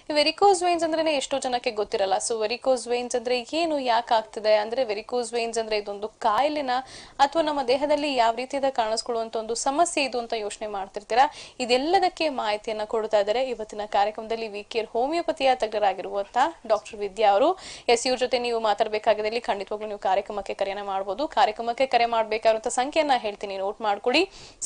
Varicose wines ಅಂದ್ರೆ ಎಷ್ಟೋ ಜನಕ್ಕೆ ಗೊತ್ತಿರಲ್ಲ. ಸೊ ವೆರಿಕೋಸ್ ವೈನ್ಸ್ ಅಂದ್ರೆ ಏನು, ಯಾಕೆ ಆಗ್ತದೆ, ಅಂದ್ರೆ ವೆರಿಕೋಸ್ ವೈನ್ಸ್ ಅಂದ್ರೆ ಇದೊಂದು ಕಾಯಿಲೆನ ಅಥವಾ ನಮ್ಮ ದೇಹದಲ್ಲಿ ಯಾವ ರೀತಿಯಾದ ಕಾಣಿಸ್ಕೊಳ್ಳುವಂತ ಒಂದು ಸಮಸ್ಯೆ ಇದು ಅಂತ ಯೋಚನೆ ಮಾಡ್ತಿರ್ತೀರಾ. ಇದೆಲ್ಲದಕ್ಕೆ ಮಾಹಿತಿಯನ್ನ ಕೊಡ್ತಾ ಇದ್ದಾರೆ ಇವತ್ತಿನ ಕಾರ್ಯಕ್ರಮದಲ್ಲಿ ವಿಕೇರ್ ಹೋಮಿಯೋಪತಿಯ ತಜ್ಞರಾಗಿರುವಂತಹ ಡಾಕ್ಟರ್ ವಿದ್ಯಾ ಅವರು. ಎಸ್, ಇವ್ರ ಜೊತೆ ನೀವು ಮಾತಾಡಬೇಕಾದಲ್ಲಿ ಖಂಡಿತವಾಗ್ಲೂ ನೀವು ಕಾರ್ಯಕ್ರಮಕ್ಕೆ ಕರೆಯನ್ನ ಮಾಡಬಹುದು. ಕಾರ್ಯಕ್ರಮಕ್ಕೆ ಕರೆ ಮಾಡಬೇಕಾಗಿರುವಂತ ಸಂಖ್ಯೆಯನ್ನ ಹೇಳ್ತೀನಿ, ನೋಟ್ ಮಾಡ್ಕೊಳ್ಳಿ.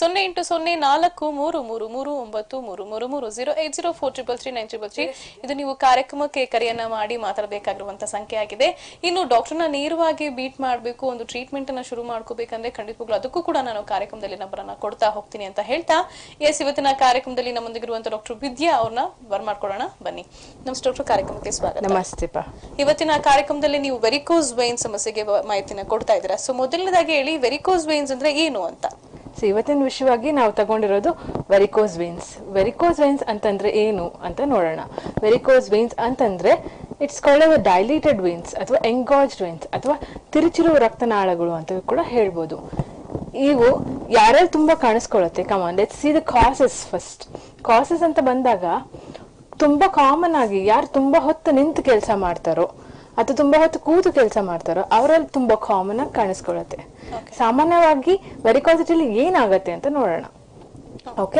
0804333333 ಇದು ನೀವು ಕಾರ್ಯಕ್ರಮಕ್ಕೆ ಕರೆಯನ್ನ ಮಾಡಿ ಮಾತಾಡಬೇಕಾಗಿರುವಂತ ಸಂಖ್ಯೆ ಆಗಿದೆ. ಇನ್ನು ಡಾಕ್ಟರ್ನ ನೇರವಾಗಿ ಬೀಟ್ ಮಾಡಬೇಕು, ಒಂದು ಟ್ರೀಟ್ಮೆಂಟ್ ಅನ್ನ ಶುರು ಮಾಡ್ಕೋಬೇಕಂದ್ರೆ ಖಂಡಿತವಾಗ್ಲೂ ಅದಕ್ಕೂ ಕೂಡ ನಾನು ಕಾರ್ಯಕ್ರಮದಲ್ಲಿ ನಂಬರ್ ಅನ್ನ ಕೊಡ್ತಾ ಹೋಗ್ತೀನಿ ಅಂತ ಹೇಳ್ತಾ, ಎಸ್, ಇವತ್ತಿನ ಕಾರ್ಯಕ್ರಮದಲ್ಲಿ ನಮ್ಮೊಂದಿಗಿರುವಂತ ಡಾಕ್ಟರ್ ವಿದ್ಯಾ ಅವ್ರನ್ನ ಬರ್ಮಾಡ್ಕೊಳ್ಳೋಣ. ಬನ್ನಿ. ನಮಸ್ತೆ ಡಾಕ್ಟರ್, ಕಾರ್ಯಕ್ರಮಕ್ಕೆ ಸ್ವಾಗತ. ನಮಸ್ತೆ. ಇವತ್ತಿನ ಕಾರ್ಯಕ್ರಮದಲ್ಲಿ ನೀವು ವೆರಿಕೋಸ್ ವೈನ್ ಸಮಸ್ಯೆಗೆ ಮಾಹಿತಿನ ಕೊಡ್ತಾ ಇದ್ದೀರಾ. ಸೊ ಮೊದಲನೇದಾಗಿ ಹೇಳಿ, ವೆರಿಕೋಸ್ ವೈನ್ಸ್ ಅಂದ್ರೆ ಏನು ಅಂತ. ಇವತ್ತಿನ ವಿಷಯವಾಗಿ ನಾವು ತಗೊಂಡಿರೋದು ವೆರಿಕೋಸ್ ವೇನ್ಸ್. ವೆರಿಕೋಸ್ ವೇನ್ಸ್ ಅಂತಂದ್ರೆ ಏನು ಅಂತ ನೋಡೋಣ. ವೆರಿಕೋಸ್ ವೇನ್ಸ್ ಅಂತಂದ್ರೆ ಇಟ್ಸ್ ಕಾಲ್ಡ್ ಡೈಲೇಟೆಡ್ ವೇನ್ಸ್ ಅಥವಾ ಎಂಗಾಜ್ಡ್ ವೇನ್ಸ್ ಅಥವಾ ತಿರುಚಿರುವ ರಕ್ತನಾಳಗಳು ಅಂತ ಕೂಡ ಹೇಳ್ಬೋದು. ಇವು ಯಾರ್ಯಾರು ತುಂಬಾ ಕಾಣಿಸ್ಕೊಳ್ಳುತ್ತೆ, come on let's see the causes first. Causes ಅಂತ ಬಂದಾಗ ತುಂಬಾ ಕಾಮನ್ ಆಗಿ ಯಾರು ತುಂಬಾ ಹೊತ್ತು ನಿಂತು ಕೆಲಸ ಮಾಡ್ತಾರೋ ಅಥವಾ ತುಂಬಾ ಹೊತ್ತು ಕೂತು ಕೆಲಸ ಮಾಡ್ತಾರೋ ಅವರಲ್ಲಿ ತುಂಬಾ ಕಾಮನ್ ಆಗಿ ಕಾಣಿಸ್ಕೊಳ್ಳುತ್ತೆ. ಸಾಮಾನ್ಯವಾಗಿ ವೆರಿಕೋಸಿಟಿಲಿ ಏನಾಗತ್ತೆ ಅಂತ ನೋಡೋಣ. ಓಕೆ,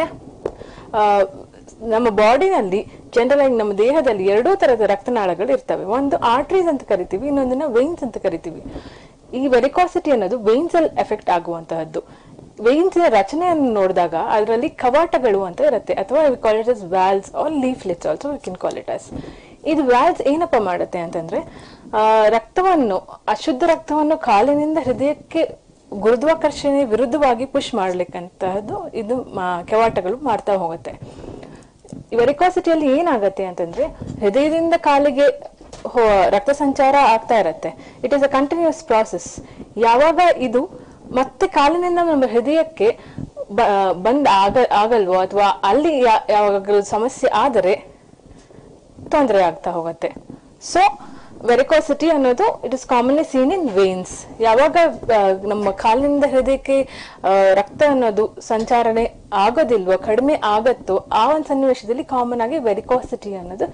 ನಮ್ಮ ಬಾಡಿನಲ್ಲಿ ಜನರಲ್ ಆಗಿ ನಮ್ಮ ದೇಹದಲ್ಲಿ ಎರಡೂ ತರದ ರಕ್ತನಾಳಗಳು ಇರ್ತವೆ. ಒಂದು ಆರ್ಟರೀಸ್ ಅಂತ ಕರಿತೀವಿ, ಇನ್ನೊಂದನ್ನ ವೇನ್ಸ್ ಅಂತ ಕರಿತೀವಿ. ಈ ವೆರಿಕೋಸಿಟಿ ಅನ್ನೋದು ವೇನ್ಸ್ ಅಲ್ಲಿ ಎಫೆಕ್ಟ್ ಆಗುವಂತಹದ್ದು. ವೇನ್ಸ್ ರಚನೆಯನ್ನು ನೋಡಿದಾಗ ಅದರಲ್ಲಿ ಕವಾಟಗಳು ಅಂತ ಇರುತ್ತೆ, ಅಥವಾ call it as valves or leaflets also we can call it as. ಇದು ವ್ಯಾಲ್ವ್ಸ್ ಏನಪ್ಪಾ ಮಾಡುತ್ತೆ ಅಂತಂದ್ರೆ ರಕ್ತವನ್ನು, ಅಶುದ್ಧ ರಕ್ತವನ್ನು ಕಾಲಿನಿಂದ ಹೃದಯಕ್ಕೆ ಗುರುತ್ವಾಕರ್ಷಣೆ ವಿರುದ್ಧವಾಗಿ ಪುಷ್ ಮಾಡ್ಲಿಕ್ಕಂತಹದ್ದು ಇದು ಕವಾಟಗಳು ಮಾಡ್ತಾ ಹೋಗುತ್ತೆ. ವೆರಿಕೋಸಿಟಿಯಲ್ಲಿ ಏನಾಗತ್ತೆ ಅಂತಂದ್ರೆ ಹೃದಯದಿಂದ ಕಾಲಿಗೆ ರಕ್ತ ಸಂಚಾರ ಆಗ್ತಾ ಇರತ್ತೆ. It is a continuous process. ಯಾವಾಗ ಇದು ಮತ್ತೆ ಕಾಲಿನಿಂದ ನಮ್ಮ ಹೃದಯಕ್ಕೆ ಆಗಲ್ವೋ ಅಥವಾ ಅಲ್ಲಿ ಯಾವಾಗ ಸಮಸ್ಯೆ ಆದರೆ ತೊಂದರೆ ಆಗ್ತಾ ಹೋಗುತ್ತೆ. ಸೊ ವೆರಿಕೋಸಿಟಿ ಅನ್ನೋದು it is commonly seen in veins. ಯಾವಾಗ ನಮ್ಮ ಕಾಲಿನಿಂದ ಹೃದಯಕ್ಕೆ ರಕ್ತ ಅನ್ನೋದು ಸಂಚಾರಣೆ ಆಗೋದಿಲ್ವೋ, ಕಡಿಮೆ ಆಗತ್ತೋ, ಆ ಒಂದು ಸನ್ನಿವೇಶದಲ್ಲಿ ಕಾಮನ್ ಆಗಿ ವೆರಿಕೋಸಿಟಿ ಅನ್ನೋದು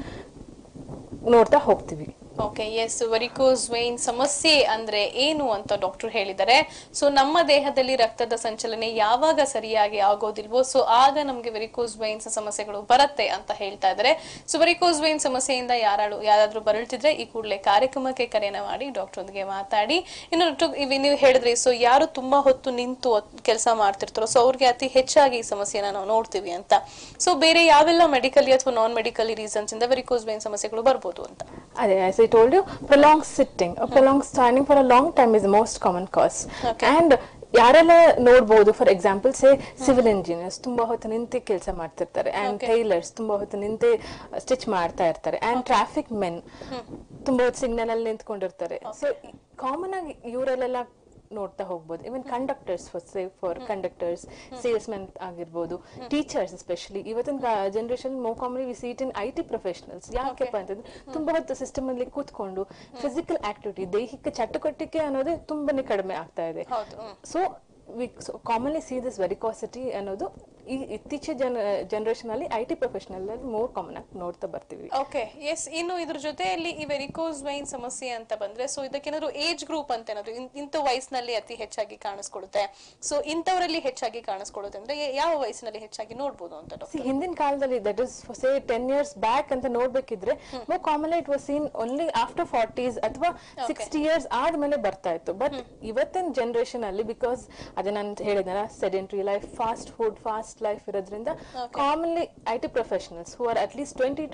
ನೋಡ್ತಾ ಹೋಗ್ತೀವಿ. ಓಕೆ, ಎಸ್, ವೆರಿಕೋಸ್ ವೈನ್ ಸಮಸ್ಯೆ ಅಂದ್ರೆ ಏನು ಅಂತ ಡಾಕ್ಟರ್ ಹೇಳಿದ್ದಾರೆ. ಸೊ ನಮ್ಮ ದೇಹದಲ್ಲಿ ರಕ್ತದ ಸಂಚಲನೆ ಯಾವಾಗ ಸರಿಯಾಗಿ ಆಗೋದಿಲ್ವೋ ಸೊ ಆಗ ನಮ್ಗೆ ವೆರಿಕೋಸ್ ವೈನ್ಸ್ ಸಮಸ್ಯೆಗಳು ಬರುತ್ತೆ ಅಂತ ಹೇಳ್ತಾ ಇದ್ದಾರೆ. ಸೊ ವೆರಿಕೋಸ್ ವೈನ್ ಸಮಸ್ಯೆಯಿಂದ ಯಾರಾದ್ರೂ ಬರಳ್ತಿದ್ರೆ ಈ ಕೂಡಲೇ ಕಾರ್ಯಕ್ರಮಕ್ಕೆ ಕರೆಯನ್ನ ಮಾಡಿ ಡಾಕ್ಟರ್ ಒಂದಿಗೆ ಮಾತಾಡಿ. ಇನ್ನು ನೀವು ಹೇಳಿದ್ರಿ, ಸೊ ಯಾರು ತುಂಬಾ ಹೊತ್ತು ನಿಂತು ಕೆಲಸ ಮಾಡ್ತಿರ್ತಾರೋ ಸೊ ಅವ್ರಿಗೆ ಅತಿ ಹೆಚ್ಚಾಗಿ ಈ ಸಮಸ್ಯೆನ ನಾವು ನೋಡ್ತೀವಿ ಅಂತ. ಸೊ ಬೇರೆ ಯಾವೆಲ್ಲ ಮೆಡಿಕಲಿ ಅಥವಾ ನಾನ್ ಮೆಡಿಕಲಿ ರೀಸನ್ಸ್ ಇಂದ ವೆರಿಕೋಸ್ ವೈನ್ ಸಮಸ್ಯೆಗಳು ಬರ್ಬೋದು ಅಂತ. ಅದೇ, as I told you, prolonged sitting or prolonged standing for a long time is the most common cause. And ಯಾರೆಲ್ಲ ನೋಡ್ಬೋದು, for example say civil engineers ತುಂಬಾ ಹೊತ್ತು ನಿಂತೆ ಕೆಲಸ ಮಾಡ್ತಿರ್ತಾರೆ, ಅಂಡ್ ಟೈಲರ್ಸ್ ತುಂಬಾ ಹೊತ್ತು ನಿಂತೆ ಸ್ಟಿಚ್ ಮಾಡ್ತಾ ಇರ್ತಾರೆ, ಅಂಡ್ ಟ್ರಾಫಿಕ್ ಮೆನ್ ತುಂಬಾ ಹೊತ್ತು ಸಿಗ್ನಲ್ ಅಲ್ಲಿ ನಿಂತ್ಕೊಂಡಿರ್ತಾರೆ. ಸೊ ಕಾಮನ್ ಆಗಿ ಇವರಲ್ಲೆಲ್ಲ ನೋಡ್ತಾ ಹೋಗ್ಬೋದು. Even conductors, for conductors, salesmen ಆಗಿರ್ಬೋದು, ಟೀಚರ್ಸ್ ಎಸ್ಪೆಷಲಿ ಇವತ್ತಿನ generation more commonly we see it in IT professionals. ಯಾಕೆಪ್ಪ ಅಂತಂದ್ರೆ ತುಂಬಾ ಹೊತ್ತು ಸಿಸ್ಟಮ್ ಅಲ್ಲಿ ಕೂತ್ಕೊಂಡು ಫಿಸಿಕಲ್ ಆಕ್ಟಿವಿಟಿ, ದೈಹಿಕ ಚಟುವಟಿಕೆ ಅನ್ನೋದು ತುಂಬಾನೇ ಕಡಿಮೆ ಆಗ್ತಾ ಇದೆ. So we commonly see this varicosity ಅನ್ನೋದು ಈ ಇತ್ತೀಚಿನ ಜನರೇಷನ್ ಅಲ್ಲಿ IT ಪ್ರೊಫೆಷನಲ್ ಅಲ್ಲಿ ಮೋರ್ ಕಾಮನ್ ಆಗಿ ನೋಡ್ತಾ ಬರ್ತೀವಿ. ಓಕೆ, ಎಸ್, ಇನ್ನು ಇದ್ರ ಜೊತೆಯಲ್ಲಿ ಈ ವೆರಿಕೋಸ್ ವೈನ್ ಸಮಸ್ಯೆ ಅಂತ ಬಂದ್ರೆ ಸೊ ಇದಕ್ಕೇನಾದ್ರು ಏಜ್ ಗ್ರೂಪ್ ಅಂತ ಏನಾದ್ರು ಇಂಥ ವಯಸ್ಸಿನಲ್ಲಿ ಅತಿ ಹೆಚ್ಚಾಗಿ ಕಾಣಿಸ್ಕೊಳ್ಳುತ್ತೆ, ಸೊ ಇಂಥವರಲ್ಲಿ ಹೆಚ್ಚಾಗಿ ಕಾಣಿಸ್ಕೊಳ್ಳುತ್ತೆ ಅಂದ್ರೆ ಯಾವ ವಯಸ್ಸಿನಲ್ಲಿ ಹೆಚ್ಚಾಗಿ ನೋಡ್ಬೋದು ಅಂತ? ಹಿಂದಿನ ಕಾಲದಲ್ಲಿ that is say 10 years back ಅಂತ ನೋಡ್ಬೇಕಿದ್ರೆ more commonly it was seen only after 40s ಅಥವಾ 60 years ಆದ್ಮೇಲೆ ಬರ್ತಾ ಇತ್ತು. ಬಟ್ ಇವತ್ತಿನ ಜನರೇಷನ್ ಅಲ್ಲಿ ಬಿಕಾಸ್ ಅದೇ ನಾನು ಹೇಳಿದ್ನಲ್ಲ, sedentary life, fast food, fast life ಇರೋದ್ರಿಂದ commonly IT professionals who are at least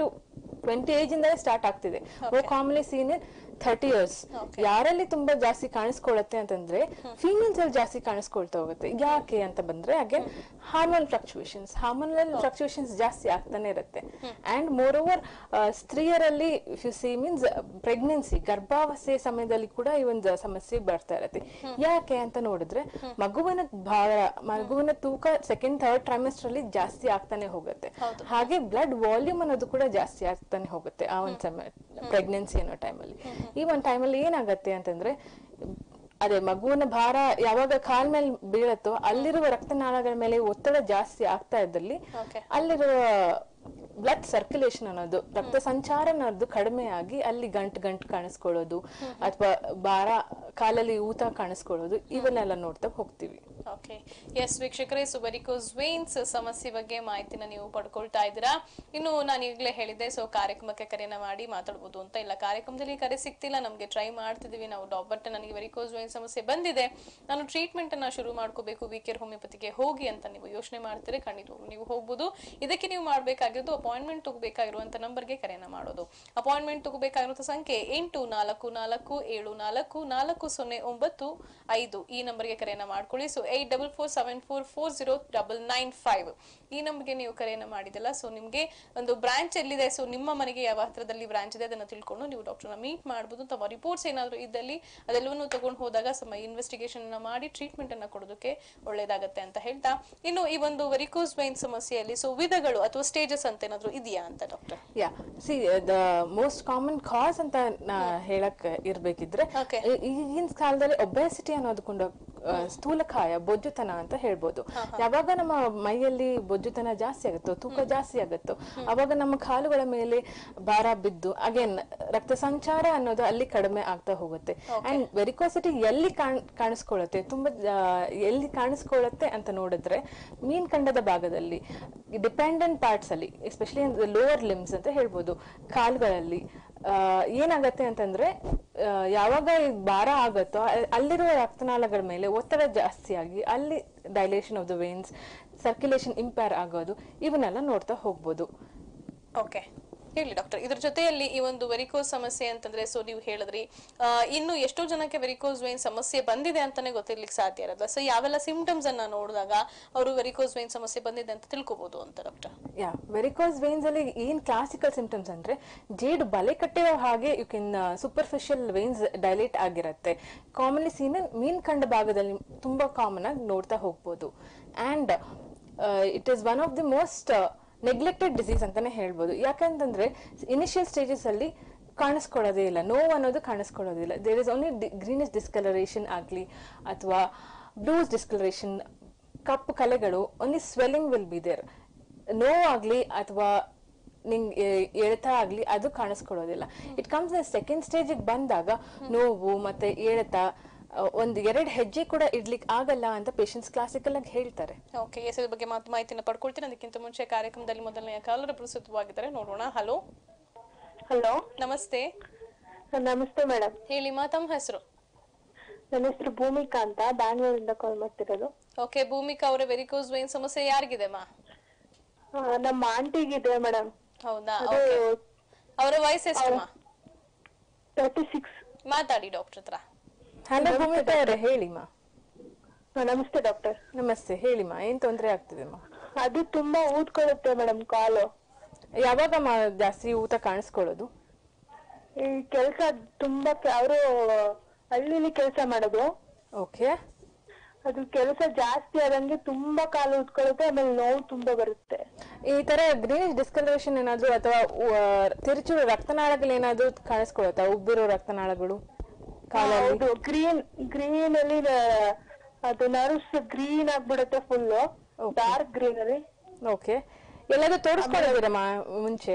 20 age ಇಂದಲೇ ಸ್ಟಾರ್ಟ್ ಆಗ್ತಿದೆ. Commonly seen in 30 years. ಯಾರಲ್ಲಿ ತುಂಬಾ ಜಾಸ್ತಿ ಕಾಣಿಸ್ಕೊಳ್ಳುತ್ತೆ ಅಂತಂದ್ರೆ ಫೀಮೇಲ್ಸ್ ಅಲ್ಲಿ ಜಾಸ್ತಿ ಕಾಣಿಸ್ಕೊಳ್ತಾ ಹೋಗುತ್ತೆ. ಯಾಕೆ ಅಂತ ಬಂದ್ರೆ ಅಗೇನ್ ಹಾರ್ಮೋನಲ್ ಫ್ಲಕ್ಚುಯೇಷನ್ಸ್ ಜಾಸ್ತಿ ಆಗ್ತಾನೆ ಇರುತ್ತೆ. ಅಂಡ್ ಮೋರ್ ಓವರ್ ಸ್ತ್ರೀಯರಲ್ಲಿ if you see means pregnancy, ಗರ್ಭಾವಸ್ಥೆ ಸಮಯದಲ್ಲಿ ಕೂಡ ಈ ಒಂದು ಸಮಸ್ಯೆ ಬರ್ತಾ ಇರುತ್ತೆ. ಯಾಕೆ ಅಂತ ನೋಡಿದ್ರೆ ಮಗುವಿನ ಭಾರ, ಮಗುವಿನ ತೂಕ ಸೆಕೆಂಡ್ ಥರ್ಡ್ ಟ್ರೈಮೆಸ್ಟರ್ ಅಲ್ಲಿ ಜಾಸ್ತಿ ಆಗ್ತಾನೆ ಹೋಗುತ್ತೆ. ಹಾಗೆ ಬ್ಲಡ್ ವಾಲ್ಯೂಮ್ ಅನ್ನೋದು ಕೂಡ ಜಾಸ್ತಿ ಆಗ್ತಾನೆ ಹೋಗುತ್ತೆ ಆ ಒಂದು ಸಮಯ ಪ್ರೆಗ್ನೆನ್ಸಿ ಅನ್ನೋ ಟೈಮಲ್ಲಿ. ಈ ಒಂದು ಟೈಮಲ್ಲಿ ಏನಾಗತ್ತೆ ಅಂತಂದ್ರೆ ಅದೇ ಮಗುವಿನ ಭಾರ ಯಾವಾಗ ಕಾಲ್ ಮೇಲೆ ಬೀಳತ್ತೋ ಅಲ್ಲಿರುವ ರಕ್ತನಾಳಗಳ ಮೇಲೆ ಒತ್ತಡ ಜಾಸ್ತಿ ಆಗ್ತಾ ಇದ್ದಲ್ಲಿ ಅಲ್ಲಿರುವ ಬ್ಲಡ್ ಸರ್ಕ್ಯುಲೇಷನ್ ಅನ್ನೋದು ರಕ್ತ ಸಂಚಾರ ಅನ್ನೋದು ಕಡಿಮೆ ಆಗಿ ಅಲ್ಲಿ ಗಂಟು ಕಾಣಿಸ್ಕೊಳ್ಳೋದು ಅಥವಾ ಭಾರ ಕಾಲಲ್ಲಿ ಊತ ಕಾಣಿಸ್ಕೊಳ್ಳೋದು ಇವನ್ನೆಲ್ಲ ನೋಡ್ತಾ ಹೋಗ್ತೀವಿ. ಓಕೆ, ಎಸ್ ವೀಕ್ಷಕರೇ, ಸೊ ವೆರಿಕೋಸ್ ವೇನ್ಸ್ ಸಮಸ್ಯೆ ಬಗ್ಗೆ ಮಾಹಿತಿನ ನೀವು ಪಡ್ಕೊಳ್ತಾ ಇದ್ದೀರಾ. ಇನ್ನು ನಾನು ಈಗಲೇ ಹೇಳಿದ್ದೆ, ಸೊ ಕಾರ್ಯಕ್ರಮಕ್ಕೆ ಕರೆನ ಮಾಡಿ ಮಾತಾಡ್ಬೋದು ಅಂತ. ಇಲ್ಲ ಕಾರ್ಯಕ್ರಮದಲ್ಲಿ ಕರೆ ಸಿಗ್ತಿಲ್ಲ, ನಮ್ಗೆ ಟ್ರೈ ಮಾಡ್ತಿದೀವಿ ನಾವು, ಬಟ್ ನನಗೆ ವೆರಿಕೋಸ್ ವೇನ್ ಸಮಸ್ಯೆ ಬಂದಿದೆ, ನಾನು ಟ್ರೀಟ್ಮೆಂಟ್ ಅನ್ನ ಶುರು ಮಾಡ್ಕೋಬೇಕು, ವಿಕೇರ್ ಹೋಮಿಯೋಪತಿಗೆ ಹೋಗಿ ಅಂತ ನೀವು ಯೋಚನೆ ಮಾಡ್ತೀರಿ, ಖಂಡಿತವಾಗ್ಲೂ ನೀವು ಹೋಗ್ಬೋದು. ಇದಕ್ಕೆ ನೀವು ಮಾಡಬೇಕಾಗಿರೋದು ಅಪಾಯಿಂಟ್ಮೆಂಟ್ ತಗೋಬೇಕಾಗಿರುವಂತ ನಂಬರ್ಗೆ ಕರೆನ ಮಾಡೋದು. ಅಪಾಯಿಂಟ್ಮೆಂಟ್ ತಗೋಬೇಕಾಗಿರುವಂತ ಸಂಖ್ಯೆ 8444744095 ಈ ನಂಬರ್ಗೆ ಕರೆನ ಮಾಡ್ಕೊಳ್ಳಿ. ಸೊ 8447440995 ಈ ನಂಬರ್ಗೆ ನೀವು ಕರೆಯನ್ನ ಮಾಡಿದಲ್ಲ, ಸೊ ನಿಮ್ಗೆ ಒಂದು ಬ್ರಾಂಚ್ ಎಲ್ಲಿದೆ, ಸೊ ನಿಮ್ಮ ಮನೆಗೆ ಯಾವ ಹತ್ರದಲ್ಲಿ ಬ್ರಾಂಚ್ ಇದೆ ಅದನ್ನ ತಿಳ್ಕೊಂಡು ನೀವು ಡಾಕ್ಟರ್ನ ಮೀಟ್ ಮಾಡಬಹುದು. ತಮ್ಮ ರಿಪೋರ್ಟ್ಸ್ ಏನಾದ್ರು ಇದ್ದಲ್ಲಿ ಅದೆಲ್ಲವನ್ನು ತಗೊಂಡು ಹೋದಾಗ ಇನ್ವೆಸ್ಟಿಗೇಷನ್ ಮಾಡಿ ಟ್ರೀಟ್ಮೆಂಟ್ ಅನ್ನ ಕೊಡೋದಕ್ಕೆ ಒಳ್ಳೇದಾಗತ್ತೆ ಅಂತ ಹೇಳ್ತಾ, ಇನ್ನು ಈ ಒಂದು ವೆರಿಕೋಸ್ ವೈನ್ ಸಮಸ್ಯೆಯಲ್ಲಿ ಸೊ ವಿಧಗಳು ಅಥವಾ ಸ್ಟೇಜಸ್ ಅಂತ ಏನಾದ್ರು ಇದೆಯಾ ಅಂತ doctor? Yeah, see the most common cause ಅಂತ ಹೇಳಕ್ ಇರ್ಬೇಕಿದ್ರೆ ಈಗಿನ ಕಾಲದಲ್ಲಿ ಒಬೆಸಿಟಿ ಅನ್ನೋದಕ್ಕೊಂಡು ಸ್ಥೂಲಕಾಯ, ಬೊಜ್ಜುತನ ಅಂತ ಹೇಳ್ಬೋದು. ಯಾವಾಗ ನಮ್ಮ ಮೈಯಲ್ಲಿ ಬೊಜ್ಜುತನ ಜಾಸ್ತಿ ಆಗುತ್ತೋ, ತೂಕ ಜಾಸ್ತಿ ಆಗುತ್ತೋ, ಅವಾಗ ನಮ್ಮ ಕಾಲುಗಳ ಮೇಲೆ ಭಾರ ಬಿದ್ದು ಅಗೇನ್ ರಕ್ತ ಸಂಚಾರ ಅನ್ನೋದು ಅಲ್ಲಿ ಕಡಿಮೆ ಆಗ್ತಾ ಹೋಗುತ್ತೆ. ಅಂಡ್ ವೆರಿಕೋಸಿಟಿ ಎಲ್ಲಿ ಕಾಣಿಸ್ಕೊಳ್ಳುತ್ತೆ, ತುಂಬಾ ಎಲ್ಲಿ ಕಾಣಿಸ್ಕೊಳ್ಳುತ್ತೆ ಅಂತ ನೋಡಿದ್ರೆ ಮೀನ್ಖಂಡದ ಭಾಗದಲ್ಲಿ, ಡಿಪೆಂಡೆಂಟ್ ಪಾರ್ಟ್ಸ್ ಅಲ್ಲಿ, ಎಸ್ಪೆಷಲಿ ಲೋವರ್ ಲಿಮ್ಸ್ ಅಂತ ಹೇಳ್ಬೋದು, ಕಾಲುಗಳಲ್ಲಿ ಏನಾಗತ್ತೆ ಅಂತಂದ್ರೆ ಯಾವಾಗ ಭಾರ ಆಗತ್ತೋ ಅಲ್ಲಿರುವ ರಕ್ತನಾಳಗಳ ಮೇಲೆ ಒತ್ತಡ ಜಾಸ್ತಿ ಆಗಿ ಅಲ್ಲಿ dilation of the veins, circulation impair ಆಗೋದು, ಇವನ್ನೆಲ್ಲ ನೋಡ್ತಾ ಹೋಗ್ಬೋದು. ಓಕೆ, ಹೇಳಿ ಡಾಕ್ಟರ್, ಇದ್ರ ಜೊತೆಯಲ್ಲಿ ಈ ಒಂದು ವೆರಿಕೋಸ್ ಸಮಸ್ಯೆ ಅಂತಂದ್ರೆ, ಸೊ ನೀವು ಹೇಳಿದ್ರಿ ಇನ್ನು ಎಷ್ಟೋ ಜನಕ್ಕೆ ವೆರಿಕೋಸ್ ವೇನ್ ಸಮಸ್ಯೆ ಬಂದಿದೆ ಅಂತಾನೆ ಗೊತ್ತಿರ್ಲಿಕ್ಕೆ ಸಾಧ್ಯ ಇರೋದು. ಸೊ ಯಾವೆಲ್ಲ ಸಿಂಪ್ಟಮ್ಸ್ ಅನ್ನ ನೋಡಿದಾಗ ಅವರು ವೆರಿಕೋಸ್ ವೇನ್ ಸಮಸ್ಯೆ ಬಂದಿದೆ ಅಂತ ತಿಳ್ಕೊಬಹುದು ಅಂತ ಡಾಕ್ಟರ್? ಯಾ, ವೆರಿಕೋಸ್ ವೇನ್ಸ್ ಅಲ್ಲಿ ಏನ್ ಕ್ಲಾಸಿಕಲ್ ಸಿಂಪ್ಟಮ್ಸ್ ಅಂದ್ರೆ ಜೇಡು ಬಲೆ ಕಟ್ಟಿರೋ ಹಾಗೆ you can superficial veins dilate ಆಗಿರುತ್ತೆ. ಕಾಮನ್ಲಿ ಸೀನ್ ಮೀನ್ಖಂಡ ಭಾಗದಲ್ಲಿ ತುಂಬಾ ಕಾಮನ್ ಆಗಿ ನೋಡ್ತಾ ಹೋಗ್ಬೋದು. And it is one of the most neglected disease ಅಂತಾನೆ ಹೇಳ್ಬೋದು. ಯಾಕಂತಂದ್ರೆ ಇನಿಷಿಯಲ್ ಸ್ಟೇಜಸ್ ಅಲ್ಲಿ ಕಾಣಿಸ್ಕೊಳ್ಳೋದೇ ಇಲ್ಲ, ನೋವು ಅನ್ನೋದು ಕಾಣಿಸ್ಕೊಳ್ಳೋದಿಲ್ಲ. There is only greenish discoloration ಆಗ್ಲಿ ಅಥವಾ ಬ್ಲೂಸ್ ಡಿಸ್ಕಲರೇಷನ್, ಕಪ್ಪು ಕಲೆಗಳು, only swelling will be there. ನೋವಾಗ್ಲಿ ಅಥವಾ ನಿಂಗೆ ಎಳೆತ ಆಗ್ಲಿ ಅದು ಕಾಣಿಸ್ಕೊಳ್ಳೋದಿಲ್ಲ. ಇಟ್ ಕಮ್ಸ್ ಸೆಕೆಂಡ್ ಸ್ಟೇಜಿಗೆ ಬಂದಾಗ ನೋವು ಮತ್ತೆ ಎಳೆತ, ಒಂದ್ 2 ಹೆಜ್ಜೆ ಕೂಡ ಇಡ್ಲಿಕ್ಕೆ ಆಗಲ್ಲ ಅಂತ ಪೇಷಂಟ್ಸ್ ಕ್ಲಾಸಿಕಲ್ ಆಗಿ ಹೇಳ್ತಾರೆ. ಓಕೆ, ಎಸ್ ಬಗ್ಗೆ ಮಾಹಿತಿನ ಪಡ್ಕೊಳ್ತೀನಿ. ಅದಕ್ಕಿಂತ ಮುಂಚೆ ಕಾರ್ಯಕ್ರಮದಲ್ಲಿ ಮೊದಲನೆಯ ಕಾಲರು ಪ್ರಸ್ತುತವಾಗಿದ್ದಾರೆ, ನೋಡೋಣ. ಹಲೋ. ಹಲೋ, ನಮಸ್ತೆ. ನಮಸ್ತೆ ಮೇಡಮ್. ಹೇಳಿ ಮಾ, ತಮ್ಮ ಹೆಸರು? ನನ್ನ ಹೆಸರು ಭೂಮಿಕಾ ಅಂತ, ಬ್ಯಾಂಗ್ಳೂರಿಂದ ಕಾಲ್ ಮಾಡ್ತಿರೋದು. ಓಕೆ, ಭೂಮಿಕಾ ಅವರ ವೆರಿಕೋಸ್ ವೇನ್ ಸಮಸ್ಯೆ ಯಾರಿಗಿದೆ ಮಾ? ನಮ್ಮ ಆಂಟಿಗಿದೆ ಮೇಡಮ್. ಹೌದಾ? ಅವರ ವಯಸ್ಸು ಎಷ್ಟು ಮಾ? 36. ಮಾತಾಡಿ ಡಾಕ್ಟರ್ ಹತ್ರ. ಹಲೋ ಭೂಮಿಕಾ ಅವರೇ, ಹೇಳಿ ಮಾ. ನಮಸ್ತೆ ಡಾಕ್ಟರ್. ನಮಸ್ತೆ, ಹೇಳಿ ಮಾ, ಏನ್ ತೊಂದರೆ ಆಗ್ತಿದೆ ಮಾ? ಅದು ತುಂಬಾ ಊದ್ಕೊಳ್ಳುತ್ತೆ ಮೇಡಮ್ ಕಾಲು. ಯಾವಾಗ ಜಾಸ್ತಿ ಊತ ಕಾಣಿಸ್ಕೊಳ್ಳೋದು? ಈ ಕೆಲ್ಸ ತುಂಬಾ, ಅವರು ಹಳ್ಳಿಲಿ ಕೆಲಸ ಮಾಡೋದು. ಓಕೆ. ಅದು ಕೆಲಸ ಜಾಸ್ತಿ ಆದಂಗೆ ತುಂಬಾ ಕಾಲು ಊದ್ಕೊಳ್ಳುತ್ತೆ, ಆಮೇಲೆ ನೋವು ತುಂಬಾ ಬರುತ್ತೆ. ಈ ತರ ಗ್ರೀನಿಶ್ ಡಿಸ್ಕಲರೇಷನ್ ಏನಾದ್ರು ಅಥವಾ ತಿರುಚು ರಕ್ತನಾಳಗಳು ಏನಾದ್ರು ಕಾಣಿಸ್ಕೊಳುತ್ತಾ? ಉಬ್ಬಿರೋ ರಕ್ತನಾಳಗಳು ಹೌದು, ಗ್ರೀನ್ ಅಲ್ಲಿ ಅದು ನರ್ವ್ಸ್ ಗ್ರೀನ್ ಆಗ್ಬಿಡುತ್ತೆ, ಫುಲ್ ಡಾರ್ಕ್ ಗ್ರೀನ್ ಅಲ್ಲಿ. ಓಕೆ, ಎಲ್ಲಾದ್ರೂ ತೋರಿಸ್ಕೊಂಡಿದ್ದೀರಮ್ಮ ಮುಂಚೆ?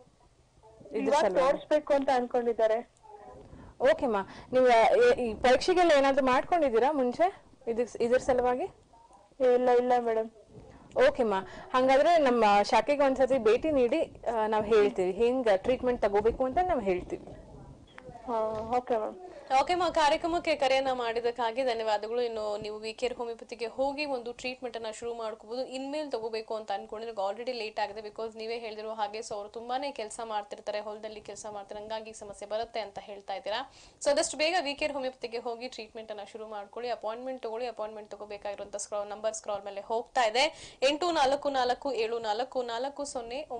ತೋರಿಸ್ಬೇಕು ಅಂತ ಅನ್ಕೊಂಡಿದ್ದಾರೆ. ಓಕೆ ಮಾ, ನೀವು ಈ ಪರೀಕ್ಷೆಗೆಲ್ಲ ಏನಾದ್ರು ಮಾಡ್ಕೊಂಡಿದ್ದೀರಾ ಮುಂಚೆ ಇದ್ರ ಸಲುವಾಗಿ? ಇಲ್ಲ ಮೇಡಮ್. ಓಕೆ ಮಾ, ಹಂಗಾದ್ರೆ ನಮ್ಮ ಶಾಖೆಗೆ ಒಂದ್ಸತಿ ಭೇಟಿ ನೀಡಿ ನಾವು ಹೇಳ್ತೀವಿ ಹೆಂಗ್ ಟ್ರೀಟ್ಮೆಂಟ್ ತಗೋಬೇಕು ಅಂತ ನಾವು ಹೇಳ್ತೀವಿ. Okay ma'am. ಓಕೆ ಮಾ, ಕಾರ್ಯಕ್ರಮಕ್ಕೆ ಕರೆಯನ್ನ ಮಾಡಿದಕ್ಕಾಗಿ ಧನ್ಯವಾದಗಳು. ಇನ್ನು ನೀವು ವಿಕೇರ್ ಹೋಮಿಯೋಪತಿಗೆ ಹೋಗಿ ಒಂದು ಟ್ರೀಟ್ಮೆಂಟ್ ಅನ್ನ ಶುರು ಮಾಡ್ಕೋಬಹುದು. ಇನ್ಮೇಲೆ ತಗೋಬೇಕು ಅಂತ ಅನ್ಕೊಂಡಿದ್ರೆ ಆಲ್ರೆಡಿ ಲೇಟ್ ಆಗಿದೆ, ಬಿಕಾಸ್ ನೀವೇ ಹೇಳಿದ್ರು ಹಾಗೆ. ಸೊ ಅವರು ತುಂಬಾನೇ ಕೆಲಸ ಮಾಡ್ತಿರ್ತಾರೆ, ಹೊಲದಲ್ಲಿ ಕೆಲಸ ಮಾಡ್ತಾರೆ, ಹಂಗಾಗಿ ಸಮಸ್ಯೆ ಬರುತ್ತೆ ಅಂತ ಹೇಳ್ತಾ ಇದ್ದೀರಾ. ಸೊ ಆದಷ್ಟು ಬೇಗ ವಿಕೇರ್ ಹೋಮಿಯೋಪತಿಗೆ ಹೋಗಿ ಟ್ರೀಟ್ಮೆಂಟ್ ಅನ್ನ ಶುರು ಮಾಡ್ಕೊಳ್ಳಿ, ಅಪಾಯಿಂಟ್ಮೆಂಟ್ ತಗೊಳ್ಳಿ. ಅಪಾಯಿಂಟ್ಮೆಂಟ್ ತಗೋಬೇಕಾಗಿರುವಂತ ನಂಬರ್ ಸ್ಕ್ರಾಲ್ ಮೇಲೆ ಹೋಗ್ತಾ ಇದೆ,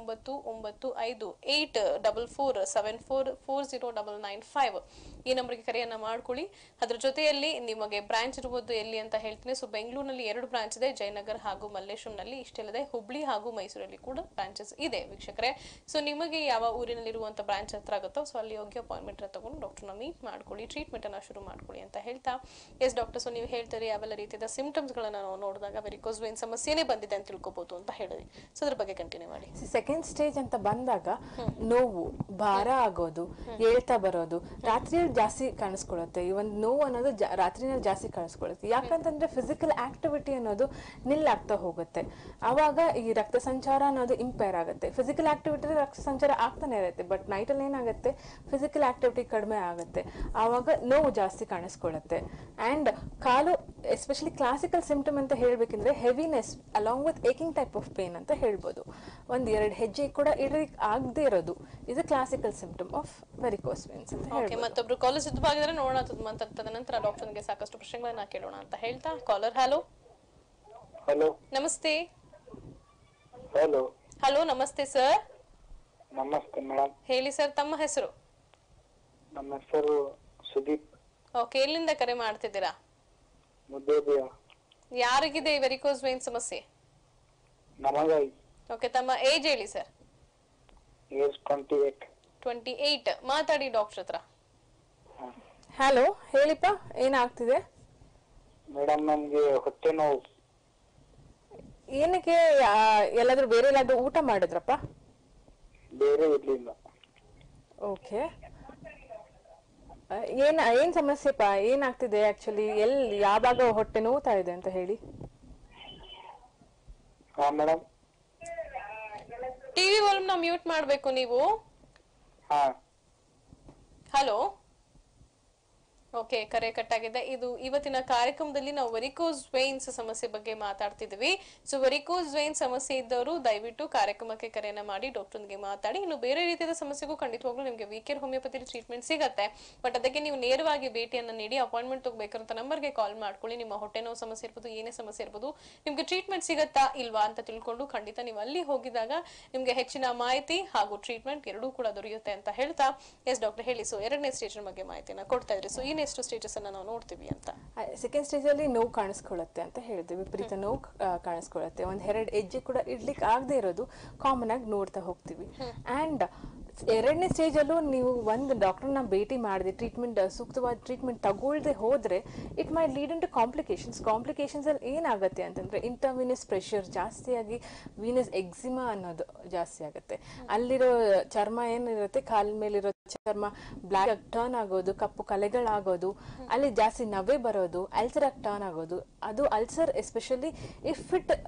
84447440995844744095 ಈ ನಂಬರ್ಗೆ ಕರೆ ಕರೆಯನ್ನ ಮಾಡ್ಕೊಳ್ಳಿ. ಅದ್ರ ಜೊತೆಯಲ್ಲಿ ನಿಮಗೆ ಬ್ರಾಂಚ್ ಇರುವುದು ಎಲ್ಲಿ ಅಂತ ಹೇಳ್ತೀನಿ. ಸೊ ಬೆಂಗಳೂರಿನಲ್ಲಿ 2 ಬ್ರಾಂಚ್ ಇದೆ, ಜಯನಗರ್ ಹಾಗೂ ಮಲ್ಲೇಶ್ವರಂನಲ್ಲಿ. ಇಷ್ಟೆಲ್ಲದೆ ಹುಬ್ಳಿ ಹಾಗೂ ಮೈಸೂರಲ್ಲಿ ಕೂಡ ಬ್ರಾಂಚಸ್ ಇದೆ ವೀಕ್ಷಕರೇ. ಸೊ ನಿಮಗೆ ಯಾವ ಊರಿನಲ್ಲಿ ಇರುವಂತ ಬ್ರಾಂಚ್ ಹತ್ರ ಆಗುತ್ತೋ ಸೊ ಅಲ್ಲಿ ಹೋಗಿ ಅಪಾಯಿಂಟ್ಮೆಂಟ್ ತಗೊಂಡು ಡಾಕ್ಟರ್ನ ಮೀಟ್ ಮಾಡ್ಕೊಳ್ಳಿ, ಟ್ರೀಟ್ಮೆಂಟ್ ಅನ್ನ ಶುರು ಮಾಡ್ಕೊಳ್ಳಿ ಅಂತ ಹೇಳ್ತಾ, ಎಸ್ ಡಾಕ್ಟರ್, ಸೊ ನೀವು ಹೇಳ್ತೀರಿ ಯಾವೆಲ್ಲ ರೀತಿಯ ಸಿಂಪ್ಟಮ್ಸ್ ಗಳನ್ನ ನಾವು ನೋಡಿದಾಗ ವೆರಿಕೋಸ್ ವೇನ್ ಸಮಸ್ಯೆನೇ ಬಂದಿದೆ ಅಂತ ತಿಳ್ಕೊಬಹುದು ಅಂತ ಹೇಳಿದ್ರಿ. ಸೊ ಅದ್ರ ಬಗ್ಗೆ ಕಂಟಿನ್ಯೂ ಮಾಡಿ. ಸೆಕೆಂಡ್ ಸ್ಟೇಜ್ ಅಂತ ಬಂದಾಗ ನೋವು, ಭಾರ ಆಗೋದು, ಏಳ್ತಾ ಬರೋದು, ರಾತ್ರಿಯಲ್ಲಿ ಜಾಸ್ತಿ ಕಾಣಿಸ್ಕೊಳ್ಳುತ್ತೆ. ಈ ಒಂದು ನೋವು ಅನ್ನೋದು ರಾತ್ರಿನಲ್ಲಿ ಜಾಸ್ತಿ ಕಾಣಿಸ್ಕೊಳ್ಳುತ್ತೆ. ಯಾಕಂತಂದ್ರೆ ಫಿಸಿಕಲ್ ಆಕ್ಟಿವಿಟಿ ಅನ್ನೋದು ನಿಲ್ಲಾಗ್ತಾ ಹೋಗುತ್ತೆ. ಆವಾಗ ಈ ರಕ್ತ ಸಂಚಾರ ಅನ್ನೋದು ಇಂಪೇರ್ ಆಗುತ್ತೆ. ಫಿಸಿಕಲ್ ಆಕ್ಟಿವಿಟಿ ರಕ್ತ ಸಂಚಾರ ಆಗ್ತಾನೆ ಇರುತ್ತೆ, ಬಟ್ ನೈಟ್ ಅಲ್ಲಿ ಏನಾಗುತ್ತೆ, ಫಿಸಿಕಲ್ ಆಕ್ಟಿವಿಟಿ ಕಡಿಮೆ ಆಗುತ್ತೆ. ಆವಾಗ ನೋವು ಜಾಸ್ತಿ ಕಾಣಿಸ್ಕೊಳ್ಳುತ್ತೆ. ಅಂಡ್ ಕಾಲು, ಎಸ್ಪೆಷಲಿ ಕ್ಲಾಸಿಕಲ್ ಸಿಂಪ್ಟಮ್ ಅಂತ ಹೇಳ್ಬೇಕಂದ್ರೆ heaviness along with aching type of pain ಅಂತ ಹೇಳ್ಬೋದು. 1-2 ಹೆಜ್ಜೆ ಕೂಡ ಇಡಲಿಕ್ಕೆ ಆಗದೆ ಇರೋದು ಇದು classical symptom of varicose veins ಅಂತ ಹೇಳ್ಬೋದು. ಮತ್ತೊಬ್ರು ಕಾಲರ್ ಸಿದ್ಧವಾಗಿದ್ರೆ ನೋಡೋಣ, ತದನಂತರ ಡಾಕ್ಟರ್ಗೆ ಸಾಕಷ್ಟು ಪ್ರಶ್ನೆಗಳನ್ನ ಕೇಳೋಣ ಅಂತ ಹೇಳ್ತಾ, ಕಾಲರ್ ಹಲೋ. ಹಲೋ ನಮಸ್ತೆ. ಹಲೋ ಹಲೋ ನಮಸ್ತೆ ಸರ್. ನಮಸ್ತೆ ಮೇಡಮ್. ಹೇಳಿ ಸರ್, ತಮ್ಮ ಹೆಸರು? ನಮ್ಮ ಹೆಸರು ಸುದೀಪ್. ಓಕೆ, ಎಲ್ಲಿಂದ ಕರೆ ಮಾಡ್ತಿದ್ದೀರಾ? ಮುದ್ದೇಬಿಯ. ಯಾರಿಗಿದೆ ವೆರಿಕೋಸ್ ವೇನ್ ಸಮಸ್ಯೆ? ನಮಗೈ. ಓಕೆ, ತಮ್ಮ ಏಜ್ ಹೇಳಿ ಸರ್. ಏಜ್ 28. 28. ಮಾತಾಡಿ ಡಾಕ್ಟರ್ ಹತ್ರ. ಹಲೋ, ಹೇಳಿಪ್ಪ, ಏನಾಗ್ತಿದೆ? ಮೇಡಮ್ ನಮ್ಗೆ ಹೊಟ್ಟೆ ನೋವು. ಏನಕ್ಕೆ? ಎಲ್ಲಾದ್ರೂ ಬೇರೆ ಎಲ್ಲಾದ್ರೂ ಊಟ ಮಾಡಿದ್ರಪ್ಪ? ಬೇರೆ ಇರ್ಲಿಲ್ಲ. ಓಕೆ, ಏನ್ ಸಮಸ್ಯೆಪ್ಪ? ಏನಾಗ್ತಿದೆ ಆಕ್ಚುಲಿ? ಯಾವಾಗ ಹೊಟ್ಟೆ ನೋವ್ತಾ ಇದೆ ಅಂತ ಹೇಳಿ. ಹಾ ಮೇಡಮ್. ಟಿವಿ ವಾಲ್ಯೂಮ್ ನ ಮ್ಯೂಟ್ ಮಾಡ್ಬೇಕು ನೀವು. ಹಾ. ಹಲೋ. ಓಕೆ, ಕರೆ ಕಟ್ಟಾಗಿದೆ. ಇದು ಇವತ್ತಿನ ಕಾರ್ಯಕ್ರಮದಲ್ಲಿ ನಾವು ವೆರಿಕೋಸ್ ವೇನ್ಸ್ ಸಮಸ್ಯೆ ಬಗ್ಗೆ ಮಾತಾಡ್ತಿದ್ವಿ. ಸೊ ವೆರಿಕೋಸ್ ವೇನ್ ಸಮಸ್ಯೆ ಇದ್ದವರು ದಯವಿಟ್ಟು ಕಾರ್ಯಕ್ರಮಕ್ಕೆ ಕರೆಯನ್ನ ಮಾಡಿ ಡಾಕ್ಟರ್ಗೆ ಮಾತಾಡಿ. ಇನ್ನು ಬೇರೆ ರೀತಿಯ ಸಮಸ್ಯೆಗೂ ಖಂಡಿತವಾಗ್ಲೂ ನಿಮಗೆ ವಿಕೇರ್ ಹೋಮಿಯೋಪತಿ ಟ್ರೀಟ್ಮೆಂಟ್ ಸಿಗುತ್ತೆ. ಬಟ್ ಅದಕ್ಕೆ ನೀವು ನೇರವಾಗಿ ಭೇಟಿಯನ್ನ ನೀಡಿ ಅಪಾಯಿಂಟ್ಮೆಂಟ್ ತಗೋಬೇಕಂತ ನಂಬರ್ಗೆ ಕಾಲ್ ಮಾಡ್ಕೊಳ್ಳಿ. ನಿಮ್ಮ ಹೊಟ್ಟೆ ನೋವು ಸಮಸ್ಯೆ ಇರ್ಬೋದು, ಏನೇ ಸಮಸ್ಯೆ ಇರ್ಬೋದು, ನಿಮ್ಗೆ ಟ್ರೀಟ್ಮೆಂಟ್ ಸಿಗತ್ತಾ ಇಲ್ವಾ ಅಂತ ತಿಳ್ಕೊಂಡು ಖಂಡಿತ ನೀವು ಅಲ್ಲಿ ಹೋಗಿದಾಗ ನಿಮ್ಗೆ ಹೆಚ್ಚಿನ ಮಾಹಿತಿ ಹಾಗೂ ಟ್ರೀಟ್ಮೆಂಟ್ ಎರಡೂ ಕೂಡ ದೊರೆಯುತ್ತೆ ಅಂತ ಹೇಳ್ತಾ, ಎಸ್ ಡಾಕ್ಟರ್ ಹೇಳಿ. ಸೊ 2ನೇ ಸ್ಟೇಜ್ ಬಗ್ಗೆ ಮಾಹಿತಿನ ಕೊಡ್ತಾ ಇದ್ರಿ. ಸೊ ಎಷ್ಟು ಸ್ಟೇಜಸ್ ಅನ್ನ ನಾವು ನೋಡ್ತೀವಿ ಅಂತ? ಸೆಕೆಂಡ್ ಸ್ಟೇಜ್ ಅಲ್ಲಿ ನೋವು ಕಾಣಿಸ್ಕೊಳ್ಳುತ್ತೆ ಅಂತ ಹೇಳಿದ್ವಿ, ವಿಪರೀತ ನೋವು ಕಾಣಿಸ್ಕೊಳ್ಳುತ್ತೆ. 1-2 ಹೆಜ್ಜೆ ಕೂಡ ಇಡ್ಲಿಕ್ಕೆ ಆಗದೆ ಇರೋದು ಕಾಮನ್ ಆಗಿ ನೋಡ್ತಾ ಹೋಗ್ತೀವಿ. ಅಂಡ್ 2ನೇ ಸ್ಟೇಜ್ ಅಲ್ಲೂ ನೀವು ಒಂದು ಡಾಕ್ಟರ್ನ ಭೇಟಿ ಮಾಡದೆ ಸೂಕ್ತವಾದ ಟ್ರೀಟ್ಮೆಂಟ್ ತಗೊಳ್ದೆ ಹೋದ್ರೆ it may lead in to complications ಅಲ್ಲಿ ಏನಾಗುತ್ತೆ ಅಂತಂದ್ರೆ ಇಂಟರ್ವಿನಸ್ ಪ್ರೆಷರ್ ಜಾಸ್ತಿಯಾಗಿ ವೀನಸ್ ಎಕ್ಸಿಮಾ ಅನ್ನೋದು ಜಾಸ್ತಿ ಆಗುತ್ತೆ. ಅಲ್ಲಿರೋ ಚರ್ಮ ಏನಿರುತ್ತೆ, ಕಾಲ ಮೇಲಿರೋ ಚರ್ಮ ಬ್ಲಾಕ್ ಆಗಿ ಟರ್ನ್ ಆಗೋದು, ಕಪ್ಪು ಕಲೆಗಳಾಗೋದು, ಅಲ್ಲಿ ಜಾಸ್ತಿ ನವೆ ಬರೋದು, ಅಲ್ಸರ್ ಆಗಿ ಟರ್ನ್ ಆಗೋದು. ಅದು ulcer especially if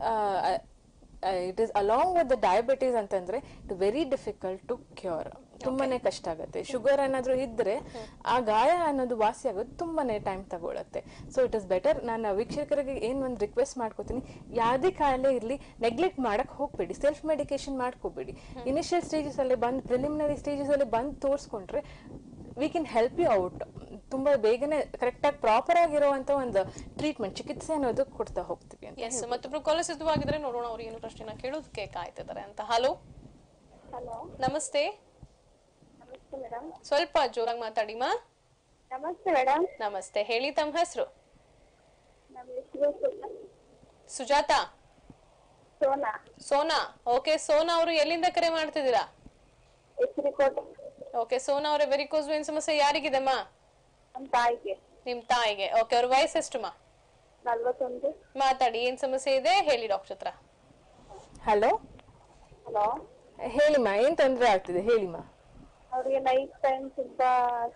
it is along with the diabetes ಅಂತಂದ್ರೆ it very difficult to cure. ತುಂಬಾನೇ ಕಷ್ಟ ಆಗುತ್ತೆ. ಶುಗರ್ ಏನಾದ್ರೂ ಇದ್ರೆ ಆ ಗಾಯ ಅನ್ನೋದು ವಾಸಿ ಆಗೋದು ತುಂಬಾನೇ ಟೈಮ್ ತಗೊಳತ್ತೆ. So it is better. ನಾನು ವೀಕ್ಷಕರಿಗೆ ಒಂದು ರಿಕ್ವೆಸ್ಟ್ ಮಾಡ್ಕೋತೀನಿ, ಯಾವುದೇ ಕಾಯಿಲೆ ಇರ್ಲಿ ನೆಗ್ಲೆಕ್ಟ್ ಮಾಡಕ್ ಹೋಗ್ಬೇಡಿ, ಸೆಲ್ಫ್ ಮೆಡಿಕೇಶನ್ ಮಾಡ್ಕೋಬೇಡಿ. ಇನಿಷಿಯಲ್ ಸ್ಟೇಜಸ್ ಅಲ್ಲಿ ಪ್ರಿಲಿಮಿನರಿ ಸ್ಟೇಜಸ್ ಅಲ್ಲಿ ಬಂದು ತೋರಿಸ್ಕೊಂಡ್ರೆ we can help you out. ತುಂಬಾ ಬೇಗನೆ ಕರೆಕ್ಟ್ ಆಗಿ ಪ್ರಾಪರ್ ಆಗಿರುವಂತ ಒಂದು ಟ್ರೀಟ್ಮೆಂಟ್, ಚಿಕಿತ್ಸೆ ಅನ್ನೋದು ಕೊಡ್ತಾ ಹೋಗ್ತೀವಿ ಅಂತ. ಎಸ್, ಮತ್ತೊಬ್ರು ಕಾಲರ್ ಸಿದ್ಧವಾಗಿದ್ರೆ ನೋಡೋಣ ಅವ್ರು ಏನು ಪ್ರಶ್ನೆನ ಕೇಳೋದಕ್ಕೆ ಕಾಯ್ತಿದ್ದಾರೆ ಅಂತ. ಹಲೋ. ಹಲೋ ನಮಸ್ತೆ. ನಮಸ್ತೆ ಮೇಡಮ್. ಸ್ವಲ್ಪ ಜೋರಾಗಿ ಮಾತಾಡಿ ಮಾ. ನಮಸ್ತೆ ಮೇಡಮ್. ನಮಸ್ತೆ, ಹೇಳಿ ತಮ್ಮ ಹೆಸರು? ನಮ್ಮ ಹೆಸರು ಸುಜಾತಾ. ಸೋನಾ. ಸೋನಾ. ಓಕೆ, ಸೋನಾ ಅವರು ಎಲ್ಲಿಂದ ಕರೆ ಮಾಡ್ತಿದ್ದೀರಾ? ಹೆಸರಿಕೋಟೆ. ಓಕೆ, ಸೋನಾ ಅವರ ವೆರಿಕೋಸ್ ವೇನ್ ಸಮಸ್ಯೆ ಯಾರಿಗಿದೆಮ್ಮ? ನಮ್ಮ ತಾಯಿಗೆ. ನಿಮ್ ತಾಯಿಗೆ. ಓಕೆ, ಅವ್ರ ವಯಸ್ಸು ಎಷ್ಟು ಮಾ? 41. ಮಾತಾಡಿ, ಏನ್ ಸಮಸ್ಯೆ ಇದೆ ಹೇಳಿ ಡಾಕ್ಟರ್ ಹತ್ರ. ಹಲೋ. ಹಲೋ, ಹೇಳಿಮ್ಮ, ಏನ್ ತೊಂದರೆ ಆಗ್ತಿದೆ ಹೇಳಿಮ್ಮ. ಅವ್ರಿಗೆ ನೈಟ್ ಟೈಮ್ ತುಂಬಾ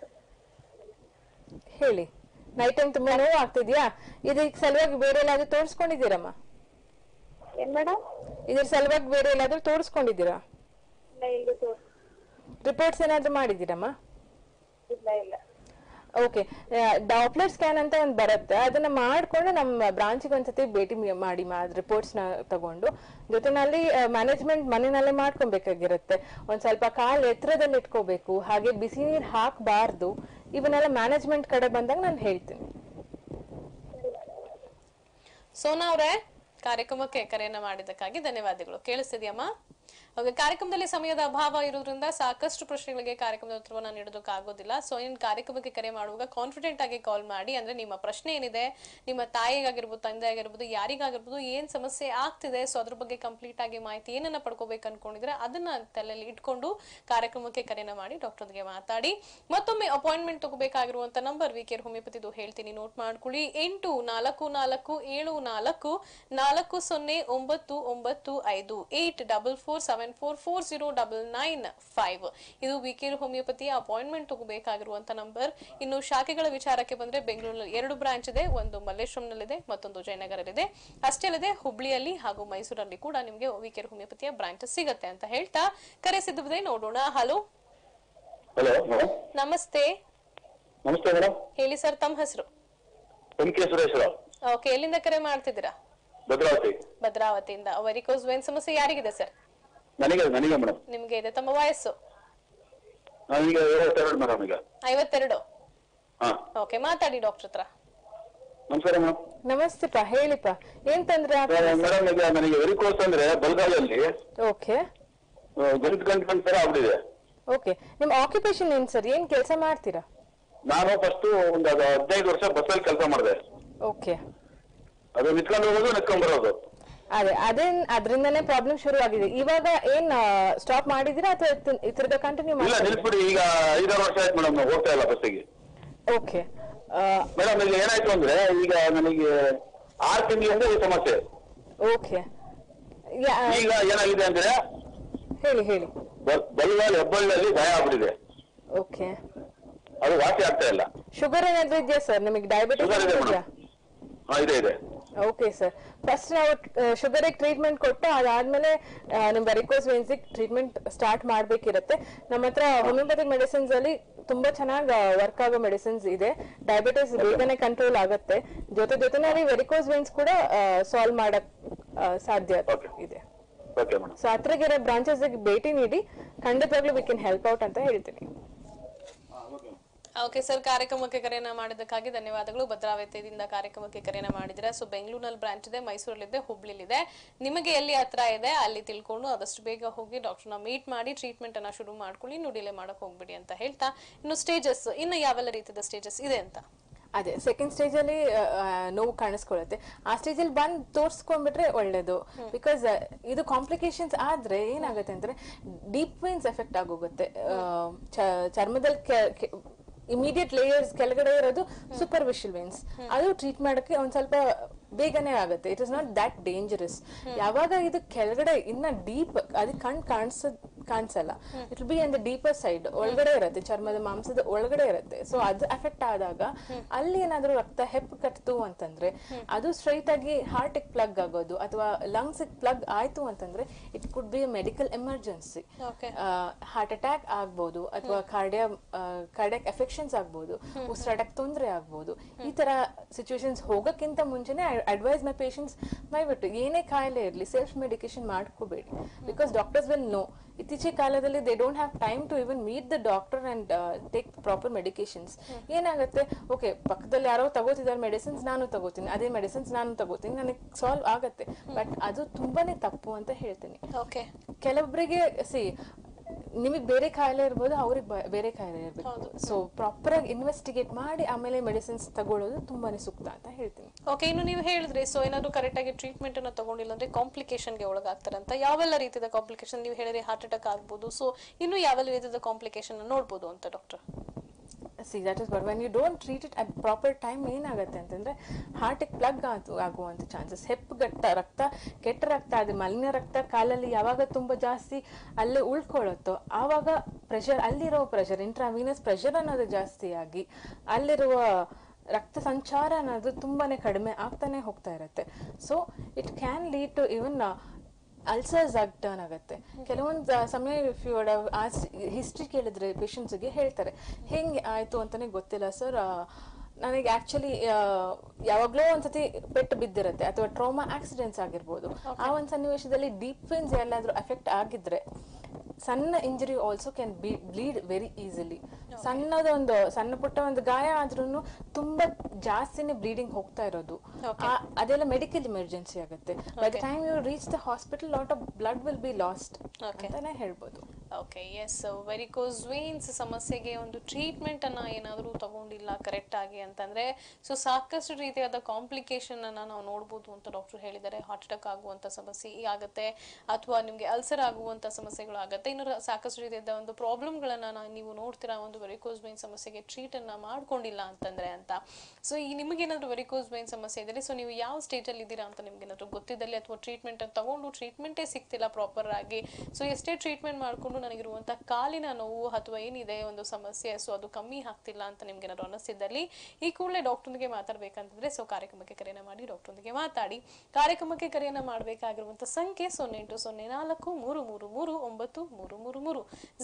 ಹೇಳಿ. ನೈಟ್ ಟೈಮ್ ತುಂಬಾ ನೋವು ಆಗ್ತಿದ್ಯಾ? ಇದಕ್ಕೆ ಸಲುವಾಗಿ ಬೇರೆ ಎಲ್ಲಾದ್ರೂ ತೋರಿಸ್ಕೊಂಡಿದ್ದೀರಮ್ಮ? ಏನ್ ಮೇಡಮ್? ಇದ್ರ ಸಲುವಾಗಿ ಬೇರೆ ಎಲ್ಲಾದ್ರೂ ತೋರಿಸ್ಕೊಂಡಿದ್ದೀರಾ? ಇಲ್ಲ, ರಿಪೋರ್ಟ್ಸ್ ಏನಾದ್ರೂ ಮಾಡಿದ್ದೀರಮ್ಮ? ಇಲ್ಲ. ಓಕೆ, ಡಾಪ್ಲರ್ ಸ್ಕ್ಯಾನ್ ಅಂತ ಒಂದು ಬರುತ್ತೆ, ಅದನ್ನ ಮಾಡ್ಕೊಂಡು ನಮ್ಮ ಬ್ರಾಂಚಿಗೆ ಒಂದ್ಸತಿ ಭೇಟಿ ಮಾಡಿ ರಿಪೋರ್ಟ್ಸ್ ನ ತಗೊಂಡು, ಜೊತೆನಲ್ಲಿ ಮ್ಯಾನೇಜ್ಮೆಂಟ್ ಮನೆಯಲ್ಲೇ ಮಾಡ್ಕೊಬೇಕಾಗಿರುತ್ತೆ. ಒಂದ್ ಸ್ವಲ್ಪ ಕಾಲ್ ಎತ್ತರದಲ್ಲಿ ಇಟ್ಕೋಬೇಕು, ಹಾಗೆ ಬಿಸಿ ನೀರು ಹಾಕಬಾರ್ದು. ಇವನ್ನೆಲ್ಲ ಮ್ಯಾನೇಜ್ಮೆಂಟ್ ಕಡೆ ಬಂದಾಗ ನಾನು ಹೇಳ್ತೀನಿ. ಸೋನಾ ಅವರೇ, ಕಾರ್ಯಕ್ರಮಕ್ಕೆ ಕರೆಯನ್ನ ಮಾಡಿದ್ದಕ್ಕಾಗಿ ಧನ್ಯವಾದಗಳು. ಕೇಳಿಸ್ತಿದ್ಯಮ್ಮ? ಓಕೆ, ಕಾರ್ಯಕ್ರಮದಲ್ಲಿ ಸಮಯದ ಅಭಾವ ಇರೋದ್ರಿಂದ ಸಾಕಷ್ಟು ಪ್ರಶ್ನೆಗಳಿಗೆ ಕಾರ್ಯಕ್ರಮದ ಉತ್ತರವನ್ನು ನೀಡೋದಕ್ಕಾಗೋದಿಲ್ಲ. ಸೊ ಇನ್ ಕಾರ್ಯಕ್ರಮಕ್ಕೆ ಕರೆ ಮಾಡುವಾಗ ಕಾನ್ಫಿಡೆಂಟ್ ಆಗಿ ಕಾಲ್ ಮಾಡಿ. ಅಂದ್ರೆ ನಿಮ್ಮ ಪ್ರಶ್ನೆ ಏನಿದೆ, ನಿಮ್ಮ ತಾಯಿಗಾಗಿರ್ಬೋದು, ತಂದೆ ಆಗಿರ್ಬೋದು, ಯಾರಿಗಾಗಿರ್ಬೋದು, ಏನ್ ಸಮಸ್ಯೆ ಆಗ್ತಿದೆ, ಸೊ ಅದ್ರ ಬಗ್ಗೆ ಕಂಪ್ಲೀಟ್ ಆಗಿ ಮಾಹಿತಿ ಏನನ್ನ ಪಡ್ಕೋಬೇಕು ಅನ್ಕೊಂಡಿದ್ರೆ ಅದನ್ನ ತಲೆಯಲ್ಲಿ ಇಟ್ಕೊಂಡು ಕಾರ್ಯಕ್ರಮಕ್ಕೆ ಕರೆನ ಮಾಡಿ ಡಾಕ್ಟರ್ಗೆ ಮಾತಾಡಿ. ಮತ್ತೊಮ್ಮೆ ಅಪಾಯಿಂಟ್ಮೆಂಟ್ ತಗೋಬೇಕಾಗಿರುವಂತ ನಂಬರ್ ವಿಕೇರ್ ಹೋಮಿಯೋಪತಿದು ಹೇಳ್ತೀನಿ, ನೋಟ್ ಮಾಡ್ಕೊಳ್ಳಿ. 8444744095 8447440995. ಇದು ವಿಕೇರ್ ಹೋಮಿಯೋಪತಿಯ ಅಪಾಯಿಂಟ್ಮೆಂಟ್ ತಗೋಬೇಕಾಗಿರುವಂತ ನಂಬರ್. ಇನ್ನು ಶಾಖೆಗಳ ವಿಚಾರಕ್ಕೆ ಬಂದ್ರೆ ಬೆಂಗಳೂರಿನಲ್ಲಿ 2 ಬ್ರಾಂಚ್ ಇದೆ, ಒಂದು ಮಲ್ಲೇಶ್ವರಂನಲ್ಲಿದೆ, ಮತ್ತೊಂದು ಜಯನಗರಲ್ಲಿದೆ. ಅಷ್ಟೇ ಅಲ್ಲದೆ ಹುಬ್ಳಿಯಲ್ಲಿ ಹಾಗೂ ಮೈಸೂರಲ್ಲಿ ಕೂಡ ನಿಮಗೆ ವಿಕೇರ್ ಹೋಮಿಯೋಪತಿಯ ಬ್ರಾಂಚ್ ಸಿಗತ್ತೆ ಅಂತ ಹೇಳ್ತಾ ಕರೆ ಸಿದ್ಧವಿದೆ, ನೋಡೋಣ. ಹಲೋ ಹಲೋ ನಮಸ್ತೆ. ನಮಸ್ತೆ ಮೇಡಮ್. ಹೇಳಿ ಸರ್, ತಮ್ಮ ಹೆಸರು? ಎಂ.ಕೆ. ಸುರೇಶ್. ಓಕೆ, ಎಲ್ಲಿಂದ ಕರೆ ಮಾಡ್ತಿದ್ದೀರಾ? ಭದ್ರಾವತಿ. ಭದ್ರಾವತಿಯಿಂದ. ವೆರಿಕೋಸ್ ವೇನ್ ಸಮಸ್ಯೆ ಯಾರಿಗಿದೆ ಸರ್? ನನಗೆ ಮೇಡಮ್. ನಿಮ್ಗೆ ಇದೆ. ತಮ್ಮ ವಯಸ್ಸು? ನನಗೆ 52 ಮೇಡಮ್. ಈಗ 52. ಹಾ. ಓಕೆ, ಮಾತಾಡಿ ಡಾಕ್ಟರ್ ಹತ್ರ. ನಮಸ್ಕಾರ ಮೇಡಮ್. ನಮಸ್ತೆಪ್ಪ, ಹೇಳಿಪ್ಪ, ಏನ್ ತೊಂದ್ರೆ ಮೇಡಮ್, ಈಗ ನನಗೆ ವೆರಿಕೋಸ್ ಅಂದ್ರೆ ಬಲಗಾಲಲ್ಲಿ ಓಕೆ ಗಂಟು ತರ ಆಗ್ಬಿಟ್ಟಿದೆ. ಓಕೆ, ನಿಮ್ ಆಕ್ಯುಪೇಷನ್ ಏನ್ ಸರ್? ಏನ್ ಕೆಲಸ ಮಾಡ್ತೀರಾ? ನಾನು ಫಸ್ಟ್ ಒಂದು 15 ವರ್ಷ ಬಸ್ಸಲ್ಲಿ ಕೆಲಸ ಮಾಡಿದೆ. ಓಕೆ, ಅದು ನಿತ್ಕೊಂಡು ಹೋಗೋದು, ನಿತ್ಕೊಂಡ್ ಬರೋದು. ಅದರಿಂದನೇ ಪ್ರಾಬ್ಲಮ್ ಶುರು ಆಗಿದೆ. ಇವಾಗ ಏನ್ ಸ್ಟಾಪ್ ಮಾಡಿದೀರಾ ಅಥವಾ ಇತರದ ಕಂಟಿನ್ಯೂ ಇಲ್ಲ, ಮಾಡಿ? ನಿಲ್ಸ್ಬಿಡಿ. ಈಗ 5-6 ವರ್ಷ ಆಯ್ತು ಮೇಡಮ್, ನಾವು ಹೋಗ್ತಾ ಇಲ್ಲ ಬಸ್ಸಿಗೆ. ಓಕೆ ಮೇಡಮ್, ಈಗ ಏನಾಯ್ತು ಅಂದ್ರೆ, ಈಗ ನನಗೆ 6 ತಿಂಗಳಿಂದ ಈ ಸಮಸ್ಯೆ. ಓಕೆ, ಈಗ ಏನಾಗಿದೆ ಅಂದ್ರೆ, ಹೇಳಿ. ಬಲಗಾಲ ಹೆಬ್ಬಳ್ಳಲ್ಲಿ ಗಾಯ ಆಗ್ಬಿಟ್ಟಿದೆ. ಓಕೆ, ಅದು ವಾಸಿ ಆಗ್ತಾ ಇಲ್ಲ. ಶುಗರ್ ಏನಾದ್ರು ಇದೆಯಾ ಸರ್? ನಿಮಗೆ ಡಯಾಬಿಟಿಸ್ ಇದೆಯಾ? ಇದೆ. ಓಕೆ ಸರ್, ಫಸ್ಟ್ ನಾವು ಶುಗರ್ ಟ್ರೀಟ್ಮೆಂಟ್ ಕೊಟ್ಟು ಅದಾದ್ಮೇಲೆ ನಿಮ್ ವೆರಿಕೋಸ್ ವೇನ್ಸ್ ಟ್ರೀಟ್ಮೆಂಟ್ ಸ್ಟಾರ್ಟ್ ಮಾಡ್ಬೇಕಿರತ್ತೆ. ನಮ್ಮ ಹತ್ರ ಹೋಮಿಯೋಪತಿಕ್ ಮೆಡಿಸಿನ್ಸ್ ಅಲ್ಲಿ ತುಂಬಾ ಚೆನ್ನಾಗಿ ವರ್ಕ್ ಆಗೋ ಮೆಡಿಸಿನ್ಸ್ ಇದೆ. ಡಯಾಬಿಟಿಸ್ ಬೇಗನೆ ಕಂಟ್ರೋಲ್ ಆಗುತ್ತೆ, ಜೊತೆನಲ್ಲಿ ವೆರಿಕೋಸ್ ವೇನ್ಸ್ ಕೂಡ ಸಾಲ್ವ್ ಮಾಡಕ್ ಸಾಧ್ಯ ಇದೆ. ಸೊ ಹತ್ರಗಿರೋ ಬ್ರಾಂಚಸ್ ಭೇಟಿ ನೀಡಿ, ಖಂಡಿತವಾಗ್ಲೂ ವಿ ಕ್ಯಾನ್ ಹೆಲ್ಪ್ ಔಟ್ ಅಂತ ಹೇಳ್ತೀನಿ. ಓಕೆ ಸರ್, ಕಾರ್ಯಕ್ರಮಕ್ಕೆ ಕರೆಯನ್ನ ಮಾಡಿದ್ದಕ್ಕಾಗಿ ಧನ್ಯವಾದಗಳು. ಭದ್ರಾವತಿಯಿಂದ ಕಾರ್ಯಕ್ರಮಕ್ಕೆ ಕರೆಯನ್ನ ಮಾಡಿದ್ರೆ. ಸೊ ಬೆಂಗಳೂರಿನಲ್ಲಿ ಬ್ರಾಂಚ್ ಇದೆ, ಮೈಸೂರಲ್ಲಿದೆ, ಹುಬ್ಳಿಲಿದೆ. ನಿಮಗೆ ಎಲ್ಲಿ ಹತ್ರ ಇದೆ ಅಲ್ಲಿ ತಿಳ್ಕೊಂಡು ಆದಷ್ಟು ಬೇಗ ಹೋಗಿ ಡಾಕ್ಟರ್ನ ಮೀಟ್ ಮಾಡಿ ಟ್ರೀಟ್ಮೆಂಟ್ ಅನ್ನ ಶುರು ಮಾಡ್ಕೊಳ್ಳಿ. ಇನ್ನು ಡಿಲೇ ಮಾಡಕ್ ಹೋಗ್ಬಿಡಿ ಅಂತ ಹೇಳ್ತಾ, ಇನ್ನು ಸ್ಟೇಜಸ್ ಇನ್ನು ಯಾವೆಲ್ಲ ರೀತಿಯ ಸ್ಟೇಜಸ್ ಇದೆ ಅಂತ? ಅದೇ ಸೆಕೆಂಡ್ ಸ್ಟೇಜ್ ಅಲ್ಲಿ ನೋವು ಕಾಣಿಸ್ಕೊಳ್ಳುತ್ತೆ. ಆ ಸ್ಟೇಜ್ ಅಲ್ಲಿ ಬಂದು ತೋರ್ಸ್ಕೊಂಡ್ಬಿಟ್ರೆ ಒಳ್ಳೇದು. ಬಿಕಾಸ್ ಇದು ಕಾಂಪ್ಲಿಕೇಶನ್ಸ್ ಆದ್ರೆ ಏನಾಗುತ್ತೆ ಅಂದ್ರೆ ಡೀಪ್ ವೇನ್ಸ್ ಎಫೆಕ್ಟ್ ಆಗೋಗುತ್ತೆ. ಚರ್ಮದಲ್ಲಿ ಇಮಿಡಿಯೇಟ್ ಲೇಯರ್ಸ್ ಕೆಳಗಡೆ ಇರೋದು ಸೂಪರ್ಫಿಷಿಯಲ್ ವೇನ್ಸ್. ಅದು ಟ್ರೀಟ್ ಮಾಡಕ್ಕೆ ಒಂದ್ ಸ್ವಲ್ಪ ಬೇಗನೆ ಆಗುತ್ತೆ. It is not that dangerous. ಯಾವಾಗ ಇದು ಕೆಳಗಡೆ ಇನ್ನ ಡೀಪ್, ಅದಕ್ಕೆ ಕಾಣಿಸಲ್ಲ. It will be on the deeper side, ಒಳಗಡೆ ಇರುತ್ತೆ, ಚರ್ಮದ ಮಾಂಸದ ಒಳಗಡೆ ಇರುತ್ತೆ. ಸೊ ಅದು ಅಫೆಕ್ಟ್ ಆದಾಗ ಅಲ್ಲಿ ಏನಾದ್ರೂ ರಕ್ತ ಹೆಪ್ಪು ಕಟ್ತು ಅಂತಂದ್ರೆ ಅದು ಸ್ಟ್ರೈಟ್ ಆಗಿ ಹಾರ್ಟ್ ಪ್ಲಗ್ ಆಗೋದು ಅಥವಾ ಲಂಗ್ಸ್ ಪ್ಲಗ್ ಆಯ್ತು ಅಂತಂದ್ರೆ it could be medical emergency. Heart attack ಆಗ್ಬಹುದು ಅಥವಾ ಕಾರ್ಡಿಯಾಕ್ ಎಫೆಕ್ಷನ್ಸ್ ಆಗ್ಬಹುದು, ಉಸಿರಾಟಕ್ಕೆ ತೊಂದರೆ ಆಗ್ಬಹುದು. ಈ ತರ ಸಿಚುವೇಶನ್ಸ್ ಹೋಗಕ್ಕಿಂತ ಮುಂಚೆನೆ ಅಡ್ವೈಸ್ ಮೈ ಪೇಷಂಟ್ಸ್, ದಯವಿಟ್ಟು ಏನೇ ಕಾಯಿಲೆ ಇರಲಿ ಸೆಲ್ಫ್ ಮೆಡಿಕೇಶನ್ ಮಾಡ್ಕೋಬೇಡಿ. Because doctors will know. ಇತ್ತೀಚಿನ ಕಾಲದಲ್ಲಿ they don't have time to even meet the doctor and take proper medications. ಏನಾಗುತ್ತೆ, ಓಕೆ ಪಕ್ಕದಲ್ಲಿ ಯಾರೋ ತಗೋತಿದ್ದಾರೆ ಮೆಡಿಸಿನ್ಸ್, ನಾನು ತಗೋತೀನಿ, ಅದೇ ಮೆಡಿಸಿನ್ಸ್ ನಾನು ತಗೋತೀನಿ, ನನಗೆ ಸಾಲ್ವ್ ಆಗತ್ತೆ. ಬಟ್ ಅದು ತುಂಬಾನೇ ತಪ್ಪು ಅಂತ ಹೇಳ್ತೀನಿ. ಕೆಲವೊಬ್ಬರಿಗೆ ನಿಮಗೆ ಬೇರೆ ಕಾಯಿಲೆ ಇರ್ಬೋದು, ಅವ್ರಿಗೆ ಬೇರೆ ಕಾಯಿಲೆ ಇರ್ಬೇಕು. ಸೊ ಪ್ರಾಪರ್ ಆಗಿ ಇನ್ವೆಸ್ಟಿಗೇಟ್ ಮಾಡಿ ಆಮೇಲೆ ಮೆಡಿಸಿನ್ಸ್ ತಗೊಳ್ಳೋದು ತುಂಬಾನೇ ಸೂಕ್ತ ಅಂತ ಹೇಳ್ತೀನಿ. ಓಕೆ, ಇನ್ನು ನೀವು ಹೇಳಿದ್ರಿ, ಸೊ ಏನಾದ್ರು ಕರೆಕ್ಟ್ ಆಗಿ ಟ್ರೀಟ್ಮೆಂಟ್ ಅನ್ನ ತಗೊಂಡಿಲ್ಲ ಅಂದ್ರೆ ಕಾಂಪ್ಲಿಕೇಶನ್ ಗೆ ಒಳಗಾಗ್ತಾರಂತ. ಯಾವೆಲ್ಲ ರೀತಿಯ ಕಾಂಪ್ಲಿಕೇಶನ್ ನೀವು ಹೇಳಿದ್ರೆ? ಹಾರ್ಟ್ ಅಟ್ಯಾಕ್ ಆಗ್ಬೋದು. ಸೊ ಇನ್ನು ಯಾವೆಲ್ಲ ರೀತಿಯ ಕಾಂಪ್ಲಿಕೇಶನ್ ನೋಡ್ಬೋದು ಅಂತ doctor? See, that is what when you don't treat it at proper time ಏನಾಗುತ್ತೆ ಅಂತಂದ್ರೆ ಹಾರ್ಟ್ ಪ್ಲಗ್ ಆಗುವಂತ ಚಾನ್ಸಸ್. ಕೆಟ್ಟ ರಕ್ತ ಅದು ಮಲಿನ ರಕ್ತ ಕಾಲಲ್ಲಿ ಯಾವಾಗ ತುಂಬಾ ಜಾಸ್ತಿ ಅಲ್ಲೇ ಉಳ್ಕೊಳ್ಳುತ್ತೋ ಆವಾಗ ಪ್ರೆಷರ್, ಅಲ್ಲಿರೋ ಪ್ರೆಷರ್, ಇಂಟ್ರಾವೀನಸ್ ಪ್ರೆಷರ್ ಅನ್ನೋದು ಜಾಸ್ತಿ ಆಗಿ ಅಲ್ಲಿರುವ ರಕ್ತ ಸಂಚಾರ ಅನ್ನೋದು ತುಂಬಾನೇ ಕಡಿಮೆ ಆಗ್ತಾನೆ ಹೋಗ್ತಾ ಇರುತ್ತೆ. So it can lead to even ulcers ಆಗಿ ಟರ್ನ್ ಆಗುತ್ತೆ. ಕೆಲವೊಂದು ಸಮಯ ಹಿಸ್ಟ್ರಿ ಕೇಳಿದ್ರೆ ಪೇಷಂಟ್ಸ್ಗೆ ಹೇಳ್ತಾರೆ, ಹೆಂಗೆ ಆಯ್ತು ಅಂತಾನೆ ಗೊತ್ತಿಲ್ಲ ಸರ್, ನನಗೆ ಆಕ್ಚುಲಿ ಯಾವಾಗ್ಲೋ ಒಂದ್ಸತಿ ಪೆಟ್ಟು ಬಿದ್ದಿರುತ್ತೆ ಅಥವಾ ಟ್ರಾಮಾ ಆಕ್ಸಿಡೆಂಟ್ಸ್ ಆಗಿರ್ಬೋದು. ಆ ಒಂದು ಸನ್ನಿವೇಶದಲ್ಲಿ ಡೀಪ್ ವೇನ್ಸ್ ಎಲ್ಲಾದ್ರೂ ಅಫೆಕ್ಟ್ ಆಗಿದ್ರೆ ಸಣ್ಣ injury also can bleed very easily. ಸಣ್ಣ ಪುಟ್ಟ ಒಂದು ಗಾಯ ಆದ್ರೂ ತುಂಬಾ ಜಾಸ್ತಿನೇ ಬ್ಲೀಡಿಂಗ್ ಹೋಗ್ತಾ ಇರೋದು. ಅದೆಲ್ಲ ಮೆಡಿಕಲ್ ಎಮರ್ಜೆನ್ಸಿ ಆಗುತ್ತೆ. By the time you reach the hospital lot of blood will be lost ಅಂತಾನೆ ಹೇಳ್ಬೋದು. Okay, S. ವೆರಿಕೋಸ್ ವೇನ್ಸ್ ಸಮಸ್ಯೆಗೆ ಒಂದು ಟ್ರೀಟ್ಮೆಂಟ್ ಅನ್ನ ಏನಾದರೂ ತಗೊಂಡಿಲ್ಲ ಕರೆಕ್ಟ್ ಆಗಿ ಅಂತಂದ್ರೆ ಸೊ ಸಾಕಷ್ಟು ರೀತಿಯಾದ ಕಾಂಪ್ಲಿಕೇಶನ್ ಅನ್ನ ನಾವು ನೋಡಬಹುದು ಅಂತ ಡಾಕ್ಟರ್ ಹೇಳಿದ್ದಾರೆ. ಹಾರ್ಟ್ ಅಟ್ಯಾಕ್ ಆಗುವಂತ ಸಮಸ್ಯೆ ಆಗುತ್ತೆ, ಅಥವಾ ನಿಮ್ಗೆ ಅಲ್ಸರ್ ಆಗುವಂತ ಸಮಸ್ಯೆಗಳು ಆಗುತ್ತೆ. ಇನ್ನು ಸಾಕಷ್ಟು ರೀತಿಯಾದ ಒಂದು ಪ್ರಾಬ್ಲಮ್ಗಳನ್ನ ನೀವು ನೋಡ್ತೀರಾ ಒಂದು ವೆರಿಕೋಸ್ ವೇನ್ ಸಮಸ್ಯೆಗೆ ಟ್ರೀಟ್ ಅನ್ನ ಮಾಡ್ಕೊಂಡಿಲ್ಲ ಅಂತಂದ್ರೆ ಅಂತ. ಸೊ ಈ ನಿಮಗೇನಾದ್ರೂ ವೆರಿಕೋಸ್ ವೇನ್ ಸಮಸ್ಯೆ ಇದ್ದರೆ ಸೊ ನೀವು ಯಾವ ಸ್ಟೇಜ್ ಅಲ್ಲಿ ಇದ್ದೀರಾ ಅಂತ ನಿಮ್ಗೆ ಏನಾದ್ರು ಗೊತ್ತಿದ್ದಲ್ಲಿ, ಅಥವಾ ಟ್ರೀಟ್ಮೆಂಟ್ ತಗೊಂಡು ಟ್ರೀಟ್ಮೆಂಟೇ ಸಿಗ್ತಿಲ್ಲ ಪ್ರಾಪರ್ ಆಗಿ, ಸೊ ಎಷ್ಟೇ ಟ್ರೀಟ್ಮೆಂಟ್ ಮಾಡ್ಕೊಂಡು ನನಗಿರುವಂತ ಕಾಲಿನ ನೋವು ಅಥವಾ ಏನಿದೆ ಒಂದು ಸಮಸ್ಯೆ ಸೊ ಅದು ಕಮ್ಮಿ ಆಗ್ತಿಲ್ಲ ಅಂತ ನಿಮ್ಗೆ ಏನಾದ್ರು ಅನಿಸ್ತಿದ್ದಲ್ಲಿ ಈ ಕೂಡಲೇ ಡಾಕ್ಟರ್ಗೆ ಮಾತಾಡ್ಬೇಕಂತಂದ್ರೆ ಸೊ ಕಾರ್ಯಕ್ರಮಕ್ಕೆ ಕರೆಯನ್ನ ಮಾಡಿ ಡಾಕ್ಟರ್ಗೆ ಮಾತಾಡಿ. ಕಾರ್ಯಕ್ರಮಕ್ಕೆ ಕರೆಯನ್ನ ಮಾಡಬೇಕಾಗಿರುವಂತ ಸಂಖ್ಯೆ 0804333933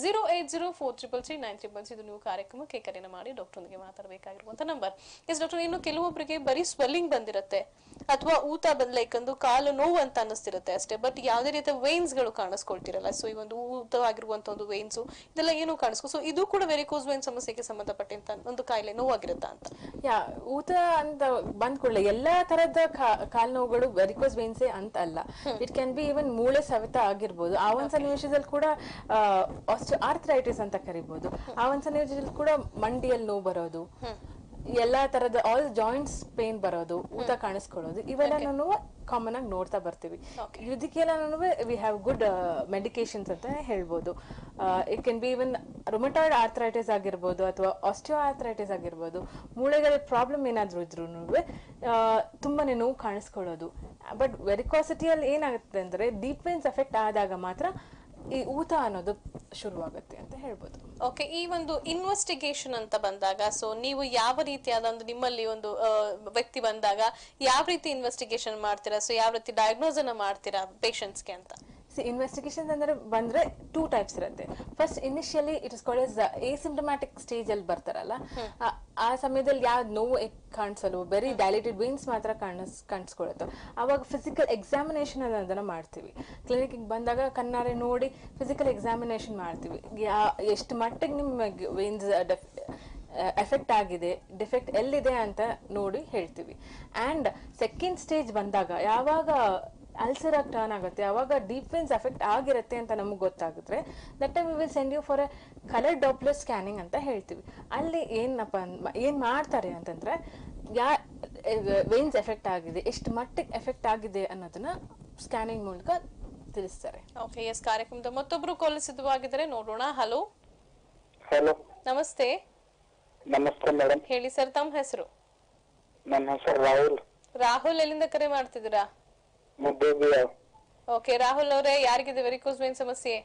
08043339333. ಇದು ನೀವು ಕಾರ್ಯಕ್ರಮಕ್ಕೆ ಕರೆಯನ್ನ ಮಾಡಿ ಡಾಕ್ಟರ್ಗೆ ಮಾತಾಡಬೇಕಾಗಿರುವಂತ ನಂಬರ್. ಎಸ್ ಡಾಕ್ಟರ್, ಇನ್ನು ಕೆಲವೊಬ್ಬರಿಗೆ ಬರೀ ಸ್ವೆಲ್ಲಿಂಗ್ ಬಂದಿರುತ್ತೆ ಅಥವಾ ಊತ ಬಂದ್ಲೈಕಂದು ಕಾಲು ನೋವು ಅಂತ ಅನ್ನಿಸ್ತಿರುತ್ತೆ ಅಷ್ಟೇ, ಬಟ್ ಯಾವುದೇ ರೀತಿಯ ವೇನ್ಸ್ ಗಳು ಕಾಣಿಸ್ಕೊಳ್ತಿರಲ್ಲ. ಸೊ ಈ ಒಂದು ಊತವಾಗಿರುವಂತ ಒಂದು ವೇನ್ಸ್ ಇದೆಲ್ಲ ಏನು ಕಾಣಿಸ್ಕೊ, ಸೊ ಇದು ಕೂಡ ವೆರಿಕೋಸ್ ವೇನ್ ಸಮಸ್ಯೆಗೆ ಸಂಬಂಧಪಟ್ಟಂತ ಒಂದು ಕಾಯಿಲೆ ನೋವಾಗಿರುತ್ತಾ ಅಂತ? ಊತ ಅಂತ ಬಂದ್ ಕೂಡಲೇ ಎಲ್ಲಾ ತರದ ಕಾಲ್ ನೋವುಗಳು ವೆರಿಕೋಸ್ ವೇನ್ಸೇ ಅಂತ ಅಲ್ಲ. ಇಟ್ ಕ್ಯಾನ್ ಬಿ ಈವನ್ ಮೂಳೆ ಸವೆತ ಆಗಿರ್ಬೋದು. ಆ ಒಂದ್ ಸನ್ನಿವೇಶದಲ್ಲಿ ಕೂಡ ಆರ್ಥರೈಟಿಸ್ ಅಂತ ಕರಿಬಹುದು. ಆ ಒಂದ್ ಸನ್ನಿವೇಶದಲ್ಲಿ ಕೂಡ ಮಂಡಿಯಲ್ಲಿ ನೋವು ಬರೋದು, ಎಲ್ಲಾ ತರದ ಆಲ್ ಜಾಯಿಂಟ್ಸ್ ಪೇನ್ ಬರೋದು, ಊತ ಕಾಣಿಸ್ಕೊಳ್ಳೋದು, ಇವೆಲ್ಲ ಕಾಮನ್ ಆಗಿ ನೋಡ್ತಾ ಬರ್ತೀವಿ. ಇದಕ್ಕೆಲ್ಲ ವಿ ಹ್ಯಾವ್ ಗುಡ್ ಮೆಡಿಕೇಶನ್ಸ್ ಅಂತ ಹೇಳ್ಬೋದು. It can be even rheumatoid arthritis ಆಗಿರ್ಬೋದು ಅಥವಾ ಆಸ್ಟಿಯೋ ಆರ್ಥರೈಟಿಸ್ ಆಗಿರ್ಬೋದು. ಮೂಳೆಗಳ ಪ್ರಾಬ್ಲಮ್ ಏನಾದ್ರು ಇದ್ರು ತುಂಬಾನೇ ನೋವು ಕಾಣಿಸ್ಕೊಳ್ಳೋದು. ಬಟ್ ವೆರಿಕೋಸಿಟಿಯಲ್ಲಿ ಏನಾಗುತ್ತೆ ಅಂದ್ರೆ ಡೀಪ್ ವೇನ್ಸ್ ಎಫೆಕ್ಟ್ ಆದಾಗ ಮಾತ್ರ ಈ ಊತ ಅನ್ನೋದು ಶುರುವಾಗುತ್ತೆ ಅಂತ ಹೇಳ್ಬೋದು. ಓಕೆ, ಈ ಒಂದು ಇನ್ವೆಸ್ಟಿಗೇಷನ್ ಅಂತ ಬಂದಾಗ ಸೊ ನೀವು ಯಾವ ರೀತಿಯಾದ ಒಂದು ನಿಮ್ಮಲ್ಲಿ ಒಂದು ವ್ಯಕ್ತಿ ಬಂದಾಗ ಯಾವ ರೀತಿ ಇನ್ವೆಸ್ಟಿಗೇಷನ್ ಮಾಡ್ತೀರಾ, ಸೊ ಯಾವ ರೀತಿ ಡಯಾಗ್ನೋಸ್ ಅನ್ನ ಮಾಡ್ತೀರಾ ಪೇಷಂಟ್ಸ್ಗೆ ಅಂತ? ಇನ್ವೆಸ್ಟಿಗೇಷನ್ ಅಂದ್ರೆ ಬಂದ್ರೆ 2 ಟೈಪ್ಸ್ ಇರುತ್ತೆ. First initially it is called as asymptomatic stage ಅಲ್ಲಿ ಬರ್ತಾರಲ್ಲ, ಆ ಸಮಯದಲ್ಲಿ ಯಾವ ನೋವು ಕಾಣಿಸಲು ಬರೀ ಡೈಲೇಟೆಡ್ ವೇನ್ಸ್ ಮಾತ್ರ ಕಾಣಿಸ್ಕೊಳ್ಳುತ್ತೆ. ಅವಾಗ ಫಿಸಿಕಲ್ ಎಕ್ಸಾಮಿನೇಷನ್ ಅನ್ನೋದನ್ನ ಮಾಡ್ತೀವಿ. ಕ್ಲಿನಿಕ್ ಬಂದಾಗ ಕಣ್ಣಾರೆ ನೋಡಿ ಫಿಸಿಕಲ್ ಎಕ್ಸಾಮಿನೇಷನ್ ಮಾಡ್ತೀವಿ. ಎಷ್ಟು ಮಟ್ಟಿಗೆ ನಿಮಗೆ ವೇನ್ಸ್ ಎಫೆಕ್ಟ್ ಆಗಿದೆ, ಡಿಫೆಕ್ಟ್ ಎಲ್ಲಿದೆ ಅಂತ ನೋಡಿ ಹೇಳ್ತೀವಿ. ಅಂಡ್ ಸೆಕೆಂಡ್ ಸ್ಟೇಜ್ ಬಂದಾಗ ಯಾವಾಗ ಅಲ್ಸರ್ ಆಗಿ ಟರ್ನ್ ಆಗುತ್ತೆ, ಅವಾಗ ಡೀಪ್ ವೇನ್ಸ್ ಎಫೆಕ್ಟ್ ಆಗಿರುತ್ತೆ ಅಂತ ನಮ್ಗೆ ಗೊತ್ತಾಗುತ್ತೆ. That time we will send you for a colour Doppler scanning ಅಂತ ಹೇಳ್ತೀವಿ. ಅಲ್ಲಿ ಏನ್ ಮಾಡ್ತಾರೆ ಅಂತಂದ್ರೆ ವೇನ್ಸ್ ಎಫೆಕ್ಟ್ ಆಗಿದೆ, ಎಷ್ಟು ಮಟ್ಟಿಗೆ ಎಫೆಕ್ಟ್ ಆಗಿದೆ ಅನ್ನೋದನ್ನ ಸ್ಕ್ಯಾನಿಂಗ್ ಮೂಲಕ ತಿಳಿಸ್ತಾರೆ. Okay, yes. ಕಾರ್ಯಕ್ರಮದ ಮತ್ತೊಬ್ರು ಕಾಲ್ ಸಿದ್ಧವಾಗಿದ್ದಾರೆ, ನೋಡೋಣ. ಹಲೋ. ಹಲೋ, ನಮಸ್ತೆ. ನಮಸ್ತೆ ಮೇಡಮ್. ಹೇಳಿ ಸರ್, ತಮ್ಮ ಹೆಸರು? ನನ್ನ ಹೆಸರು ರಾಹುಲ್. ರಾಹುಲ್, ಎಲ್ಲಿಂದ ಕರೆ ಮಾಡ್ತಿದ್ದೀರಾ? ಮುದ್ದೇಬಿಯ. ಓಕೆ ರಾಹುಲ್ ಅವರೇ, ಯಾರಿಗಿದೆ ವೆರಿಕೋಸ್ ವೇನ್ ಸಮಸ್ಯೆ?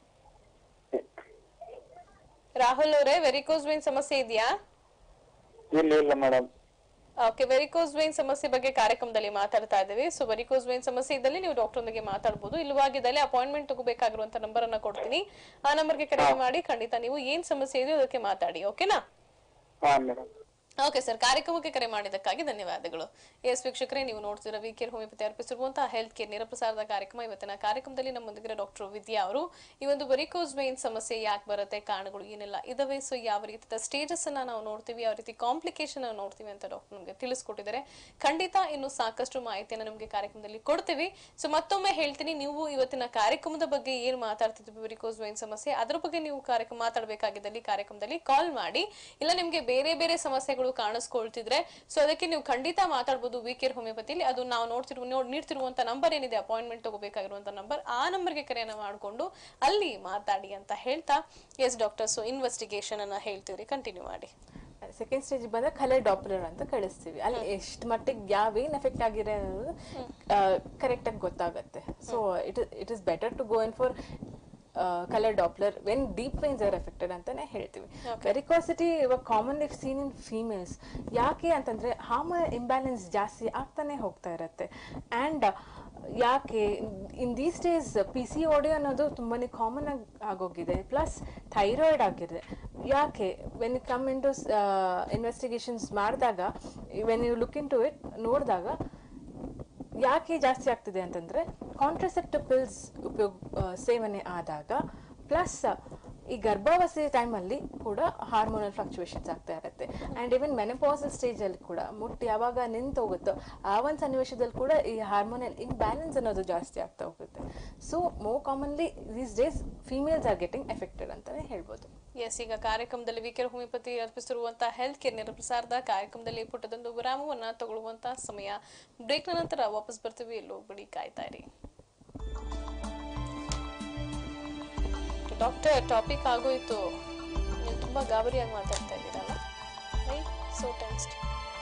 ರಾಹುಲ್ ಅವರೇ, ವೆರಿಕೋಸ್ ವೇನ್ ಸಮಸ್ಯೆ ಇದೆಯಾ? ಇಲ್ಲ ಮೇಡಮ್. ಓಕೆ, ವೆರಿಕೋಸ್ ವೇನ್ ಸಮಸ್ಯೆ ಬಗ್ಗೆ ಕಾರ್ಯಕ್ರಮದಲ್ಲಿ ಮಾತಾಡ್ತಾ ಇದ್ದೀವಿ. ಸೊ ವೆರಿಕೋಸ್ ವೇನ್ ಸಮಸ್ಯೆ ಇದ್ದಲ್ಲಿ ನೀವು ಡಾಕ್ಟರ್ ಒಂದಿಗೆ ಮಾತಾಡಬಹುದು. ಇಲ್ಲವಾಗಿದ್ದಲ್ಲಿ ಅಪಾಯಿಂಟ್ಮೆಂಟ್ ತಗೋಬೇಕಾಗಿರುವಂತ ನಂಬರ್ ಅನ್ನ ಕೊಡ್ತೀನಿ. ಆ ನಂಬರ್ಗೆ ಕರೆ ಮಾಡಿ ಖಂಡಿತ ನೀವು ಏನ್ ಸಮಸ್ಯೆ ಇದೆಯೋ ಅದಕ್ಕೆ ಮಾತಾಡಿ. ಓಕೆನಾ? ಹಾ ಮೇಡಮ್. ಓಕೆ ಸರ್, ಕಾರ್ಯಕ್ರಮಕ್ಕೆ ಕರೆ ಮಾಡಿದ್ದಕ್ಕಾಗಿ ಧನ್ಯವಾದಗಳು. ಎಸ್ ವೀಕ್ಷಕರೇ, ನೀವು ನೋಡ್ತಿರೋ ವಿಕೇರ್ ಹೋಮಿಯೋಪತಿ ಅರ್ಪಿಸಿರುವಂತಹ ಹೆಲ್ತ್ ಕೇರ್ ನೇರ ಪ್ರಸಾರದ ಕಾರ್ಯಕ್ರಮ. ಇವತ್ತಿನ ಕಾರ್ಯಕ್ರಮದಲ್ಲಿ ನಮ್ಮೊಂದಿಗೆ ಡಾಕ್ಟರ್ ವಿದ್ಯಾ ಅವರು ಈ ಒಂದು ವೆರಿಕೋಸ್ ವೇನ್ ಸಮಸ್ಯೆ ಯಾಕೆ ಬರುತ್ತೆ, ಕಾರಣಗಳು ಏನೆಲ್ಲ ಇದಾವೆ, ಸೊ ಯಾವ ರೀತಿಯ ಸ್ಟೇಜಸ್ ಅನ್ನ ನಾವು ನೋಡ್ತೀವಿ, ಯಾವ ರೀತಿ ಕಾಂಪ್ಲಿಕೇಶನ್ ನೋಡ್ತೀವಿ ಅಂತ ಡಾಕ್ಟರ್ ನಮಗೆ ತಿಳಿಸ್ಕೊಟ್ಟಿದ್ದಾರೆ. ಖಂಡಿತ ಇನ್ನು ಸಾಕಷ್ಟು ಮಾಹಿತಿಯನ್ನು ನಮಗೆ ಕಾರ್ಯಕ್ರಮದಲ್ಲಿ ಕೊಡ್ತೀವಿ. ಸೊ ಮತ್ತೊಮ್ಮೆ ಹೇಳ್ತೀನಿ, ನೀವು ಇವತ್ತಿನ ಕಾರ್ಯಕ್ರಮದ ಬಗ್ಗೆ ಏನು ಮಾತಾಡ್ತಿದ್ವಿ ವೆರಿಕೋಸ್ ವೇನ್ ಸಮಸ್ಯೆ, ಅದ್ರ ಬಗ್ಗೆ ನೀವು ಕಾರ್ಯಕ್ರಮ ಮಾತಾಡಬೇಕಾಗಿದ್ದಲ್ಲಿ ಕಾರ್ಯಕ್ರಮದಲ್ಲಿ ಕಾಲ್ ಮಾಡಿ. ಇಲ್ಲ ನಿಮ್ಗೆ ಬೇರೆ ಬೇರೆ ಸಮಸ್ಯೆಗಳು ಕಾಣಿಸ್ಕೊಳ್ತಿದ್ರೆ ಸೊ ಅದಕ್ಕೆ ನೀವು ಖಂಡಿತ ಮಾತಾಡಬಹುದು ವಿಕೇರ್ ಹೋಮಿಯೋಪತಿಲಿ. ಅದು ನಾವು ನೀಡ್ತಿರುವಂತ ನಂಬರ್ ಏನಿದೆ, ಅಪಾಯಿಂಟ್ಮೆಂಟ್ ತಗೋಬೇಕಾಗಿರುವಂತ ನಂಬರ್, ಆ ನಂಬರ್ಗೆ ಕರೆಯನ್ನ ಮಾಡಿಕೊಂಡು ಅಲ್ಲಿ ಮಾತಾಡಿ ಅಂತ ಹೇಳ್ತಾ, ಎಸ್ ಡಾಕ್ಟರ್, ಸೊ ಇನ್ವೆಸ್ಟಿಗೇಷನ್ ಅನ್ನ ಹೇಳ್ತೀವಿ, ಕಂಟಿನ್ಯೂ ಮಾಡಿ. ಸೆಕೆಂಡ್ ಸ್ಟೇಜ್ ಬಂದ್ರೆ ಕಲರ್ ಡಾಪ್ಲರ್ ಅಂತ ಕಳಿಸ್ತೀವಿ. ಅಲ್ಲಿ ಎಷ್ಟು ಮಟ್ಟಿಗೆ ಯಾವ ಏನ್ ಎಫೆಕ್ಟ್ ಆಗಿದೆ ಅನ್ನೋದು ಕರೆಕ್ಟ್ ಆಗಿ ಗೊತ್ತಾಗುತ್ತೆ. So it is better to go in for colour Doppler when deep veins are affected ಅಂತಾನೆ ಹೇಳ್ತೀವಿ. ವೆರಿಕೋಸಿಟಿ ಇವಾಗ ಕಾಮನ್ಲಿ ಸೀನ್ ಇನ್ ಫೀಮೇಲ್ಸ್. ಯಾಕೆ ಅಂತಂದ್ರೆ ಹಾರ್ಮೋನ್ ಇಂಬ್ಯಾಲೆನ್ಸ್ ಜಾಸ್ತಿ ಆಗ್ತಾನೆ ಹೋಗ್ತಾ ಇರುತ್ತೆ. ಅಂಡ್ ಯಾಕೆ ಇನ್ ದೀಸ್ ಡೇಸ್ PCOD ಅನ್ನೋದು ತುಂಬಾನೇ ಕಾಮನ್ ಆಗೋಗಿದೆ, ಪ್ಲಸ್ ಥೈರಾಯ್ಡ್ ಆಗಿದೆ. ಯಾಕೆ when you come in to investigations ಮಾಡಿದಾಗ, when you look in to it ನೋಡಿದಾಗ ಯಾಕೆ ಜಾಸ್ತಿ ಆಗ್ತಿದೆ ಅಂತಂದ್ರೆ ಕಾಂಟ್ರಸೆಪ್ಟಿವ್ ಪಿಲ್ಸ್ ಸೇವನೆ ಆದಾಗ, ಪ್ಲಸ್ ಈ ಗರ್ಭಾವಸ್ಥೆ ಟೈಮಲ್ಲಿ ಕೂಡ ಹಾರ್ಮೋನಲ್ ಫ್ಲಕ್ಚುಯೇಷನ್ಸ್ ಆಗ್ತಾ ಇರುತ್ತೆ ಅಂಡ್ ಈವನ್ ಮೆನೋಪಾಸಲ್ ಸ್ಟೇಜ್ ಅಲ್ಲಿ ಕೂಡ ಮುಟ್ಟು ಯಾವಾಗ ನಿಂತು ಹೋಗುತ್ತೋ ಆ ಒಂದು ಸನ್ನಿವೇಶದಲ್ಲಿ ಕೂಡ ಈ ಹಾರ್ಮೋನಲ್ ಇಂಬ್ಯಾಲೆನ್ಸ್ ಅನ್ನೋದು ಜಾಸ್ತಿ ಆಗ್ತಾ ಹೋಗುತ್ತೆ. So more commonly these days females are getting affected ಅಂತಾನೆ ಹೇಳ್ಬೋದು. ಎಸ್, ಈಗ ಕಾರ್ಯಕ್ರಮದಲ್ಲಿ ವಿಕೇರ್ ಹೋಮಿಯೋಪತಿ ಅರ್ಪಿಸಿರುವಂತಹ ಹೆಲ್ತ್ ಕೇರ್ ನೇರ ಪ್ರಸಾರದ ಕಾರ್ಯಕ್ರಮದಲ್ಲಿ ಪುಟ್ಟದೊಂದು ವಿರಾಮವನ್ನ ತಗೊಳ್ಳುವಂತಹ ಸಮಯ. ಬ್ರೇಕ್ ನಂತರ ವಾಪಸ್ ಬರ್ತೀವಿ, ಎಲ್ಲೋ ಬಿಡಿ, ಕಾಯ್ತಾ ಇರಿ. ಡಾಕ್ಟರ್, ಟಾಪಿಕ್ ಆಗೋಯ್ತು. ನೀವು ತುಂಬಾ ಗಾಬರಿಯಾಗಿ ಮಾತಾಡ್ತಾ ಇದ್ದೀರಲ್ಲ, why so tensed?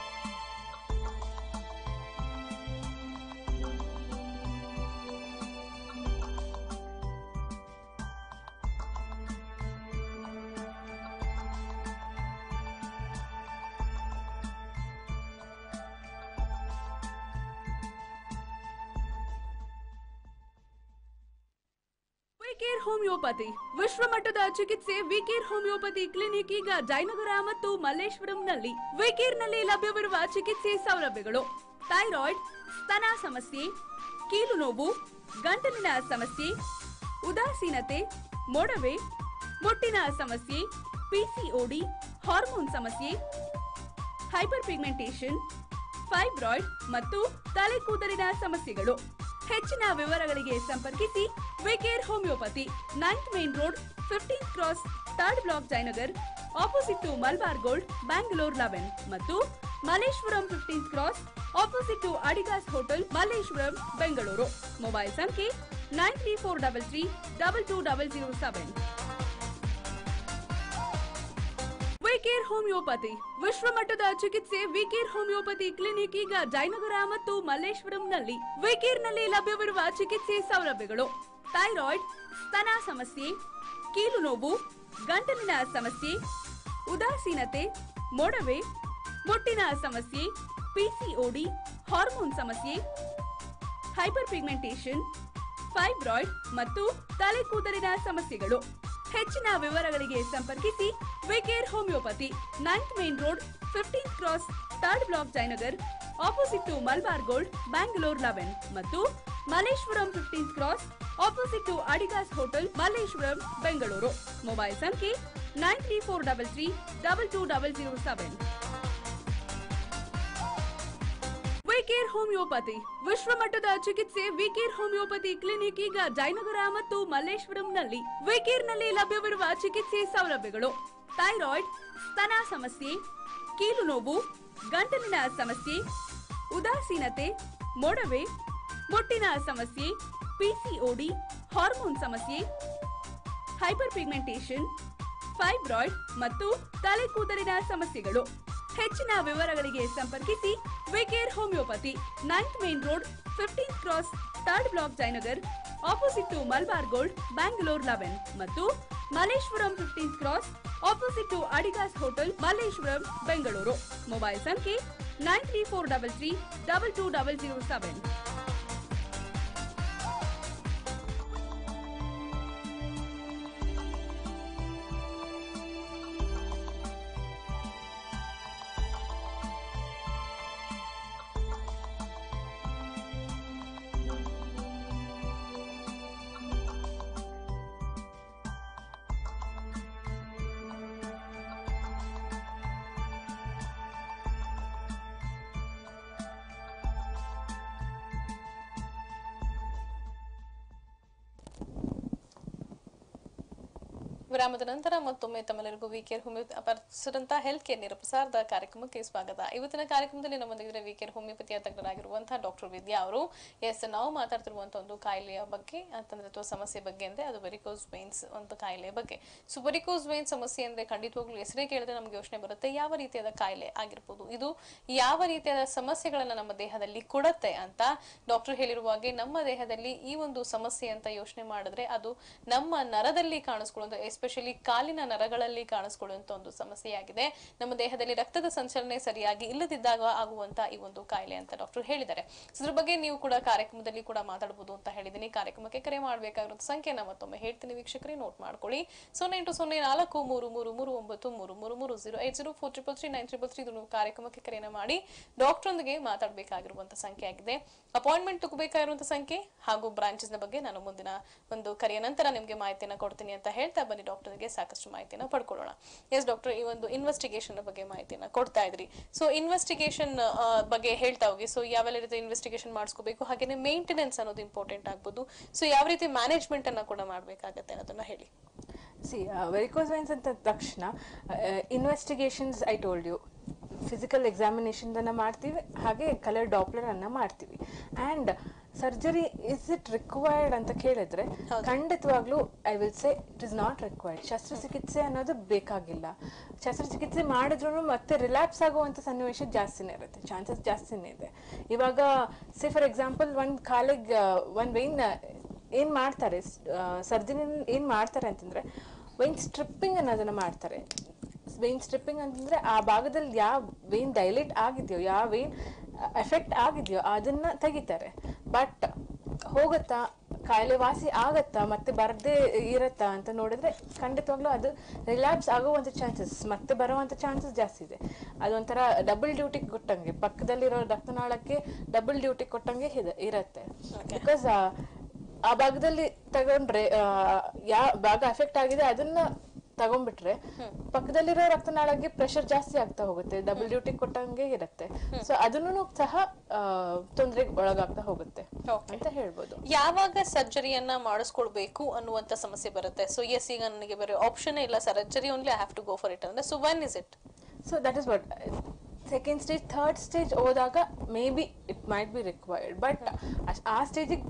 Vcare homeopathy ವಿಶ್ವಮಟ್ಟದ ಚಿಕಿತ್ಸೆ. ವಿಕೇರ್ ಹೋಮಿಯೋಪತಿ ಕ್ಲಿನಿಕ್ ಈಗ ಜಯನಗರ ಮತ್ತು ಮಲ್ಲೇಶ್ವರಂನಲ್ಲಿ. ವಿಕೇರ್ ನಲ್ಲಿ ಲಭ್ಯವಿರುವ ಚಿಕಿತ್ಸೆ ಸೌಲಭ್ಯಗಳು: ಥೈರಾಯ್ಡ್, ಸ್ತನ ಸಮಸ್ಯೆ, ಕೀಲು ನೋವು, ಗಂಟಲಿನ ಸಮಸ್ಯೆ, ಉದಾಸೀನತೆ, ಮೊಡವೆ, ಮುಟ್ಟಿನ ಸಮಸ್ಯೆ, ಪಿಸಿಒಡಿ, ಹಾರ್ಮೋನ್ ಸಮಸ್ಯೆ, ಹೈಪರ್ ಪಿಗ್ಮೆಂಟೇಷನ್, ಫೈಬ್ರಾಯ್ಡ್ ಮತ್ತು ತಲೆ ಕೂದಲಿನ ಸಮಸ್ಯೆಗಳು. ಹೆಚ್ಚಿನ ವಿವರಗಳಿಗೆ ಸಂಪರ್ಕಿಸಿ VCare homeopathy, 9th main road, 15th cross, 3rd block, Jayanagar, opposite to Malabar gold, Bangalore 11 ಮತ್ತು Malleshwaram 15th cross, opposite to Adigas hotel, Malleshwaram, Bengaluru. Mobile ಸಂಖ್ಯೆ 9343322007. ವಿಕೇರ್ ಹೋಮಿಯೋಪತಿ ವಿಶ್ವಮಟ್ಟದ ಚಿಕಿತ್ಸೆ. ವಿಕೇರ್ ಹೋಮಿಯೋಪತಿ ಕ್ಲಿನಿಕ್ ಈಗ ಜಯನಗರ ಮತ್ತು ಮಲ್ಲೇಶ್ವರಂನಲ್ಲಿ. ವಿಕೇರ್ ನಲ್ಲಿ ಲಭ್ಯವಿರುವ ಚಿಕಿತ್ಸೆ ಸೌಲಭ್ಯಗಳು: ಥೈರಾಯ್ಡ್, ಸ್ತನ ಸಮಸ್ಯೆ, ಕೀಲು ನೋವು, ಗಂಟಲಿನ ಸಮಸ್ಯೆ, ಉದಾಸೀನತೆ, ಮೊಡವೆ, ಮುಟ್ಟಿನ ಸಮಸ್ಯೆ, ಪಿಸಿಒಡಿ, ಹಾರ್ಮೋನ್ ಸಮಸ್ಯೆ, ಹೈಪರ್ ಪಿಗ್ಮೆಂಟೇಷನ್, ಫೈಬ್ರಾಯ್ಡ್ ಮತ್ತು ತಲೆ ಕೂದಲಿನ ಸಮಸ್ಯೆಗಳು. ಹೆಚ್ಚಿನ ವಿವರಗಳಿಗೆ ಸಂಪರ್ಕಿಸಿ VCare homeopathy, 9th main road, 15th cross, 3rd block, Jayanagar, opposite to Malabar gold, Bangalore 11 ಮತ್ತು Malleshwaram 15th cross, opposite to Adigas hotel, Malleshwaram, Bengaluru. Mobile ಸಂಖ್ಯೆ 9343322007. ವಿಕೇರ್ ಹೋಮಿಯೋಪತಿ ವಿಶ್ವಮಟ್ಟದ ಚಿಕಿತ್ಸೆ. ವಿಕೇರ್ ಹೋಮಿಯೋಪತಿ ಕ್ಲಿನಿಕ್ ಈಗ ಜಯನಗರ ಮತ್ತು ಮಲ್ಲೇಶ್ವರಂನಲ್ಲಿ. ವಿಕೇರ್ ನಲ್ಲಿ ಲಭ್ಯವಿರುವ ಚಿಕಿತ್ಸೆ ಸೌಲಭ್ಯಗಳು: ಥೈರಾಯ್ಡ್, ಸ್ತನ ಸಮಸ್ಯೆ, ಕೀಲು ನೋವು, ಗಂಟಲಿನ ಸಮಸ್ಯೆ, ಉದಾಸೀನತೆ, ಮೊಡವೆ, ಮುಟ್ಟಿನ ಸಮಸ್ಯೆ, ಪಿಸಿಒಡಿ, ಹಾರ್ಮೋನ್ ಸಮಸ್ಯೆ, ಹೈಪರ್ ಪಿಗ್ಮೆಂಟೇಷನ್, ಫೈಬ್ರಾಯ್ಡ್ ಮತ್ತು ತಲೆ ಕೂದಲಿನ ಸಮಸ್ಯೆಗಳು. ಹೆಚ್ಚಿನ ವಿವರಗಳಿಗೆ ಸಂಪರ್ಕಿಸಿ VCare homeopathy, 9th main road, 15th cross, 3rd block, Jayanagar, opposite to Malabar gold, Bangalore 11 ಮತ್ತು Malleshwaram 15th cross, opposite to Adigas hotel, Malleshwaram, Bengaluru. Mobile ಸಂಖ್ಯೆ 9343322007. ವಿರಾಮದ ನಂತರ ಮತ್ತೊಮ್ಮೆ ತಮ್ಮೆಲ್ಲರಿಗೂ ವಿಕೇರ್ ಹೋಮಿಯೋಪತಿ ಹೆಲ್ತ್ ಕೇರ್ ನೇರ ಪ್ರಸಾರದ ಕಾರ್ಯಕ್ರಮಕ್ಕೆ ಸ್ವಾಗತ. ಇವತ್ತಿನ ಕಾರ್ಯಕ್ರಮದಲ್ಲಿ ನಮ್ಮೊಂದಿಗೆ ವಿಕೇರ್ ಹೋಮಿಯೋಪತಿಯ ತಜ್ಞರಾಗಿರುವಂತಹ ಡಾಕ್ಟರ್ ವಿದ್ಯಾ ಅವರು. ಎಸ್, ನಾವು ಮಾತಾಡ್ತಿರುವಂತಹ ಒಂದು ಕಾಯಿಲೆಯ ಬಗ್ಗೆ ಅಂತಂದ್ರೆ ಅಥವಾ ಸಮಸ್ಯೆ ಬಗ್ಗೆ ಅಂದ್ರೆ ಅದು ವೆರಿಕೋಸ್ ವೇನ್ಸ್ ಒಂದು ಕಾಯಿಲೆಯ ಬಗ್ಗೆ. ಸೊ ವೆರಿಕೋಸ್ ವೇನ್ ಸಮಸ್ಯೆ ಅಂದ್ರೆ ಖಂಡಿತವಾಗ್ಲೂ ಹೆಸರೇ ಕೇಳಿದ್ರೆ ನಮ್ಗೆ ಯೋಚನೆ ಬರುತ್ತೆ ಯಾವ ರೀತಿಯಾದ ಕಾಯಿಲೆ ಆಗಿರ್ಬೋದು, ಇದು ಯಾವ ರೀತಿಯಾದ ಸಮಸ್ಯೆಗಳನ್ನ ನಮ್ಮ ದೇಹದಲ್ಲಿ ಕೊಡುತ್ತೆ ಅಂತ. ಡಾಕ್ಟರ್ ಹೇಳಿರುವ ಹಾಗೆ ನಮ್ಮ ದೇಹದಲ್ಲಿ ಈ ಒಂದು ಸಮಸ್ಯೆ ಅಂತ ಯೋಚನೆ ಮಾಡಿದ್ರೆ ಅದು ನಮ್ಮ ನರದಲ್ಲಿ ಕಾಣಿಸ್ಕೊಳ್ಳುವಂತ ಎಸ್ಪೆಷಲಿ ಕಾಲಿನ ನರಗಳಲ್ಲಿ ಕಾಣಿಸ್ಕೊಳ್ಳುವಂತ ಒಂದು ಸಮಸ್ಯೆಯಾಗಿದೆ. ನಮ್ಮ ದೇಹದಲ್ಲಿ ರಕ್ತದ ಸಂಚಲನೆ ಸರಿಯಾಗಿ ಇಲ್ಲದಿದ್ದಾಗ ಆಗುವಂತ ಈ ಒಂದು ಕಾಯಿಲೆ ಅಂತ ಡಾಕ್ಟರ್ ಹೇಳಿದ್ದಾರೆ. ಇದ್ರ ಬಗ್ಗೆ ನೀವು ಕೂಡ ಕಾರ್ಯಕ್ರಮದಲ್ಲಿ ಕೂಡ ಮಾತಾಡಬಹುದು ಅಂತ ಹೇಳಿದೀನಿ. ಕಾರ್ಯಕ್ರಮಕ್ಕೆ ಕರೆ ಮಾಡಬೇಕಾಗಿರೋ ಸಂಖ್ಯೆನ ಮತ್ತೊಮ್ಮೆ ಹೇಳ್ತೀನಿ ವೀಕ್ಷಕರೇ, ನೋಟ್ ಮಾಡ್ಕೊಳ್ಳಿ. 0804333333 ಕಾರ್ಯಕ್ರಮಕ್ಕೆ ಕರೆಯನ್ನ ಮಾಡಿ ಡಾಕ್ಟರ್ ಒಂದಿಗೆ ಮಾತಾಡಬೇಕಾಗಿರುವಂತ ಸಂಖ್ಯೆ ಆಗಿದೆ. ಅಪಾಯಿಂಟ್ಮೆಂಟ್ ತಗೋಬೇಕಾಗಿರುವಂತ ಸಂಖ್ಯೆ ಹಾಗೂ ಬ್ರಾಂಚಸ್ ನ ಬಗ್ಗೆ ನಾನು ಮುಂದಿನ ಒಂದು ಕರೆಯ ನಂತರ ನಿಮಗೆ ಮಾಹಿತಿಯನ್ನ ಕೊಡ್ತೀನಿ ಅಂತ ಹೇಳ್ತಾ ಬನ್ನಿ ಡಾಕ್ಟರ್ಗೆ ಸಾಕಷ್ಟು ಮಾಹಿತಿಯನ್ನ ಪಡ್ಕೊಳ್ಳೋಣ. ಎಸ್ ಡಾಕ್ಟರ್, ಈ ಒಂದು ಇನ್ವೆಸ್ಟಿಗೇಷನ್ ಬಗ್ಗೆ ಮಾಹಿತಿಯನ್ನ ಕೊಡ್ತಾ ಇದ್ರಿ. ಸೊ ಇನ್ವೆಸ್ಟಿಗೇಷನ್ ಬಗ್ಗೆ ಹೇಳ್ತಾ ಹೋಗಿ. ಸೊ ಯಾವೆಲ್ಲ ರೀತಿ ಇನ್ವೆಸ್ಟಿಗೇಷನ್ ಮಾಡಿಸ್ಕೋಬೇಕು, ಹಾಗೇನೆ ಮೇಂಟೆನೆನ್ಸ್ ಅನ್ನೋದು ಇಂಪಾರ್ಟೆಂಟ್ ಆಗ್ಬೋದು. ಸೊ ಯಾವ ರೀತಿ ಮ್ಯಾನೇಜ್ಮೆಂಟ್ ಅನ್ನ ಕೂಡ ಮಾಡ್ಬೇಕಾಗತ್ತೆ ಅನ್ನೋದನ್ನ ಹೇಳಿ. ವೆರಿಕೋಸ್ ವೈನ್ಸ್ ಅಂತ ತಕ್ಷಣ investigations I told you, physical examination ಅನ್ನ ಮಾಡ್ತೀವಿ, ಹಾಗೆ ಕಲರ್ ಡಾಪ್ಲರ್ ಅನ್ನ ಮಾಡ್ತೀವಿ. And surgery is it required ಅಂತ ಕೇಳಿದ್ರೆ ಖಂಡಿತವಾಗ್ಲೂ I will say it is not required. ಶಸ್ತ್ರಚಿಕಿತ್ಸೆ ಅನ್ನೋದು ಬೇಕಾಗಿಲ್ಲ. ಶಸ್ತ್ರಚಿಕಿತ್ಸೆ ಮಾಡಿದ್ರು ಮತ್ತೆ ರಿಲ್ಯಾಪ್ಸ್ ಆಗುವಂತ ಸನ್ನಿವೇಶ ಜಾಸ್ತಿನೇ ಇರುತ್ತೆ, ಚಾನ್ಸಸ್ ಜಾಸ್ತಿನೇ ಇದೆ. ಇವಾಗ ಸೇ ಫಾರ್ ಎಕ್ಸಾಂಪಲ್ ಒಂದ್ ಕಾಲಿಗೆ ಒಂದ್ ವೇನ್ ಏನ್ ಮಾಡ್ತಾರೆ, ಸರ್ಜರಿ ಏನ್ ಮಾಡ್ತಾರೆ ಅಂತಂದ್ರೆ ವೇನ್ ಸ್ಟ್ರಿಪ್ಪಿಂಗ್ ಅನ್ನೋದನ್ನ ಮಾಡ್ತಾರೆ. ವೇನ್ ಸ್ಟ್ರಿಪ್ಪಿಂಗ್ ಅಂತಂದ್ರೆ ಆ ಭಾಗದಲ್ಲಿ ಯಾವ ವೇನ್ ಡೈಲೇಟ್ ಆಗಿದೆಯೋ, ಯಾವ ವೇನ್ ಎಫೆಕ್ಟ್ ಆಗಿದೆಯೋ ಅದನ್ನ ತೆಗಿತಾರೆ. ಬಟ್ ಹೋಗುತ್ತಾ, ಕಾಯಿಲೆ ವಾಸಿ ಆಗತ್ತಾ, ಮತ್ತೆ ಬರದೇ ಇರತ್ತಾ ಅಂತ ನೋಡಿದ್ರೆ ಖಂಡಿತವಾಗ್ಲೂ ಅದು ರಿಲ್ಯಾಪ್ಸ್ ಆಗುವಂತ ಚಾನ್ಸಸ್, ಮತ್ತೆ ಬರುವಂತ ಚಾನ್ಸಸ್ ಜಾಸ್ತಿ ಇದೆ. ಅದೊಂಥರ ಡಬಲ್ ಡ್ಯೂಟಿ ಕೊಟ್ಟಂಗೆ, ಪಕ್ಕದಲ್ಲಿರೋ ರಕ್ತನಾಳಕ್ಕೆ ಡಬಲ್ ಡ್ಯೂಟಿ ಕೊಟ್ಟಂಗೆ ಇರತ್ತೆ. ಬಿಕಾಸ್ ಆ ಭಾಗದಲ್ಲಿ ತಗೊಂಡ್ರೆ ಯಾವ ಭಾಗ ಎಫೆಕ್ಟ್ ಆಗಿದೆ ಅದನ್ನ ತಗೊಂಡ್ಬಿಟ್ರೆ ಪಕ್ಕದಲ್ಲಿರೋ ರಕ್ತನಾಳಕ್ಕೆ ಪ್ರೆಷರ್ ಜಾಸ್ತಿ ಆಗ್ತಾ ಹೋಗುತ್ತೆ, ಡಬಲ್ ಡ್ಯೂಟಿ ಕೊಟ್ಟಂಗೆ ಇರುತ್ತೆ. ಸೊ ಅದನ್ನು ಸಹ ತೊಂದರೆಗೆ ಒಳಗಾಗ್ತಾ ಹೋಗುತ್ತೆ ಅಂತ ಹೇಳ್ಬೋದು. ಯಾವಾಗ ಸರ್ಜರಿಯನ್ನ ಮಾಡಿಸ್ಕೊಳ್ಬೇಕು ಅನ್ನುವಂತ ಸಮಸ್ಯೆ ಬರುತ್ತೆ. ಸೊ ಎಸ್, ಈಗ ನನಗೆ ಬೇರೆ ಆಪ್ಷನ್ ಇಲ್ಲ, surgery only I have to go for it ಅಂದ್ರೆ, so when is it? So that is what second stage, third stage ಹೋದಾಗ maybe it might be required. But ಆ ಸ್ಟೇಜಿಗೆ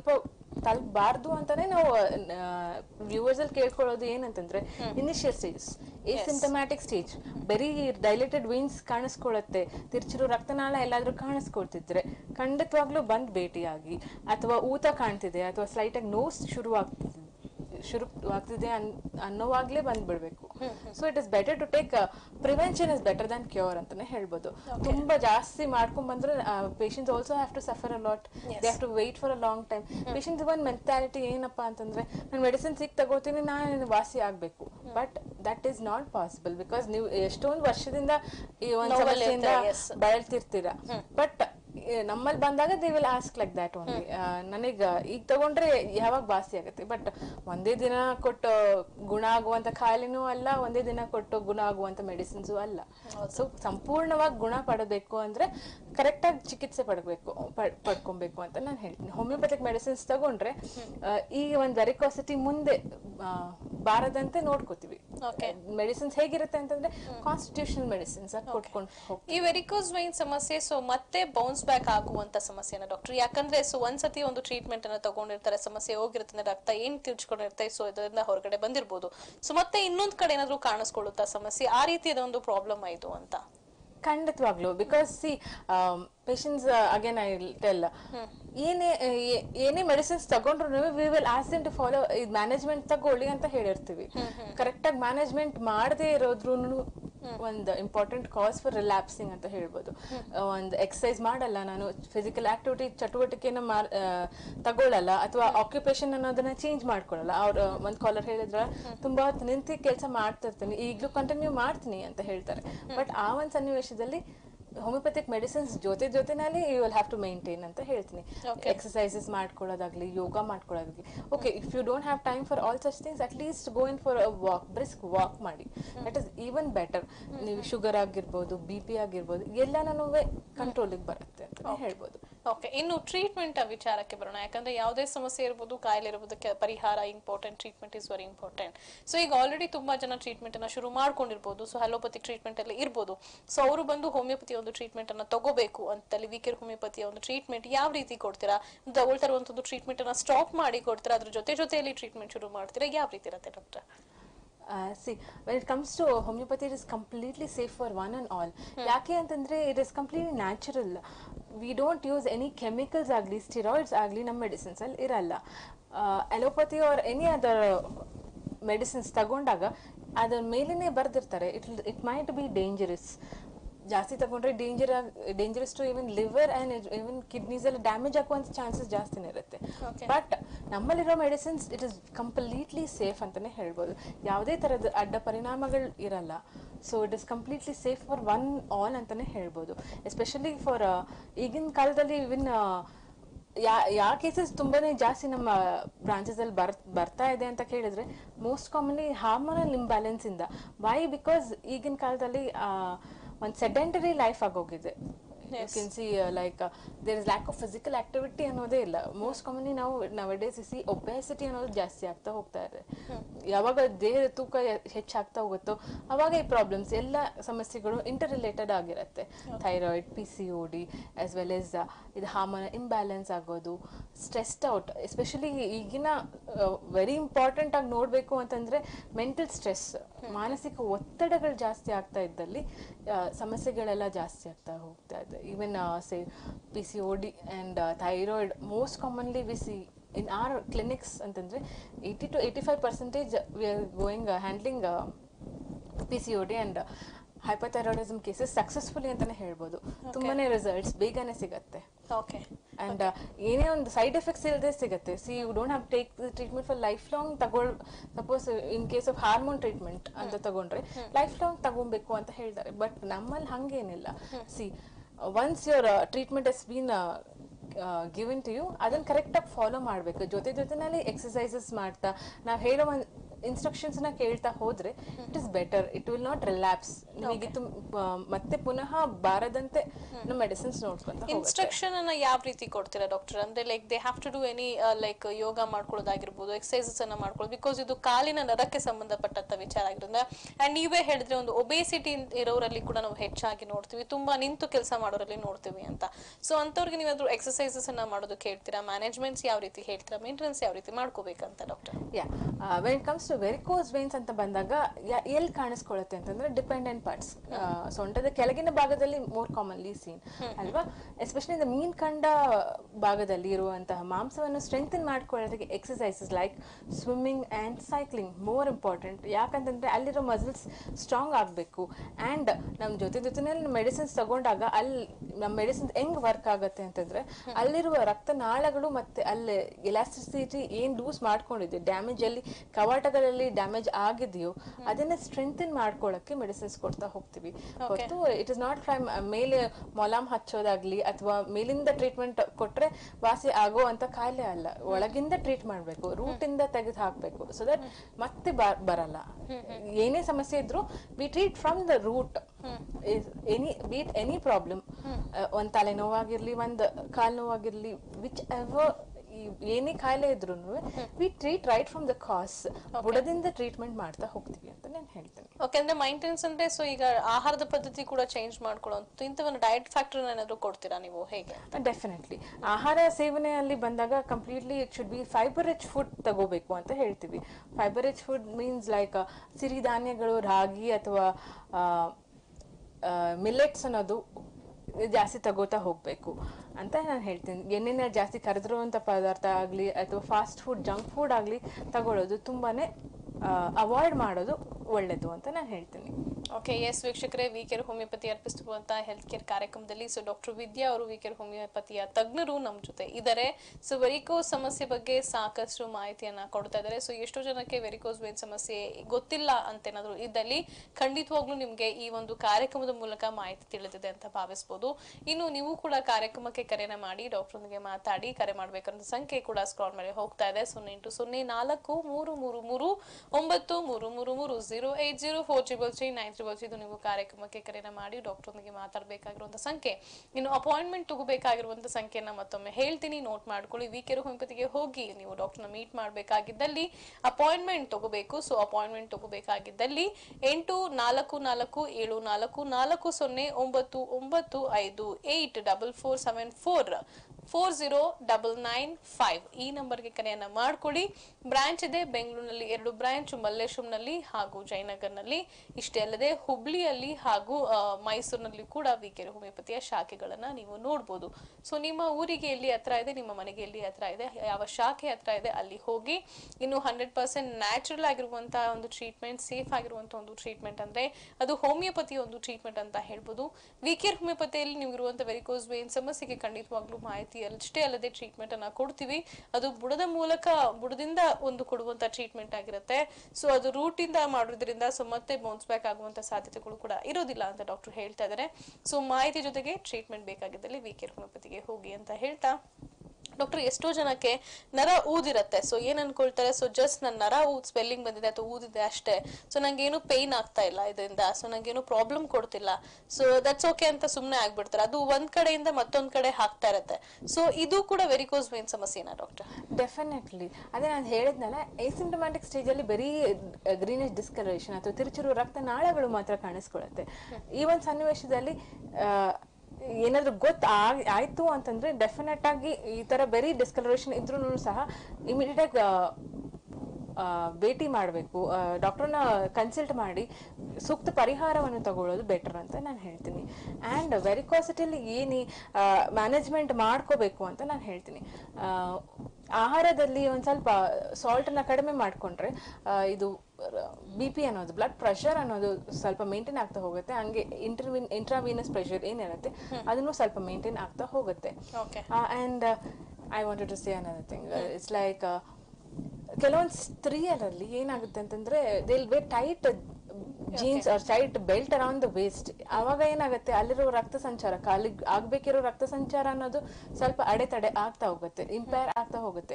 ತಲುಪಬಾರ್ದು ಅಂತಾನೆ ನಾವು ವ್ಯೂವರ್ಸ್ ಅಲ್ಲಿ ಕೇಳ್ಕೊಳ್ಳೋದು ಏನಂತಂದ್ರೆ, ಇನಿಷಿಯಲ್ ಸ್ಟೇಜಸ್, ಸಿಂಟಮ್ಯಾಟಿಕ್ ಸ್ಟೇಜ್, ಬರೀ ಡೈಲೇಟೆಡ್ ವೇನ್ಸ್ ಕಾಣಿಸ್ಕೊಳ್ಳುತ್ತೆ, ತಿರ್ಚಿರೋ ರಕ್ತನಾಳ ಎಲ್ಲಾದ್ರೂ ಕಾಣಿಸ್ಕೊಳ್ತಿದ್ರೆ ಖಂಡಿತವಾಗ್ಲೂ ಬಂದ್ ಭೇಟಿಯಾಗಿ, ಅಥವಾ ಊತ ಕಾಣ್ತಿದೆ ಅಥವಾ ಸ್ಲೈಟ್ ಆಗಿ ನೋಸ್ ಶುರುವಾಗ್ತಿದೆ ಅನ್ನೋವಾಗ್ಲೇ ಬಂದ್ಬಿಡ್ಬೇಕು. So it is better to take prevention is better than cure ಅಂತಾನೆ ಹೇಳ್ಬೋದು. ತುಂಬಾ ಜಾಸ್ತಿ ಮಾಡ್ಕೊಂಡ್ ಬಂದ್ರೆ patients also have to suffer a lot, they have to wait for a long time. Patients ಒಂದ್ ಮೆಂಟಾಲಿಟಿ ಏನಪ್ಪಾ ಅಂತಂದ್ರೆ, ನಾನು ಮೆಡಿಸಿನ್ ತಗೋತೀನಿ, ನಾನು ವಾಸಿ ಆಗ್ಬೇಕು. But that is not possible, because ನೀವು ಎಷ್ಟೊಂದು ವರ್ಷದಿಂದ ಈ ಒಂದು ಸಮಸ್ಯೆಯಿಂದ ಬಳಲ್ತಿರ್ತೀರಾ. ಬಟ್ ನಮ್ಮಲ್ಲಿ ಬಂದಾಗ they will ask like that only, ನನಗ ಈಗ ತಗೊಂಡ್ರೆ ಯಾವಾಗ ವಾಸಿ ಆಗುತ್ತೆ. ಬಟ್ ಒಂದೇ ದಿನ ಕೊಟ್ಟು ಗುಣ ಆಗುವಂತ ಕಾಯಿಲೆನೂ ಅಲ್ಲ, ಒಂದೇ ದಿನ ಕೊಟ್ಟು ಗುಣ ಆಗುವಂತ ಮೆಡಿಸಿನ್ಸು ಅಲ್ಲ. ಸೊ ಸಂಪೂರ್ಣವಾಗಿ ಗುಣ ಪಡಬೇಕು ಅಂದ್ರೆ ಕರೆಕ್ಟ್ ಆಗಿ ಚಿಕಿತ್ಸೆ ಪಡ್ಕೊಬೇಕು ಅಂತ ನಾನು ಹೇಳ್ತೀನಿ. ಹೋಮಿಯೋಪತಿಕ್ ಮೆಡಿಸಿನ್ಸ್ ತಗೊಂಡ್ರೆ ಈ ಒಂದು ವೆರಿಕೋಸಿಟಿ ಮುಂದೆ ಬಾರದಂತೆ ನೋಡ್ಕೋತೀವಿ. ಮೆಡಿಸಿನ್ಸ್ ಹೇಗಿರುತ್ತೆ ಅಂತಂದ್ರೆ ಕಾನ್ಸ್ಟಿಟ್ಯೂಷನಲ್ ಮೆಡಿಸಿನ್ಸ್ ಕೊಟ್ಕೊಂಡು ಈ ವೆರಿಕೋಸ್ ವೈನ್ ಸಮಸ್ಯೆ ಸೊ ಮತ್ತೆ ಬೌನ್ಸ್ ಬ್ಯಾಕ್ ಆಗುವಂತ ಸಮಸ್ಯೆನ ಡಾಕ್ಟರ್, ಯಾಕಂದ್ರೆ ಸೊ ಒಂದ್ಸತಿ ಒಂದು ಟ್ರೀಟ್ಮೆಂಟ್ ಅನ್ನ ತಗೊಂಡಿರ್ತಾರೆ, ಸಮಸ್ಯೆ ಹೋಗಿರುತ್ತೆ, ರಕ್ತ ಏನ್ ತಿಳ್ಕೊಂಡಿರುತ್ತೆ, ಸೊ ಇದರಿಂದ ಹೊರಗಡೆ ಬಂದಿರ್ಬೋದು. ಸೊ ಮತ್ತೆ ಇನ್ನೊಂದ್ ಕಡೆ ಏನಾದ್ರು ಕಾಣಿಸ್ಕೊಳ್ಳುತ್ತಾ ಸಮಸ್ಯೆ, ಆ ರೀತಿಯಾದ ಒಂದು ಪ್ರಾಬ್ಲಮ್ ಆಯ್ತು ಅಂತ? ಖಂಡಿತವಾಗ್ಲು, because see patients again I tell, ಏನೇ ಮೆಡಿಸಿನ್ಸ್ ತಗೊಂಡ್ರು we will ask them to follow management ತಗೊಳ್ಳಿ ಅಂತ ಹೇಳಿರ್ತೀವಿ. ಕರೆಕ್ಟ್ ಆಗಿ ಮ್ಯಾನೇಜ್ಮೆಂಟ್ ಮಾಡದೇ ಇರೋದ್ರೂ ಒಂದು ಇಂಪಾರ್ಟೆಂಟ್ ಕಾಸ್ ಫಾರ್ ರಿಲ್ಯಾಪ್ಸಿಂಗ್ ಅಂತ ಹೇಳ್ಬೋದು. ಒಂದು ಎಕ್ಸರ್ಸೈಸ್ ಮಾಡಲ್ಲ ನಾನು, ಫಿಸಿಕಲ್ ಆಕ್ಟಿವಿಟಿ ಚಟುವಟಿಕೆನ ತಗೊಳ್ಳಲ್ಲ, ಅಥವಾ ಆಕ್ಯುಪೇಷನ್ ಅನ್ನೋದನ್ನ ಚೇಂಜ್ ಮಾಡ್ಕೊಳ್ಳಲ್ಲ. ಅವ್ರು ಒಂದ್ ಕಾಲರ್ ಹೇಳಿದ್ರ ತುಂಬಾ ಹೊತ್ತು ನಿಂತಿ ಕೆಲಸ ಮಾಡ್ತಿರ್ತೀನಿ, ಈಗ್ಲೂ ಕಂಟಿನ್ಯೂ ಮಾಡ್ತೀನಿ ಅಂತ ಹೇಳ್ತಾರೆ. ಬಟ್ ಆ ಒಂದ್ ಸನ್ನಿವೇಶದಲ್ಲಿ ಹೋಮಿಯೋಪತಿಕ್ ಮೆಡಿಸಿನ್ಸ್ ಜೊತೆನಲ್ಲಿ you will have to maintain ಅಂತ ಹೇಳ್ತೀನಿ. ಎಕ್ಸರ್ಸೈಸಸ್ ಮಾಡ್ಕೊಳ್ಳೋದಾಗ್ಲಿ, ಯೋಗ ಮಾಡ್ಕೊಳ್ಳೋದಾಗ್ಲಿ. Okay, if you don't have time for all such things, at least go in for a walk, brisk walk ಮಾಡಿ. That is even better. ನೀವು sugar ಆಗಿರ್ಬೋದು, BP ಆಗಿರ್ಬೋದು, ಎಲ್ಲಾನು ಕಂಟ್ರೋಲಿಗೆ ಬರುತ್ತೆ ಅಂತ ಹೇಳ್ಬೋದು. ಓಕೆ, ಇನ್ನು ಟ್ರೀಟ್ಮೆಂಟ್ ವಿಚಾರಕ್ಕೆ ಬರೋಣ. ಯಾಕಂದ್ರೆ ಯಾವುದೇ ಸಮಸ್ಯೆ ಇರ್ಬೋದು, ಕಾಯಿಲೆ ಇರ್ಬೋದು, ಪರಿಹಾರ important, treatment is very important. So ಈಗ ಆಲ್ರೆಡಿ ತುಂಬಾ ಜನ ಟ್ರೀಟ್ಮೆಂಟ್ ಅನ್ನ ಶುರು ಮಾಡ್ಕೊಂಡಿರ್ಬೋದು, ಸೊ ಅಲೋಪತಿಕ್ ಟ್ರೀಟ್ಮೆಂಟ್ ಅಲ್ಲಿ ಇರ್ಬೋದು. ಸೊ ಅವರು ಬಂದು ಹೋಮಿಯೋಪತಿ ಒಂದು ಟ್ರೀಟ್ಮೆಂಟ್ ಅನ್ನ ತಗೋಬೇಕು ಅಂತಲ್ಲಿ ವಿಕೇರ್ ಹೋಮಿಯೋಪತಿಯ ಒಂದು ಟ್ರೀಟ್ಮೆಂಟ್ ಯಾವ ರೀತಿ ಕೊಡ್ತೀರಾ? ತಗೊಳ್ತಾ ಇರುವಂತದ್ದು ಟ್ರೀಟ್ಮೆಂಟ್ ಅನ್ನ ಸ್ಟಾಪ್ ಮಾಡಿ ಕೊಡ್ತೀರಾ, ಅದ್ರ ಜೊತೆಯಲ್ಲಿ ಟ್ರೀಟ್ಮೆಂಟ್ ಶುರು ಮಾಡ್ತೀರಾ? ಯಾವ ರೀತಿ ಇರುತ್ತೆ doctor? See, when it comes to homeopathy, it is completely safe for one and all. Yake antandre it is completely natural. We don't use any chemicals agli, steroids agli, ನಮ್ಮ medicines ಅಲ್ಲಿ ಇರಲ್ಲ. Allopathy or any other medicines ತಗೊಂಡಾಗ ಅದರ ಮೇಲೇನೆ ಬರ್ದಿರ್ತಾರೆ it might be dangerous. ಜಾಸ್ತಿ ತಗೊಂಡ್ರೆ dangerous to even liver and even kidneys ಎಲ್ಲ ಡ್ಯಾಮೇಜ್ ಆಗುವಂತ ಚಾನ್ಸಸ್ ಜಾಸ್ತಿನೇ ಇರುತ್ತೆ. ಬಟ್ ನಮ್ಮಲ್ಲಿರೋ medicines it is completely safe ಅಂತಾನೆ ಹೇಳ್ಬೋದು. ಯಾವುದೇ ತರದ ಅಡ್ಡ ಪರಿಣಾಮಗಳು ಇರಲ್ಲ. So it is completely safe for one all ಅಂತಾನೆ ಹೇಳ್ಬೋದು. ಎಸ್ಪೆಷಲಿ ಫಾರ್ ಈಗಿನ ಕಾಲದಲ್ಲಿ ಇವನ್ ಯಾವ ಕೇಸಸ್ ತುಂಬಾನೇ ಜಾಸ್ತಿ ನಮ್ಮ ಬ್ರಾಂಚಸ್ ಅಲ್ಲಿ ಬರ್ತಾ ಇದೆ ಅಂತ ಕೇಳಿದ್ರೆ ಮೋಸ್ಟ್ ಕಾಮನ್ಲಿ ಹಾರ್ಮೋನಲ್ ಇಂಬ್ಯಾಲೆನ್ಸ್ ಇಂದ. ವೈ? ಬಿಕಾಸ್ ಈಗಿನ ಕಾಲದಲ್ಲಿ ಒಂದು ಸೆಡೆಂಟರಿ ಲೈಫ್ ಆಗೋಗಿದೆ. You can see there is lack of physical activity ಅನ್ನೋದೇ ಇಲ್ಲ. ಮೋಸ್ಟ್ ಕಾಮನ್ಲಿ ನಾವು nowadays see obesity ಅನ್ನೋದು ಜಾಸ್ತಿ ಆಗ್ತಾ ಹೋಗ್ತಾ ಇದೆ. ಯಾವಾಗ ದೇಹದ ತೂಕ ಹೆಚ್ಚಾಗ್ತಾ ಹೋಗುತ್ತೋ ಅವಾಗ ಈ ಪ್ರಾಬ್ಲಮ್ಸ್ ಎಲ್ಲ ಸಮಸ್ಯೆಗಳು ಇಂಟರ್ ರಿಲೇಟೆಡ್ ಆಗಿರುತ್ತೆ. Thyroid, PCOD as well as ಇದು ಹಾರ್ಮೋನಲ್ ಇಂಬ್ಯಾಲೆನ್ಸ್ ಆಗೋದು, ಸ್ಟ್ರೆಸ್ಡ್ ಔಟ್. ಎಸ್ಪೆಷಲಿ ಈಗಿನ ವೆರಿ ಇಂಪಾರ್ಟೆಂಟ್ ಆಗಿ ನೋಡಬೇಕು ಅಂತಂದ್ರೆ ಮೆಂಟಲ್ ಸ್ಟ್ರೆಸ್, ಮಾನಸಿಕ ಒತ್ತಡಗಳು ಜಾಸ್ತಿ ಆಗ್ತಾ ಇದ್ದಲ್ಲಿ ಸಮಸ್ಯೆಗಳೆಲ್ಲ ಜಾಸ್ತಿ ಆಗ್ತಾ ಹೋಗ್ತಾ ಇದೆ. Even say PCOD and thyroid most commonly we see in our clinics ಅಂತಂದ್ರೆ 80 to 85% we are going handling PCOD and hypothyroidism cases successfully ಅಂತಾನೆ ಹೇಳ್ಬೋದು. ತುಂಬಾನೇ ರಿಸಲ್ಟ್ಸ್ ಬೇಗನೆ ಸಿಗುತ್ತೆ. ಅಂಡ್ ಏನೇ ಒಂದು ಸೈಡ್ ಎಫೆಕ್ಟ್ಸ್ ಇಲ್ಲದೆ ಸಿಗುತ್ತೆ. See you don't have take treatment for life long suppose in case of hormone treatment ಅಂತ ತಗೊಂಡ್ರೆ ಲೈಫ್ ಲಾಂಗ್ ತಗೊಬೇಕು ಅಂತ ಹೇಳ್ತಾರೆ. ಬಟ್ ನಮ್ಮಲ್ಲಿ ಹಂಗೇನಿಲ್ಲ. See once your treatment has been given to you, ಅದನ್ನ ಕರೆಕ್ಟ್ ಆಗಿ ಫಾಲೋ ಮಾಡಬೇಕು. ಜೊತೆನಲ್ಲಿ ಎಕ್ಸಸೈಸಸ್ ಮಾಡ್ತಾ ನಾವು ಹೇಳೋ ಒಂದು ಇನ್ಸ್ಟ್ರಕ್ಷನ್ಸ್ ನ ಕೇಳ್ತಾ ಹೋದ್ರೆ it is better. It will not relapse. ನಿಮಗೆ ಮತ್ತೆ ಪುನಃ ಬಾರದಂತೆ ನಮ್ಮ ಮೆಡಿಸಿನ್ಸ್ ನೋಡ್ಕೊಂತ ಇನ್ಸ್ಟ್ರಕ್ಷನ್ ಅನ್ನ ಯಾವ ರೀತಿ ಕೊಡ್ತೀರಾ ಡಾಕ್ಟರ್? ಅಂದ್ರೆ like they have to do any like yoga ಮಾಡ್ಕೊಳ್ಳೋದಾಗಿರ್ಬೋದು, ಎಕ್ಸಸೈಸಸ್ ಅನ್ನ ಮಾಡ್ಕೊಳ್ಳೋದು, ಬಿಕಾಸ್ ಇದು ಕಾಲಿನ ನರಕ್ಕೆ ಸಂಬಂಧಪಟ್ಟಂತ ವಿಚಾರ ಆಗಿರೋದ್ರಿಂದ. ಅಂಡ್ ನೀವೇ ಹೇಳಿದ್ರೆ ಒಂದು ಒಬೇಸಿಟಿ ಇರೋರಲ್ಲಿ ಕೂಡ ನಾವು ಹೆಚ್ಚಾಗಿ ನೋಡ್ತೀವಿ, ತುಂಬಾ ನಿಂತು ಕೆಲಸ ಮಾಡೋರಲ್ಲಿ ನೋಡ್ತೀವಿ ಅಂತ. ಸೊ ಅಂತವ್ರಿಗೆ ನೀವಾದ್ರೂ ಎಕ್ಸಸೈಸಸ್ ಅನ್ನ ಮಾಡೋದಕ್ಕೆ ಹೇಳ್ತೀರಾ? ಮ್ಯಾನೇಜ್ಮೆಂಟ್ಸ್ ಯಾವ ರೀತಿ ಹೇಳ್ತೀರಾ? ಮೇಂಟೆನೆನ್ಸ್ ಯಾವ ರೀತಿ ಮಾಡ್ಕೋಬೇಕಂತ doctor? When it comes varicose veins ಅಂತ ಬಂದಾಗ ಎಲ್ಲಿ ಕಾಣಿಸ್ಕೊಳ್ಳುತ್ತೆ ಅಂತಂದ್ರೆ ಡಿಪೆಂಡೆಂಟ್ ಪಾರ್ಟ್ಸ್, ಸೊಂಟದ ಕೆಳಗಿನ ಭಾಗದಲ್ಲಿ ಮೋರ್ ಕಾಮನ್ಲಿ ಸೀನ್ ಅಲ್ವಾ. ಎಸ್ಪೆಷಲಿ ಮೀನ್ಕಂಡ ಭಾಗದಲ್ಲಿ ಇರುವಂತಹ ಮಾಂಸವನ್ನು ಸ್ಟ್ರೆಂಥನ್ ಮಾಡ್ಕೊಳ್ಳೋದಕ್ಕೆ exercises like swimming and cycling more important. ಯಾಕಂತಂದ್ರೆ ಅಲ್ಲಿರೋ ಮಸಲ್ಸ್ ಸ್ಟ್ರಾಂಗ್ ಆಗಬೇಕು. ಅಂಡ್ ನಮ್ಮ ಜೊತೆನಲ್ಲಿ ಮೆಡಿಸಿನ್ಸ್ ತಗೊಂಡಾಗ ಅಲ್ಲಿ ನಮ್ಮ ಮೆಡಿಸಿನ್ಸ್ ಹೆಂಗ್ ವರ್ಕ್ ಆಗುತ್ತೆ ಅಂತಂದ್ರೆ ಅಲ್ಲಿರುವ ರಕ್ತನಾಳಗಳು ಮತ್ತೆ ಅಲ್ಲಿ ಎಲಾಸ್ಟಿಸಿಟಿ ಏನ್ ಲೂಸ್ ಮಾಡ್ಕೊಂಡಿದೆ, ಡ್ಯಾಮೇಜ್ ಅಲ್ಲಿ ಕವಾಟಗಳಲ್ಲಿ ಡ್ಯಾಮೇಜ್ ಆಗಿದೆಯೋ ಅದನ್ನ ಸ್ಟ್ರೆಂಥನ್ ಮಾಡ್ಕೊಳ್ಳಕ್ಕೆ ಮೆಡಿಸಿನ್ಸ್ ಕೊಡ್ತಾ ಹೋಗ್ತೀವಿ. ಹೊತ್ತು ಇಟ್ ಇಸ್ ನಾಟ್ ಫ್ರಮ್ ಮೇಲೆ ಮೊಲಾಮ್ ಹಚ್ಚೋದಾಗ್ಲಿ ಅಥವಾ ಮೇಲಿಂದ ಟ್ರೀಟ್ಮೆಂಟ್ ಕೊಟ್ರೆ ವಾಸಿ ಆಗೋ ಅಂತ ಕಾಯಿಲೆ ಅಲ್ಲ. ಒಳಗಿಂದ ಟ್ರೀಟ್ ಮಾಡ್ಬೇಕು, ರೂಟ್ ಇಂದ ತೆಗೆದು ಹಾಕ್ಬೇಕು. ಸೊ ದಟ್ ಮತ್ತೆ ಬರಲ್ಲ. ಏನೇ ಸಮಸ್ಯೆ ಇದ್ರು we treat from the root. Any problem, ಒಂದ್ ತಲೆ ನೋವಾಗಿರ್ಲಿ, ಒಂದ್ ಕಾಲ್ ನೋವಾಗಿರ್ಲಿ, ವಿಚ್ ಎವರ್ ಏನೇ ಕಾಯಿಲೆ ಇದ್ರು we treat right from the cause. ಬುಡದಿಂದ ಟ್ರೀಟ್ಮೆಂಟ್ ಮಾಡ್ತಾ ಹೋಗ್ತೀವಿ ಅಂತ ನಾನು ಹೇಳ್ತೇನೆ. ಓಕೆ, ಅಂದ್ರೆ ಮೈಂಟೆನೆನ್ಸ್ ಅಂದ್ರೆ ಸೊ ಈಗ ಆಹಾರದ ಪದ್ಧತಿ ಕೂಡ ಚೇಂಜ್ ಮಾಡ್ಕೊಳ್ಳೋಂತ ಇಂಥವನ್ನ ಡಯಟ್ ಫ್ಯಾಕ್ಟರ್ ಏನಾದ್ರು ಕೊಡ್ತೀರಾ ನೀವು? ಹೇಗೆ? ಡೆಫಿನೆಟ್ಲಿ ಆಹಾರ ಸೇವನೆಯಲ್ಲಿ ಬಂದಾಗ completely it should be fibre rich food ತಗೋಬೇಕು ಅಂತ ಹೇಳ್ತೀವಿ. Fibre rich food means like ಸಿರಿಧಾನ್ಯಗಳು, ರಾಗಿ ಅಥವಾ ಮಿಲೆಟ್ಸ್ ಅನ್ನೋದು ಜಾಸ್ತಿ ತಗೋತಾ ಹೋಗ್ಬೇಕು ಅಂತ ನಾನು ಹೇಳ್ತೀನಿ. ಎಣ್ಣೆನ ಜಾಸ್ತಿ ಕರೆದಿರುವಂತ ಪದಾರ್ಥ ಆಗ್ಲಿ ಅಥವಾ ಫಾಸ್ಟ್ ಫುಡ್, ಜಂಕ್ ಫುಡ್ ಆಗ್ಲಿ ತಗೊಳ್ಳೋದು ತುಂಬಾನೇ ಅವಾಯ್ಡ್ ಮಾಡೋದು ಒಳ್ಳೇದು ಅಂತ ನಾನು ಹೇಳ್ತೀನಿ. ಓಕೆ, ಎಸ್ ವೀಕ್ಷಕರೇ, ವಿ ಕೇರ್ ಹೋಮಿಯೋಪತಿ ಅರ್ಪಿಸುವಂತಹ ಹೆಲ್ತ್ ಕೇರ್ ಕಾರ್ಯಕ್ರಮದಲ್ಲಿ ಸೊ ಡಾಕ್ಟರ್ ವಿದ್ಯಾ ಅವರು ವಿ ಕೇರ್ ಹೋಮಿಯೋಪತಿಯ ತಜ್ಞರು ನಮ್ಮ ಜೊತೆ ಇದ್ದಾರೆ. ಸೊ ವೆರಿಕೋಸ್ ಸಮಸ್ಯೆ ಬಗ್ಗೆ ಸಾಕಷ್ಟು ಮಾಹಿತಿಯನ್ನ ಕೊಡ್ತಾ ಇದ್ದಾರೆ. ಸೊ ಎಷ್ಟೋ ಜನಕ್ಕೆ ವೆರಿಕೋಸ್ ವೇನ್ ಸಮಸ್ಯೆ ಗೊತ್ತಿಲ್ಲ ಅಂತ ಏನಾದ್ರು ಇದ್ದಲ್ಲಿ ಖಂಡಿತವಾಗ್ಲೂ ನಿಮ್ಗೆ ಈ ಒಂದು ಕಾರ್ಯಕ್ರಮದ ಮೂಲಕ ಮಾಹಿತಿ ತಿಳಿದಿದೆ ಅಂತ ಭಾವಿಸಬಹುದು. ಇನ್ನು ನೀವು ಕೂಡ ಕಾರ್ಯಕ್ರಮಕ್ಕೆ ಕರೆನ ಮಾಡಿ ಡಾಕ್ಟರ್ಗೆ ಮಾತಾಡಿ ಕರೆ ಮಾಡ್ಬೇಕಂತ ಸಂಖ್ಯೆ ಕೂಡ ಸ್ಕ್ರಾಲ್ ಮಾಡಿ ಹೋಗ್ತಾ ಇದೆ. 0804333933 080433393 ಇದು ನೀವು ಕಾರ್ಯಕ್ರಮಕ್ಕೆ ಕರೆನ ಮಾಡಿ ಡಾಕ್ಟರ್ಗೆ ಮಾತಾಡಬೇಕಾಗಿರುವಂತ ಸಂಖ್ಯೆ. ಇನ್ನು ಅಪಾಯಿಂಟ್ಮೆಂಟ್ ತಗೋಬೇಕಾಗಿರುವಂತ ಸಂಖ್ಯೆಯನ್ನ ಮತ್ತೊಮ್ಮೆ ಹೇಳ್ತೀನಿ, ನೋಟ್ ಮಾಡ್ಕೊಳ್ಳಿ. ವಿ ಕೇರ್ ಹೋಮಿಯೋಪತಿಗೆ ಹೋಗಿ ನೀವು ಡಾಕ್ಟರ್ನ ಮೀಟ್ ಮಾಡಬೇಕಾಗಿದ್ದಲ್ಲಿ ಅಪಾಯಿಂಟ್ಮೆಂಟ್ ತಗೋಬೇಕು. ಸೊ ಅಪಾಯಿಂಟ್ಮೆಂಟ್ ತಗೋಬೇಕಾಗಿದ್ದಲ್ಲಿ 844744409995 84474 409995 ಈ ನಂಬರ್ಗೆ ಕರೆಯನ್ನ ಮಾಡ್ಕೊಡಿ. ಬ್ರಾಂಚ್ ಇದೆ ಬೆಂಗಳೂರಿನಲ್ಲಿ 2 ಬ್ರಾಂಚ್, ಮಲ್ಲೇಶ್ವರಂನಲ್ಲಿ ಹಾಗೂ ಜಯನಗರ್ನಲ್ಲಿ. ಇಷ್ಟೇ ಅಲ್ಲದೆ ಹುಬ್ಳಿಯಲ್ಲಿ ಹಾಗೂ ಮೈಸೂರಿನಲ್ಲಿ ಕೂಡ ವಿಕೇರ್ ಹೋಮಿಯೋಪತಿಯ ಶಾಖೆಗಳನ್ನ ನೀವು ನೋಡಬಹುದು. ಸೊ ನಿಮ್ಮ ಊರಿಗೆ ಎಲ್ಲಿ ಹತ್ರ ಇದೆ, ನಿಮ್ಮ ಮನೆಗೆ ಎಲ್ಲಿ ಹತ್ರ ಇದೆ, ಯಾವ ಶಾಖೆ ಹತ್ರ ಇದೆ ಅಲ್ಲಿ ಹೋಗಿ. ಇನ್ನು 100% ನ್ಯಾಚುರಲ್ ಆಗಿರುವಂತಹ ಒಂದು ಟ್ರೀಟ್ಮೆಂಟ್, ಸೇಫ್ ಆಗಿರುವಂತಹ ಒಂದು ಟ್ರೀಟ್ಮೆಂಟ್ ಅಂದ್ರೆ ಅದು ಹೋಮಿಯೋಪತಿ ಒಂದು ಟ್ರೀಟ್ಮೆಂಟ್ ಅಂತ ಹೇಳ್ಬೋದು. ವಿಕೇರ್ ಹೋಮಿಯೋಪತಿಯಲ್ಲಿ ನೀವು ಇರುವಂತಹ ವೆರಿಕೋಸ್ ವೇನ್ ಸಮಸ್ಯೆಗೆ ಖಂಡಿತವಾಗ್ಲೂ ಮಾಹಿತಿ ಅಷ್ಟೇ ಅಲ್ಲದೆ ಟ್ರೀಟ್ಮೆಂಟ್ ಅನ್ನ ಕೊಡ್ತೀವಿ. ಅದು ಬುಡದಿಂದ ಒಂದು ಕೊಡುವಂತ ಟ್ರೀಟ್ಮೆಂಟ್ ಆಗಿರುತ್ತೆ. ಸೊ ಅದು ರೂಟ್ ಇಂದ ಮಾಡೋದ್ರಿಂದ ಸೊ ಮತ್ತೆ ಬೌನ್ಸ್ ಬ್ಯಾಕ್ ಆಗುವಂತ ಸಾಧ್ಯತೆಗಳು ಕೂಡ ಇರೋದಿಲ್ಲ ಅಂತ ಡಾಕ್ಟರ್ ಹೇಳ್ತಾ ಇದ್ದಾರೆ. ಸೊ ಮಾಹಿತಿ ಜೊತೆಗೆ ಟ್ರೀಟ್ಮೆಂಟ್ ಬೇಕಾಗಿದ್ದಲ್ಲಿ ವಿಕೇರ್ ಹೋಮಿಯೋಪತಿಗೆ ಹೋಗಿ ಅಂತ ಹೇಳ್ತಾ, ಡಾಕ್ಟರ್ ಎಷ್ಟೋ ಜನಕ್ಕೆ ನರ ಊದಿರತ್ತೆ. ಸೊ ಏನ್ ಅನ್ಕೊಳ್ತಾರೆ, ಸೊ ಜಸ್ಟ್ ನನ್ನ ನರ ಸ್ವೆಲ್ಲಿಂಗ್ ಬಂದಿದೆ ಅಥವಾ ಊದಿದೆ ಅಷ್ಟೇ, ಸೊ ನಂಗೇನು ಪೇನ್ ಆಗ್ತಾ ಇಲ್ಲ ಇದರಿಂದ, ಸೊ ನಂಗೇನು ಪ್ರಾಬ್ಲಮ್ ಕೊಡ್ತಿಲ್ಲ, ಸೊ ದಟ್ಸ್ ಓಕೆ ಅಂತ ಸುಮ್ನೆ ಆಗ್ಬಿಡ್ತಾರೆ. ಅದು ಒಂದ್ ಕಡೆಯಿಂದ ಮತ್ತೊಂದ್ ಕಡೆ ಹಾಕ್ತಾ ಇರತ್ತೆ. ಸೊ ಇದು ಕೂಡ ವೆರಿಕೋಸ್ ವೇನ್ ಸಮಸ್ಯೆನಾ ಡಾಕ್ಟರ್? ಡೆಫಿನೆಟ್ಲಿ. ಅದೇ ನಾನು ಹೇಳಿದ್ನಲ್ಲ, ಏಸಿಂಪ್ಟಮ್ಯಾಟಿಕ್ ಸ್ಟೇಜ್ ಅಲ್ಲಿ ಬರೀ ಗ್ರೀನಿಶ್ ಡಿಸ್ಕಲರೇಷನ್ ಅಥವಾ ತಿರುಚಿರುವ ರಕ್ತನಾಳಗಳು ಮಾತ್ರ ಕಾಣಿಸ್ಕೊಳ್ಳುತ್ತೆ. ಈ ಒಂದು ಸನ್ನಿವೇಶದಲ್ಲಿ ಏನಾದ್ರೂ ಆಯ್ತು ಅಂತಂದ್ರೆ ಡೆಫಿನೆಟ್ ಆಗಿ ಈ ತರ ಬರೀ ಡಿಸ್ಕಲರೇಷನ್ ಇದ್ರೂ ಸಹ ಇಮಿಡಿಯೇಟ್ ಆಗಿ ಭೇಟಿ ಮಾಡಬೇಕು, ಡಾಕ್ಟರ್ನ ಕನ್ಸಲ್ಟ್ ಮಾಡಿ ಸೂಕ್ತ ಪರಿಹಾರವನ್ನು ತಗೊಳ್ಳೋದು ಬೆಟರ್ ಅಂತ ನಾನು ಹೇಳ್ತೀನಿ. ಆ್ಯಂಡ್ ವೆರಿಕೋಸಿಟಿಯಲ್ಲಿ ಮ್ಯಾನೇಜ್ಮೆಂಟ್ ಮಾಡ್ಕೋಬೇಕು ಅಂತ ನಾನು ಹೇಳ್ತೀನಿ. ಆಹಾರದಲ್ಲಿ ಒಂದು ಸ್ವಲ್ಪ ಸಾಲ್ಟನ್ನ ಕಡಿಮೆ ಮಾಡಿಕೊಂಡ್ರೆ ಇದು BP ಅನ್ನೋದು, ಬ್ಲಡ್ ಪ್ರೆಷರ್ ಅನ್ನೋದು ಸ್ವಲ್ಪ ಮೇಂಟೈನ್ ಆಗ್ತಾ ಹೋಗುತ್ತೆ. ಹಂಗೆ ಇಂಟ್ರಾವೀನಸ್ ಪ್ರೆಷರ್ ಏನಿರುತ್ತೆ ಅದನ್ನು ಸ್ವಲ್ಪ ಮೇಂಟೈನ್ ಆಗ್ತಾ ಹೋಗುತ್ತೆ. And I wanted to say another thing, it's like ಕೆಲವೊಂದು ಸ್ತ್ರೀಯರಲ್ಲಿ ಏನಾಗುತ್ತೆ ಅಂತಂದ್ರೆ they will wear tight jeans or tight belt around the waist. ಅವಾಗ ಏನಾಗುತ್ತೆ, ಅಲ್ಲಿರೋ ರಕ್ತ ಸಂಚಾರ, ಕಾಲಿಗೆ ಆಗ್ಬೇಕಿರೋ ರಕ್ತ ಸಂಚಾರ ಅನ್ನೋದು ಸ್ವಲ್ಪ ಅಡೆತಡೆ ಆಗ್ತಾ ಹೋಗುತ್ತೆ, ಇಂಪೇರ್ ಆಗ್ತಾ ಹೋಗುತ್ತೆ.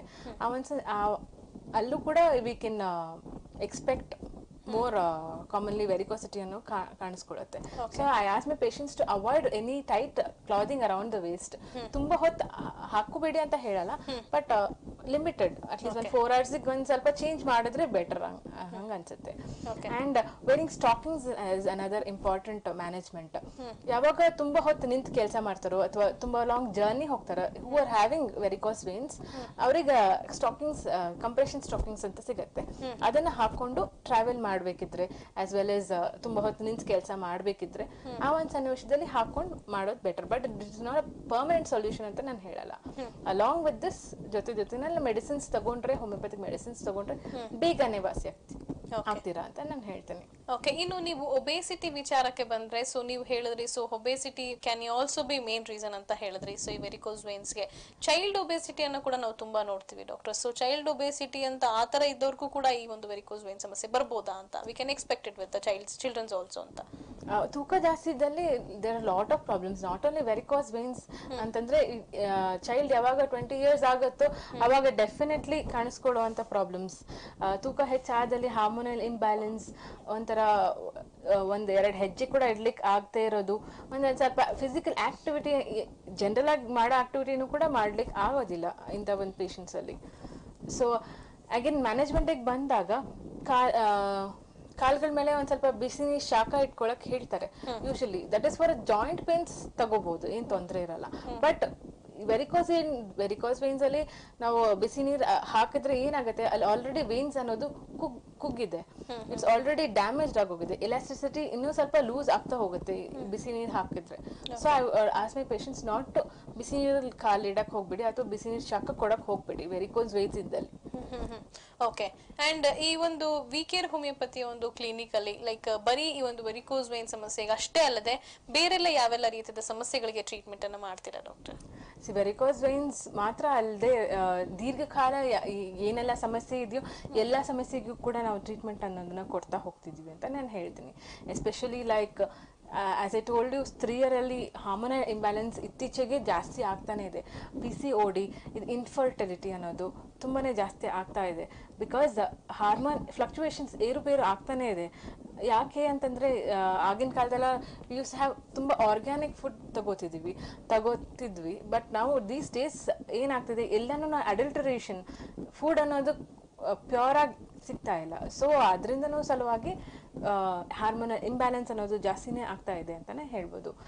ಅಲ್ಲೂ ಕೂಡ we can expect more commonly varicosity ಅನ್ನೋ ಕಾಣಿಸ್ಕೊಳ್ಳುತ್ತೆ. So I ask my patients to avoid any tight clothing around the waist. ತುಂಬಾ ಹೊತ್ತು ಹಾಕೋಬೇಡಿ ಅಂತ ಹೇಳಲ್ಲ, ಬಟ್ ಲಿಮಿಟೆಡ್, ಅಟ್ಲೀಸ್ಟ್ ಒಂದು 4 hours ಒಂದ್ ಸ್ವಲ್ಪ ಚೇಂಜ್ ಮಾಡಿದ್ರೆ ಬೆಟರ್ ಹಂಗ ಅನ್ಸುತ್ತೆ. And wearing stockings is another important management. ಯಾವಾಗ ತುಂಬಾ ಹೊತ್ತು ನಿಂತು ಕೆಲಸ ಮಾಡ್ತಾರೋ ಅಥವಾ ತುಂಬಾ ಲಾಂಗ್ ಜರ್ನಿ ಹೋಗ್ತಾರ, who are having varicose veins, ಅವ್ರಿಗೆ ಸ್ಟಾಕಿಂಗ್ಸ್, ಕಂಪ್ರೆಷನ್ ಸ್ಟಾಕಿಂಗ್ಸ್ ಅಂತ ಸಿಗತ್ತೆ. ಅದನ್ನ ಹಾಕೊಂಡು ಟ್ರಾವೆಲ್ ಮಾಡ್ಬೇಕಿದ್ರೆ ಆಸ್ ವೆಲ್ ಎಸ್ ತುಂಬಾ ಹೊತ್ತು ನಿಂತು ಕೆಲಸ ಮಾಡ್ಬೇಕಿದ್ರೆ ಆ ಒಂದು ಸನ್ನಿವೇಶದಲ್ಲಿ ಹಾಕೊಂಡು ಮಾಡೋದು better. But it is not a permanent solution ಅಂತ ನಾನು ಹೇಳಲ್ಲ. ಅಲಾಂಗ್ ವಿತ್ ದಿಸ್ ಜೊತೆನಲ್ಲಿ ಮೆಡಿಸಿನ್ಸ್ ತಗೊಂಡ್ರೆ, ಹೋಮಿಯೋಪತಿಕ್ ಮೆಡಿಸಿನ್ಸ್ ತಗೊಂಡ್ರೆ ಬೇಗನೆ ವಾಸಿ ಆಗ್ತೀರಾ ಅಂತ ನಾನು ಹೇಳ್ತೇನೆ. ಓಕೆ, ಇನ್ನು ನೀವು ಒಬೇಸಿಟಿ ವಿಚಾರಕ್ಕೆ ಬಂದ್ರೆ, ಸೊ ನೀವು ಹೇಳಿದ್ರಿ, so obesity can also be main reason ಅಂತ ಹೇಳಿದ್ರಿ. ಸೊ ಈ ವೆರಿಕೋಸ್ ವೇನ್ಸ್ಗೆ ಚೈಲ್ಡ್ ಒಬೇಸಿಟಿಯನ್ನು ಕೂಡ ನಾವು ತುಂಬಾ ನೋಡ್ತೀವಿ ಡಾಕ್ಟರ್. ಸೊ ಚೈಲ್ಡ್ ಒಬೇಸಿಟಿ ಅಂತ ಆತರ ಇದ್ದವ್ರಿಗೂ ಕೂಡ ಈ ಒಂದು ವೆರಿಕೋಸ್ ವೇನ್ ಸಮಸ್ಯೆ ಬರ್ಬೋದಾ ಅಂತ, we can expect it with the childrens also ಅಂತ? ತೂಕ ಜಾಸ್ತಿ ಇದ್ದಲ್ಲಿ there are lot of problems, not only varicose veins ಅಂತಂದ್ರೆ ಚೈಲ್ಡ್ ಯಾವಾಗ 20 years ಆಗುತ್ತೋ ಅವಾಗ ಡೆಫಿನೆಟ್ಲಿ ಕಾಣಿಸ್ಕೊಳ್ಳುವಂತ ಪ್ರಾಬ್ಲಮ್ಸ್. ತೂಕ ಹೆಚ್ಚಾದಲ್ಲಿ ಹಾರ್ಮೋನಲ್ ಇಂಬ್ಯಾಲೆನ್ಸ್, ಒಂಥರ 1-2 ಹೆಜ್ಜೆ ಕೂಡ ಇಡ್ಲಿಕ್ಕೆ ಆಗದೆ ಇರೋದು, ಒಂದ್ ಸ್ವಲ್ಪ ಫಿಸಿಕಲ್ ಆಕ್ಟಿವಿಟಿ, ಜನರಲ್ ಆಗಿ ಮಾಡೋ ಆಕ್ಟಿವಿಟಿನೂ ಕೂಡ ಮಾಡ್ಲಿಕ್ಕೆ ಆಗೋದಿಲ್ಲ ಇಂಥ ಒಂದು ಪೇಷಂಟ್ಸ್ ಅಲ್ಲಿ. ಸೊ ಅಗೇನ್ ಮ್ಯಾನೇಜ್ಮೆಂಟಿಗೆ ಬಂದಾಗ ಕಾಲ್ಗಳ ಮೇಲೆ ಒಂದ್ ಸ್ವಲ್ಪ ಬಿಸಿ ನೀರು ಶಾಖ ಇಟ್ಕೊಳಕ್ ಹೇಳ್ತಾರೆ. Usually that is for joint pains ತಗೋಬಹುದು, ಏನ್ ತೊಂದರೆ ಇರಲ್ಲ. ಬಟ್ ವೆರಿಕೋಸ್ ವೇನ್ಸ್ ಅಲ್ಲಿ ನಾವು ಬಿಸಿ ನೀರ್ ಹಾಕಿದ್ರೆ ಏನಾಗುತ್ತೆ, ಅಲ್ಲಿ ಆಲ್ರೆಡಿ ವೇನ್ಸ್ ಅನ್ನೋದು ಕುಗ್ಗಿದೆ, ಇಟ್ಸ್ ಆಲ್ರೆಡಿ ಡ್ಯಾಮೇಜ್ ಆಗೋಗಿದೆ, ಎಲಾಸ್ಟಿಸಿಟಿ ಇನ್ನೂ ಸ್ವಲ್ಪ ಲೂಸ್ ಆಗ್ತಾ ಹೋಗುತ್ತೆ ಬಿಸಿ ನೀರ್ ಹಾಕಿದ್ರೆ. So I ask my patients not to ಬಿಸಿ ನೀರಲ್ಲಿ ಕಾಲಿಡಕ್ ಹೋಗ್ಬೇಡಿ ಅಥವಾ ಬಿಸಿ ನೀರ್ ಶಾಖ ಕೊಡಕ್ ಹೋಗ್ಬೇಡಿ ವೆರಿಕೋಸ್ ವೇನ್ಸ್ ಇದ್ದಲ್ಲಿ. ಓಕೆ, ಅಂಡ್ ಈ ಒಂದು ವಿಕೇರ್ ಹೋಮಿಯೋಪತಿ ಒಂದು ಕ್ಲಿನಿಕ್ ಅಲ್ಲಿ ಲೈಕ್ ಬರೀ ಈ ಒಂದು ವೆರಿಕೋಸ್ ವೇನ್ ಸಮಸ್ಯೆಗೆ ಅಷ್ಟೇ ಅಲ್ಲದೆ ಬೇರೆಲ್ಲ ಯಾವೆಲ್ಲ ರೀತಿಯ ಸಮಸ್ಯೆಗಳಿಗೆ ಟ್ರೀಟ್ಮೆಂಟ್ ಅನ್ನು ಮಾಡ್ತೀರಾ ಡಾಕ್ಟರ್? ವೆರಿಕೋಸ್ ವೇನ್ಸ್ ಮಾತ್ರ ಅಲ್ಲದೆ ದೀರ್ಘಕಾಲ ಏನೆಲ್ಲ ಸಮಸ್ಯೆ ಇದೆಯೋ ಎಲ್ಲ ಸಮಸ್ಯೆಗೂ ಕೂಡ ನಾವು ಟ್ರೀಟ್ಮೆಂಟ್ ಅನ್ನೋದನ್ನ ಕೊಡ್ತಾ ಹೋಗ್ತಿದೀವಿ ಅಂತ ನಾನು ಹೇಳ್ತೀನಿ. Especially like as I told you, ಸ್ತ್ರೀಯರಲ್ಲಿ ಹಾರ್ಮೋನಲ್ ಇಂಬ್ಯಾಲೆನ್ಸ್ ಇತ್ತೀಚೆಗೆ ಜಾಸ್ತಿ ಆಗ್ತಾನೆ ಇದೆ. PCOD, ಇದು ಇನ್ಫರ್ಟಿಲಿಟಿ ಅನ್ನೋದು ತುಂಬಾನೇ ಜಾಸ್ತಿ ಆಗ್ತಾ ಇದೆ. ಬಿಕಾಸ್ ಹಾರ್ಮೋನ್ ಫ್ಲಕ್ಚುಯೇಷನ್ಸ್ ಏರುಪೇರು ಆಗ್ತಾನೆ ಇದೆ. ಯಾಕೆ ಅಂತಂದ್ರೆ ಆಗಿನ ಕಾಲದೆಲ್ಲ ಯೂಸ್ ಹ್ಯಾವ್ ತುಂಬಾ ಆರ್ಗ್ಯಾನಿಕ್ ಫುಡ್ ತಗೋತಿದ್ವಿ. ಬಟ್ ನಾವು ದೀಸ್ ಡೇಸ್ ಏನಾಗ್ತಿದೆ, ಎಲ್ಲಾನು ಅಡಲ್ಟರೇಷನ್ ಫುಡ್ ಅನ್ನೋದು ಪ್ಯೂರ್ ಆಗಿ ಸಿಗ್ತಾ ಇಲ್ಲ. ಸೊ ಅದರಿಂದನೂ ಸಲುವಾಗಿ ಹಾರ್ಮೋನಲ್ ಇಂಬ್ಯಾಲೆನ್ಸ್ ಅನ್ನೋದು ಜಾಸ್ತಿನೇ ಆಗ್ತಾ ಇದೆ ಅಂತಾನೆ ಹೇಳ್ಬೋದು.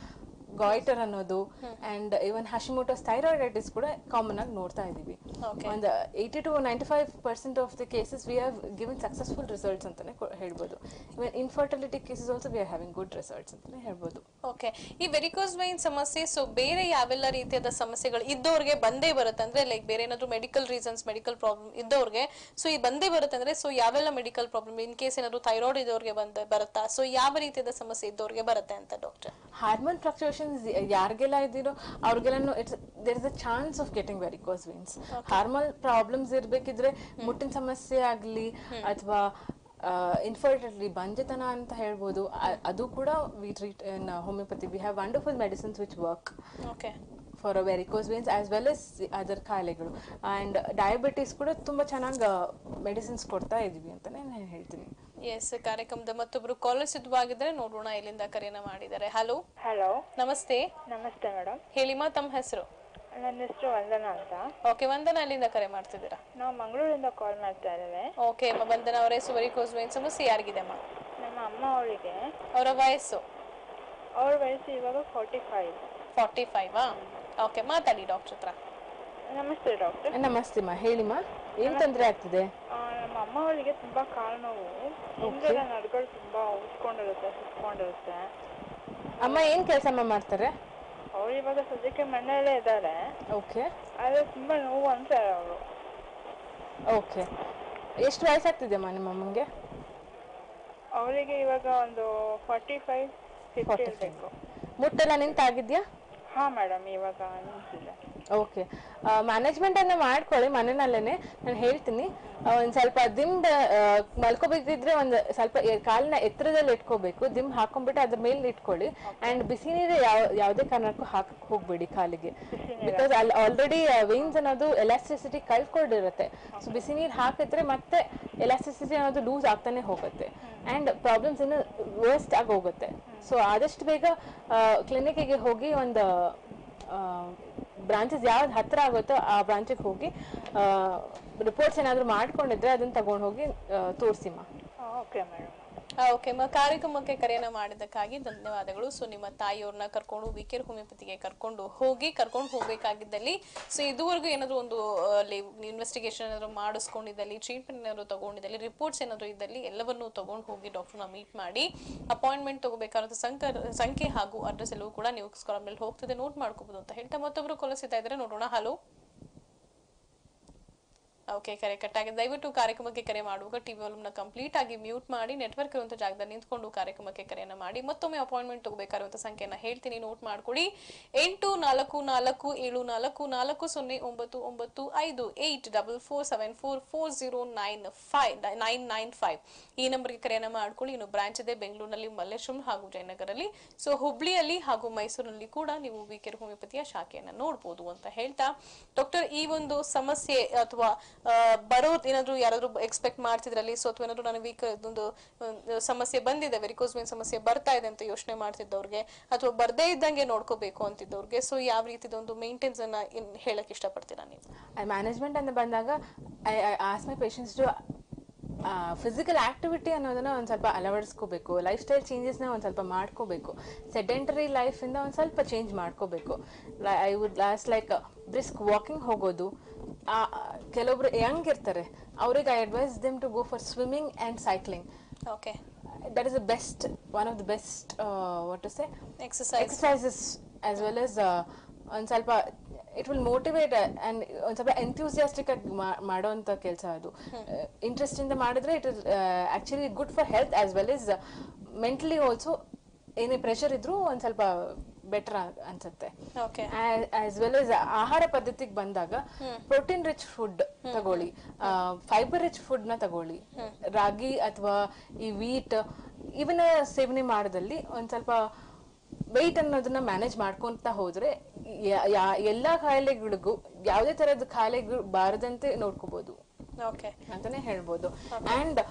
ಗಾಯ್ಟರ್ ಅನ್ನೋದು ಅಂಡ್ ಇವನ್ ಹಶಿಮೋಟೋಸ್ ಥೈರಾಯ್ಡೈಟಿಸ್ ಕೂಡ ಕಾಮನ್ ಆಗಿ ನೋಡ್ತಾ ಇದೀವಿ. ಒಂದು 80 to 95% of the cases we have given successful results ಅಂತಾನೆ ಹೇಳ್ಬೋದು. Even infertility cases also we are having good results ಅಂತಾನೆ ಹೇಳ್ಬೋದು. ಓಕೆ, ಈ ವೆರಿಕೋಸ್ ವೈನ್ ಸಮಸ್ಯೆ ಸೊ ಬೇರೆ ಯಾವೆಲ್ಲ ರೀತಿಯಾದ ಸಮಸ್ಯೆಗಳು ಇದ್ದವ್ರಿಗೆ ಬಂದೇ ಬರುತ್ತೆ ಅಂದ್ರೆ ಲೈಕ್ ಬೇರೆ ಏನಾದ್ರು ಮೆಡಿಕಲ್ ರೀಸನ್ಸ್ ಮೆಡಿಕಲ್ ಪ್ರಾಬ್ಲಮ್ ಇದ್ದವ್ರಿಗೆ ಸೊ ಈ ಬಂದೇ ಬರುತ್ತೆ ಅಂದ್ರೆ ಸೊ ಯಾವೆಲ್ಲ ಮೆಡಿಕಲ್ ಪ್ರಾಬ್ಲಮ್ ಇನ್ ಕೇಸ್ ಏನಾದ್ರು ಥೈರಾಯ್ಡ್ ಇದ್ದವ್ರಿಗೆ ಬರುತ್ತಾ, ಸೊ ಯಾವ ರೀತಿಯಾದ ಸಮಸ್ಯೆ ಇದ್ದವ್ರಿಗೆ ಬರುತ್ತೆ ಅಂತ ಡಾಕ್ಟರ್? ಹಾರ್ಮೋನ್ ಫ್ಲಕ್ಚುಯೇಷನ್ಸ್ ಯಾರಿಗೆಲ್ಲ ಇದ್ದೀರೋ ಅವ್ರಿಗೆಲ್ಲ there is a chance of getting varicose veins. Hormone problems ಇರ್ಬೇಕಿದ್ರೆ ಮುಟ್ಟಿನ ಸಮಸ್ಯೆ ಆಗ್ಲಿ ಅಥವಾ ಇನ್ಫರ್ಟಿಲಿಟಿ ಬಂಜೆತನ ಅಂತ ಹೇಳ್ಬೋದು, ಅದು ಕೂಡ we treat in homeopathy. We have wonderful medicines which work for a varicose veins as well as other ಕಾಯಿಲೆಗಳು. ಅಂಡ್ ಡಯಾಬಿಟಿಸ್ ಕೂಡ ತುಂಬಾ ಚೆನ್ನಾಗಿ ಮೆಡಿಸಿನ್ಸ್ ಕೊಡ್ತಾ ಇದೀವಿ ಅಂತಾನೆ ನಾನು ಹೇಳ್ತೀನಿ. ಎಸ್, ಕಾರ್ಯಕ್ರಮದ ಮತ್ತೊಬ್ರು ಕಾಲರ್ ಸಿದ್ಧವಾಗಿದ್ರೆ ನೋಡೋಣ ಎಲ್ಲಿಂದ ಕರೆಯನ್ನ ಮಾಡಿದ್ದಾರೆ. ಹಲೋ. ಹಲೋ, ನಮಸ್ತೆ. ನಮಸ್ತೆ ಮೇಡಮ್. ಹೇಳಿಮಾ, ತಮ್ಮ ಹೆಸರು? ನನ್ನ ಹೆಸರು ವಂದನಾ ಅಂತ. ಓಕೆ, ವಂದನಾ ಎಲ್ಲಿಂದ ಕರೆ ಮಾಡ್ತಿದ್ದೀರಾ? ನಾವು ಮಂಗಳೂರಿಂದ ಕಾಲ್ ಮಾಡ್ತಾ ಇದ್ದೇವೆ. ಓಕೆ ವಂದನಾ ಅವರೇ, ವೆರಿಕೋಸ್ ವೇನ್ ಸಮಸ್ಯೆ ಯಾರಿಗಿದೆ ಅಮ್ಮ? ನಮ್ಮ ಅಮ್ಮ ಅವರಿಗೆ. ಅವರ ವಯಸ್ಸು? ಅವ್ರ ವಯಸ್ಸು ಇವಾಗ 45. 45? ಓಕೆ, ಮಾತಾಡಿ ಡಾಕ್ಟರ್ ಹತ್ರ. ನಮಸ್ತೆ ಡಾಕ್ಟರ್. ನಮಸ್ತೆ ಮಾ, ಹೇಳಿಮಾ ಏನ್ ತೊಂದರೆ ಆಗ್ತಿದೆ? ನಮ್ಮ ಅಮ್ಮ ಅವರಿಗೆ ತುಂಬಾ ಕಾಲು ನೋವು, ಹಿಂದೆಲ್ಲ ನಡ್ಗಳು ತುಂಬಾ ಉಸ್ಕೊಂಡಿರುತ್ತೆ, ಸುತ್ಕೊಂಡಿರುತ್ತೆ. ಅಮ್ಮ ಏನ್ ಕೆಲಸ ಮಾಡ್ತಾರೆ? ಅವ್ರು ಇವಾಗ ಸದ್ಯಕ್ಕೆ ಮನೆಯಲ್ಲೇ ಇದ್ದಾರೆ. ಓಕೆ. ಆದ್ರೆ ತುಂಬಾ ನೋವು ಅಂತಾರೆ ಅವರು. ಓಕೆ, ಎಷ್ಟು ವಯಸ್ಸಾಗ್ತಿದೆಯಮ್ಮ ನಿಮ್ಮ ಅಮ್ಮಂಗೆ? ಅವರಿಗೆ ಇವಾಗ ಒಂದು 45, 50 ಇರಬೇಕು. ಮುಟ್ಟೆಲ್ಲ ನಿಂತಾಗಿದ್ಯಾ? ಹಾ ಮೇಡಮ್, ಇವಾಗ ನಿಂತಿದೆ. ಓಕೆ, ಮ್ಯಾನೇಜ್ಮೆಂಟ್ ಅನ್ನ ಮಾಡ್ಕೊಳ್ಳಿ ಮನೆಯಲ್ಲೇನೆ. ನಾನು ಹೇಳ್ತೀನಿ, ಒಂದ್ ಸ್ವಲ್ಪ ದಿಂಬ್ ಮಲ್ಕೋಬೇಕಿದ್ರೆ ಒಂದ್ ಸ್ವಲ್ಪ ಕಾಲನ್ನ ಎತ್ತರದಲ್ಲಿ ಇಟ್ಕೋಬೇಕು, ದಿಂಬ್ ಹಾಕೊಂಡ್ಬಿಟ್ಟು ಅದ್ರ ಮೇಲೆ ಇಟ್ಕೊಳ್ಳಿ. ಅಂಡ್ ಬಿಸಿ ನೀರು ಯಾವ್ದೇ ಕಾರಣಕ್ಕೂ ಹಾಕಕ್ ಹೋಗ್ಬೇಡಿ ಕಾಲಿಗೆ, ಬಿಕಾಸ್ ಅಲ್ಲಿ ಆಲ್ರೆಡಿ ವೇನ್ಸ್ ಅನ್ನೋದು ಎಲಾಸ್ಟಿಸಿಟಿ ಕಳ್ಕೊಂಡಿರುತ್ತೆ. ಸೊ ಬಿಸಿ ನೀರು ಹಾಕಿದ್ರೆ ಮತ್ತೆ ಎಲಾಸ್ಟಿಸಿಟಿ ಅನ್ನೋದು ಲೂಸ್ ಆಗ್ತಾನೆ ಹೋಗುತ್ತೆ ಅಂಡ್ ಪ್ರಾಬ್ಲಮ್ಸ್ ಇನ್ನು ವರ್ಸ್ಟ್ ಆಗಿ ಹೋಗುತ್ತೆ. ಸೊ ಆದಷ್ಟು ಬೇಗ ಕ್ಲಿನಿಕ್ಗೆ ಹೋಗಿ ಒಂದು ಬ್ರಾಂಚಸ್ ಯಾವ್ದು ಹತ್ರ ಆಗುತ್ತೋ ಆ ಬ್ರಾಂಚಿಗೆ ಹೋಗಿ ರಿಪೋರ್ಟ್ಸ್ ಏನಾದ್ರು ಮಾಡ್ಕೊಂಡಿದ್ರೆ ಅದನ್ನ ತಗೊಂಡು ಹೋಗಿ ತೋರಿಸಿಮ್ಮ. Okay madam. ಓಕೆ, ಕಾರ್ಯಕ್ರಮಕ್ಕೆ ಕರೆಯನ್ನ ಮಾಡಿದ್ದಕ್ಕಾಗಿ ಧನ್ಯವಾದಗಳು. ಸೊ ನಿಮ್ಮ ತಾಯಿಯವ್ರನ್ನ ಕರ್ಕೊಂಡು ವಿಕೇರ್ ಹೋಮಿಯೋಪತಿಗೆ ಕರ್ಕೊಂಡು ಹೋಗ್ಬೇಕಾಗಿದ್ದಲ್ಲಿ ಸೊ ಇದುವರೆಗೂ ಏನಾದ್ರು ಒಂದು ಇನ್ವೆಸ್ಟಿಗೇಷನ್ ಏನಾದ್ರು ಮಾಡಿಸ್ಕೊಂಡಿದ್ದಲ್ಲಿ, ಟ್ರೀಟ್ಮೆಂಟ್ ಏನಾದ್ರು ತಗೊಂಡಿದ್ದಲ್ಲಿ, ರಿಪೋರ್ಟ್ಸ್ ಏನಾದ್ರು ಇದ್ದಲ್ಲಿ ಎಲ್ಲವನ್ನೂ ತಗೊಂಡು ಹೋಗಿ ಡಾಕ್ಟರ್ನ ಮೀಟ್ ಮಾಡಿ ಅಪಾಯಿಂಟ್ಮೆಂಟ್ ತಗೋಬೇಕಾದ ಸಂಖ್ಯೆ ಹಾಗೂ ಅಡ್ರೆಸ್ ಎಲ್ಲವೂ ಕೂಡ ನೀವು ಸ್ಕ್ರಾಲ್ ಮೇಲೆ ಹೋಗ್ತದೆ, ನೋಟ್ ಮಾಡ್ಕೋಬಹುದು ಅಂತ ಹೇಳ್ತಾ ಮತ್ತೊಬ್ರು ಕೊಲಿಸ್ತಾ ಇದ್ದಾರೆ. ನೋಡೋಣ. ಹಲೋ. ಓಕೆ, ಕರೆ ಕಟ್ಟಾಗಿದೆ. ದಯವಿಟ್ಟು ಕಾರ್ಯಕ್ರಮಕ್ಕೆ ಕರೆ ಮಾಡುವಾಗ ಟಿವಿ ವಾಲ್ಯೂಮ್ನ ಕಂಪ್ಲೀಟ್ ಆಗಿ ಮ್ಯೂಟ್ ಮಾಡಿ ನೆಟ್ವರ್ಕ್ ಇರುವಂಥ ಜಾಗದಲ್ಲಿ ನಿಂತ್ಕೊಂಡು ಕಾರ್ಯಕ್ರಮಕ್ಕೆ ಕರೆಯನ್ನ ಮಾಡಿ. ಮತ್ತೊಮ್ಮೆ ಅಪಾಯಿಂಟ್ಮೆಂಟ್ ತಗೋಬೇಕಾಗಿರುವಂಥ ಸಂಖ್ಯೆಯನ್ನು ಹೇಳ್ತೀನಿ, ನೋಟ್ ಮಾಡ್ಕೊಡಿ. 8444404995 8447440995 ಈ ನಂಬರ್ಗೆ ಕರೆಯನ್ನ ಮಾಡ್ಕೊಳ್ಳಿ. ಇನ್ನು ಬ್ರಾಂಚ್ ಇದೆ ಬೆಂಗಳೂರಿನಲ್ಲಿ, ಮಲ್ಲೇಶ್ವರಂ ಹಾಗೂ ಜಯನಗರಲ್ಲಿ. ಸೊ ಹುಬ್ಳಿಯಲ್ಲಿ ಹಾಗೂ ಮೈಸೂರಿನಲ್ಲಿ ಕೂಡ ನೀವು ವಿಕೇರ್ ಹೋಮಿಯೋಪತಿಯ ಶಾಖೆಯನ್ನ ನೋಡಬಹುದು ಅಂತ ಹೇಳ್ತಾ, ಡಾಕ್ಟರ್ ಈ ಒಂದು ಸಮಸ್ಯೆ ಅಥವಾ ಬರೋದು ಏನಾದ್ರು ಯಾರಾದ್ರೂ ಎಕ್ಸ್ಪೆಕ್ಟ್ ಮಾಡ್ತಿದ್ರಲ್ಲಿ, ಸೊ ಅಥವಾ ಏನಾದ್ರು ನನಗೆ ಒಂದು ಸಮಸ್ಯೆ ಬಂದಿದೆ, ವೆರಿಕೋಸ್ ವೇನ್ ಸಮಸ್ಯೆ ಬರ್ತಾ ಇದೆ ಅಂತ ಯೋಚನೆ ಮಾಡ್ತಿದ್ದವ್ರಿಗೆ ಅಥವಾ ಬರ್ದೇ ಇದ್ದಂಗೆ ನೋಡ್ಕೋಬೇಕು ಅಂತಿದ್ದವ್ರಿಗೆ, ಸೊ ಯಾವ ರೀತಿದ ಒಂದು ಮೇಂಟೆನ್ಸ್ ಅನ್ನ ಹೇಳಕ್ ಇಷ್ಟಪಡ್ತೀರಾ ನೀವು? ಮ್ಯಾನೇಜ್ಮೆಂಟ್ ಅಂತ ಬಂದಾಗ I ask my patients to physical activity ಅನ್ನೋದನ್ನ ಒಂದ್ ಸ್ವಲ್ಪ ಅಳವಡಿಸ್ಕೋಬೇಕು, ಲೈಫ್ ಸ್ಟೈಲ್ ಚೇಂಜಸ್ನ ಒಂದ್ ಸ್ವಲ್ಪ ಮಾಡ್ಕೋಬೇಕು, ಸೆಡೆಂಟರಿ ಲೈಫ್ ಇಂದ ಒಂದ್ ಸ್ವಲ್ಪ ಚೇಂಜ್ ಮಾಡ್ಕೋಬೇಕು. I would last like brisk walking ಹೋಗೋದು. ಕೆಲವೊಬ್ರು ಯಂಗ್ ಇರ್ತಾರೆ, ಅವ್ರಿಗೆ I advise them to go for swimming and cycling. Okay, that is the best, one of the best what to say, exercises as well as ಒಂದ್ ಸ್ವಲ್ಪ it will motivate and ಒಂದ್ ಸ್ವಲ್ಪ enthusiastic ಆಗಿ ಮಾಡೋಂಥ ಕೆಲಸ ಅದು. ಇಂಟ್ರೆಸ್ಟ್ ಇಂದ ಮಾಡಿದ್ರೆ it is actually good for health as well as mentally also. ಏನೇ ಪ್ರೆಷರ್ ಇದ್ರೂ ಒಂದ್ ಸ್ವಲ್ಪ ಬೆಟರ್ ಅನ್ಸುತ್ತೆ. ಆಸ್ ವೆಲ್ ಎಸ್ ಆಹಾರ ಪದ್ಧತಿಗೆ ಬಂದಾಗ ಪ್ರೋಟೀನ್ ರಿಚ್ ಫುಡ್ ತಗೊಳ್ಳಿ, ಫೈಬರ್ ರಿಚ್ ಫುಡ್ ನ ತಗೊಳ್ಳಿ, ರಾಗಿ ಅಥವಾ ಈ ವೀಟ್ ಇವನ್ನ ಸೇವನೆ ಮಾಡೋದಲ್ಲಿ ಒಂದ್ ಸ್ವಲ್ಪ ವೆಯ್ಟ್ ಅನ್ನೋದನ್ನ ಮ್ಯಾನೇಜ್ ಮಾಡ್ಕೊಂತ ಹೋದ್ರೆ ಎಲ್ಲಾ ಕಾಯಿಲೆಗಳಿಗೂ ಯಾವುದೇ ತರದ ಕಾಯಿಲೆಗಳು ಬಾರದಂತೆ ನೋಡ್ಕೋಬಹುದು ಅಂತಾನೆ ಹೇಳ್ಬೋದು. ಅಂಡ್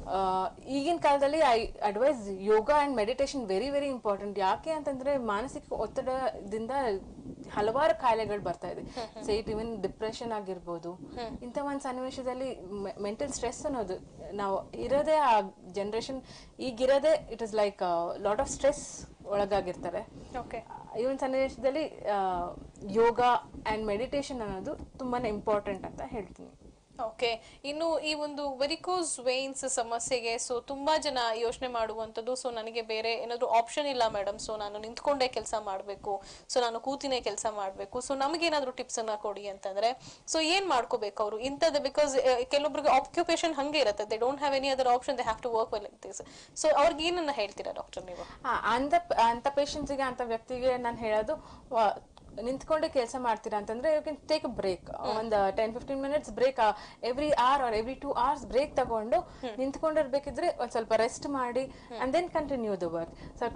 ಈಗಿನ ಕಾಲದಲ್ಲಿ I advise yoga and meditation very very important. ಯಾಕೆ ಅಂತಂದ್ರೆ ಮಾನಸಿಕ ಒತ್ತಡದಿಂದ ಹಲವಾರು ಕಾಯಿಲೆಗಳು ಬರ್ತಾ ಇದೆ. ಇಟ್ ಇವನ್ ಡಿಪ್ರೆಷನ್ ಆಗಿರ್ಬೋದು. ಇಂಥ ಒಂದು ಸನ್ನಿವೇಶದಲ್ಲಿ ಮೆಂಟಲ್ ಸ್ಟ್ರೆಸ್ ಅನ್ನೋದು ನಾವು ಇರೋದೇ ಆ ಜನರೇಷನ್ ಈಗಿರೋದೇ it is like lot of stress ಒಳಗಾಗಿರ್ತಾರೆ. ಈ ಒಂದು ಸನ್ನಿವೇಶದಲ್ಲಿ ಯೋಗ ಅಂಡ್ ಮೆಡಿಟೇಷನ್ ಅನ್ನೋದು ತುಂಬಾನೇ ಇಂಪಾರ್ಟೆಂಟ್ ಅಂತ ಹೇಳ್ತೀನಿ. ಓಕೆ, ಇನ್ನು ಈ ಒಂದು ವೆರಿಕೋಸ್ ವೇನ್ಸ್ ಸಮಸ್ಯೆಗೆ ಸೊ ತುಂಬಾ ಜನ ಯೋಚನೆ ಮಾಡುವಂತದ್ದು, ಸೊ ನನಗೆ ಬೇರೆ ಏನಾದ್ರು ಆಪ್ಷನ್ ಇಲ್ಲ ಮೇಡಮ್, ಸೊ ನಾನು ನಿಂತ್ಕೊಂಡೇ ಕೆಲಸ ಮಾಡಬೇಕು, ಸೊ ನಾನು ಕೂತಿನೇ ಕೆಲಸ ಮಾಡಬೇಕು, ಸೊ ನಮಗೇನಾದ್ರು ಟಿಪ್ಸ್ ಅನ್ನ ಕೊಡಿ ಅಂತಂದ್ರೆ ಸೊ ಏನ್ ಮಾಡ್ಕೋಬೇಕು ಅವರು ಇಂಥದ್ದು? ಬಿಕಾಸ್ ಕೆಲವೊಬ್ರಿಗೆ ಆಕ್ಯುಪೇಷನ್ ಹಂಗೆ ಇರುತ್ತೆ, they don't have any other option, they have to work like this. So ಅವ್ರಿಗೆ ಏನನ್ನ ಹೇಳ್ತೀರಾ ಡಾಕ್ಟರ್ ನೀವು? ಅಂತ ಪೇಷಂಟ್ಸ್ಗೆ, ಅಂತ ವ್ಯಕ್ತಿಗೆ ನಾನು ಹೇಳೋದು, ನಿಂತ್ಕೊಂಡೆ ಕೆಲಸ ಮಾಡ್ತೀರಾ ಅಂತಂದ್ರೆ you can take a break, ಒಂದು 10-15 minutes break, every hour or every 2 hours break ತಗೊಂಡು ನಿಂತ್ಕೊಂಡಿರ್ಬೇಕಿದ್ರೆ ಒಂದ್ ಸ್ವಲ್ಪ ರೆಸ್ಟ್ ಮಾಡಿ and then continue the work. ಸ್ವಲ್ಪ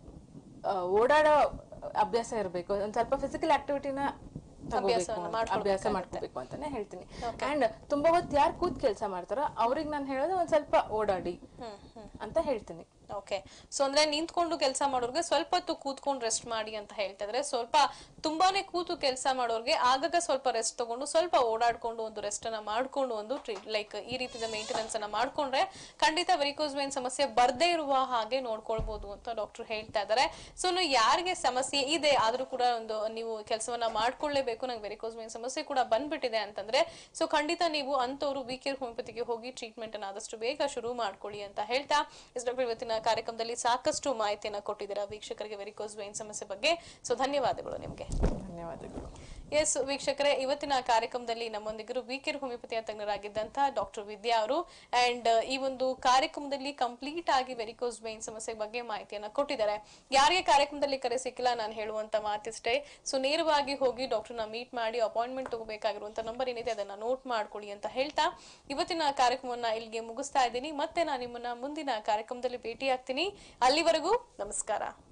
ಓಡಾಡೋ ಅಭ್ಯಾಸ ಇರಬೇಕು, ಒಂದ್ ಸ್ವಲ್ಪ ಫಿಸಿಕಲ್ ಆಕ್ಟಿವಿಟಿನ ಅಭ್ಯಾಸ ಮಾಡ್ಕೋಬೇಕು ಅಂತಾನೆ ಹೇಳ್ತೀನಿ. ಅಂಡ್ ತುಂಬಾ ಹೊತ್ತು ಯಾರು ಕೂತ್ ಕೆಲಸ ಮಾಡ್ತಾರೋ ಅವ್ರಿಗೆ ನಾನು ಹೇಳೋದು ಒಂದ್ ಸ್ವಲ್ಪ ಓಡಾಡಿ ಅಂತ ಹೇಳ್ತೀನಿ. ಓಕೆ, ಸೊ ಅಂದ್ರೆ ನಿಂತ್ಕೊಂಡು ಕೆಲಸ ಮಾಡೋರ್ಗೆ ಸ್ವಲ್ಪ ಹೊತ್ತು ಕೂತ್ಕೊಂಡು ರೆಸ್ಟ್ ಮಾಡಿ ಅಂತ ಹೇಳ್ತಾ ಇದ್ರೆ, ಸ್ವಲ್ಪ ತುಂಬಾನೇ ಕೂತು ಕೆಲಸ ಮಾಡೋರ್ಗೆ ಆಗಾಗ ಸ್ವಲ್ಪ ರೆಸ್ಟ್ ತಗೊಂಡು ಸ್ವಲ್ಪ ಓಡಾಡ್ಕೊಂಡು ಒಂದು ರೆಸ್ಟ್ ಅನ್ನ ಮಾಡ್ಕೊಂಡು ಒಂದು ಲೈಕ್ ಈ ರೀತಿಯ ಮೇಂಟೆನೆನ್ಸ್ ಅನ್ನ ಮಾಡ್ಕೊಂಡ್ರೆ ಖಂಡಿತ ವೆರಿಕೋಸ್ ವೇನ್ ಸಮಸ್ಯೆ ಬರ್ದೇ ಇರುವ ಹಾಗೆ ನೋಡ್ಕೊಳ್ಬಹುದು ಅಂತ ಡಾಕ್ಟರ್ ಹೇಳ್ತಾ ಇದಾರೆ. ಸೊ ಯಾರಿಗೆ ಸಮಸ್ಯೆ ಇದೆ ಆದ್ರೂ ಕೂಡ ಒಂದು ನೀವು ಕೆಲಸವನ್ನ ಮಾಡ್ಕೊಳ್ಳೇಬೇಕು, ನಂಗೆ ವೆರಿಕೋಸ್ ವೇನ್ ಸಮಸ್ಯೆ ಕೂಡ ಬಂದ್ಬಿಟ್ಟಿದೆ ಅಂತಂದ್ರೆ ಸೊ ಖಂಡಿತ ನೀವು ಅಂತವ್ರು ವಿಕೇರ್ ಹೋಮಿಯೋಪತಿಗೆ ಹೋಗಿ ಟ್ರೀಟ್ಮೆಂಟ್ ಅನ್ನ ಆದಷ್ಟು ಬೇಗ ಶುರು ಮಾಡ್ಕೊಳ್ಳಿ ಅಂತ ಹೇಳ್ತಾ ಡಾಕ್ಟರ್ ಇವತ್ತಿನ ಕಾರ್ಯಕ್ರಮದಲ್ಲಿ ಸಾಕಷ್ಟು ಮಾಹಿತಿಯನ್ನ ಕೊಟ್ಟಿದ್ದೀರಾ ವೀಕ್ಷಕರಿಗೆ ವೆರಿಕೋಸ್ ವೇನ್ ಸಮಸ್ಯೆ ಬಗ್ಗೆ. ಸೊ ಧನ್ಯವಾದಗಳು ನಿಮ್ಗೆ. ಧನ್ಯವಾದಗಳು. ಎಸ್ ವೀಕ್ಷಕರೇ, ಇವತ್ತಿನ ಕಾರ್ಯಕ್ರಮದಲ್ಲಿ ನಮ್ಮೊಂದಿಗರು ವಿಕೇರ್ ಹೋಮಿಯೋಪತಿಯ ತಜ್ಞರಾಗಿದ್ದಂತಹ ಡಾಕ್ಟರ್ ವಿದ್ಯಾ ಅವರು ಅಂಡ್ ಈ ಒಂದು ಕಾರ್ಯಕ್ರಮದಲ್ಲಿ ಕಂಪ್ಲೀಟ್ ಆಗಿ ವೆರಿಕೋಸ್ ವೇನ್ ಸಮಸ್ಯೆ ಬಗ್ಗೆ ಮಾಹಿತಿಯನ್ನ ಕೊಟ್ಟಿದ್ದಾರೆ. ಯಾರಿಗೆ ಕಾರ್ಯಕ್ರಮದಲ್ಲಿ ಕರೆ ಸಿಕ್ಕಿಲ್ಲ, ನಾನು ಹೇಳುವಂತ ಮಾತಿಷ್ಟೇ, ಸೊ ನೇರವಾಗಿ ಹೋಗಿ ಡಾಕ್ಟರ್ನ ಮೀಟ್ ಮಾಡಿ ಅಪಾಯಿಂಟ್ಮೆಂಟ್ ತಗೋಬೇಕಾಗಿರುವಂತ ನಂಬರ್ ಏನಿದೆ ಅದನ್ನ ನೋಟ್ ಮಾಡ್ಕೊಳ್ಳಿ ಅಂತ ಹೇಳ್ತಾ ಇವತ್ತಿನ ಕಾರ್ಯಕ್ರಮವನ್ನ ಇಲ್ಲಿಗೆ ಮುಗಿಸ್ತಾ ಇದ್ದೀನಿ. ಮತ್ತೆ ನಾನು ನಿಮ್ಮನ್ನ ಮುಂದಿನ ಕಾರ್ಯಕ್ರಮದಲ್ಲಿ ಭೇಟಿ ಆಗ್ತೀನಿ. ಅಲ್ಲಿವರೆಗೂ ನಮಸ್ಕಾರ.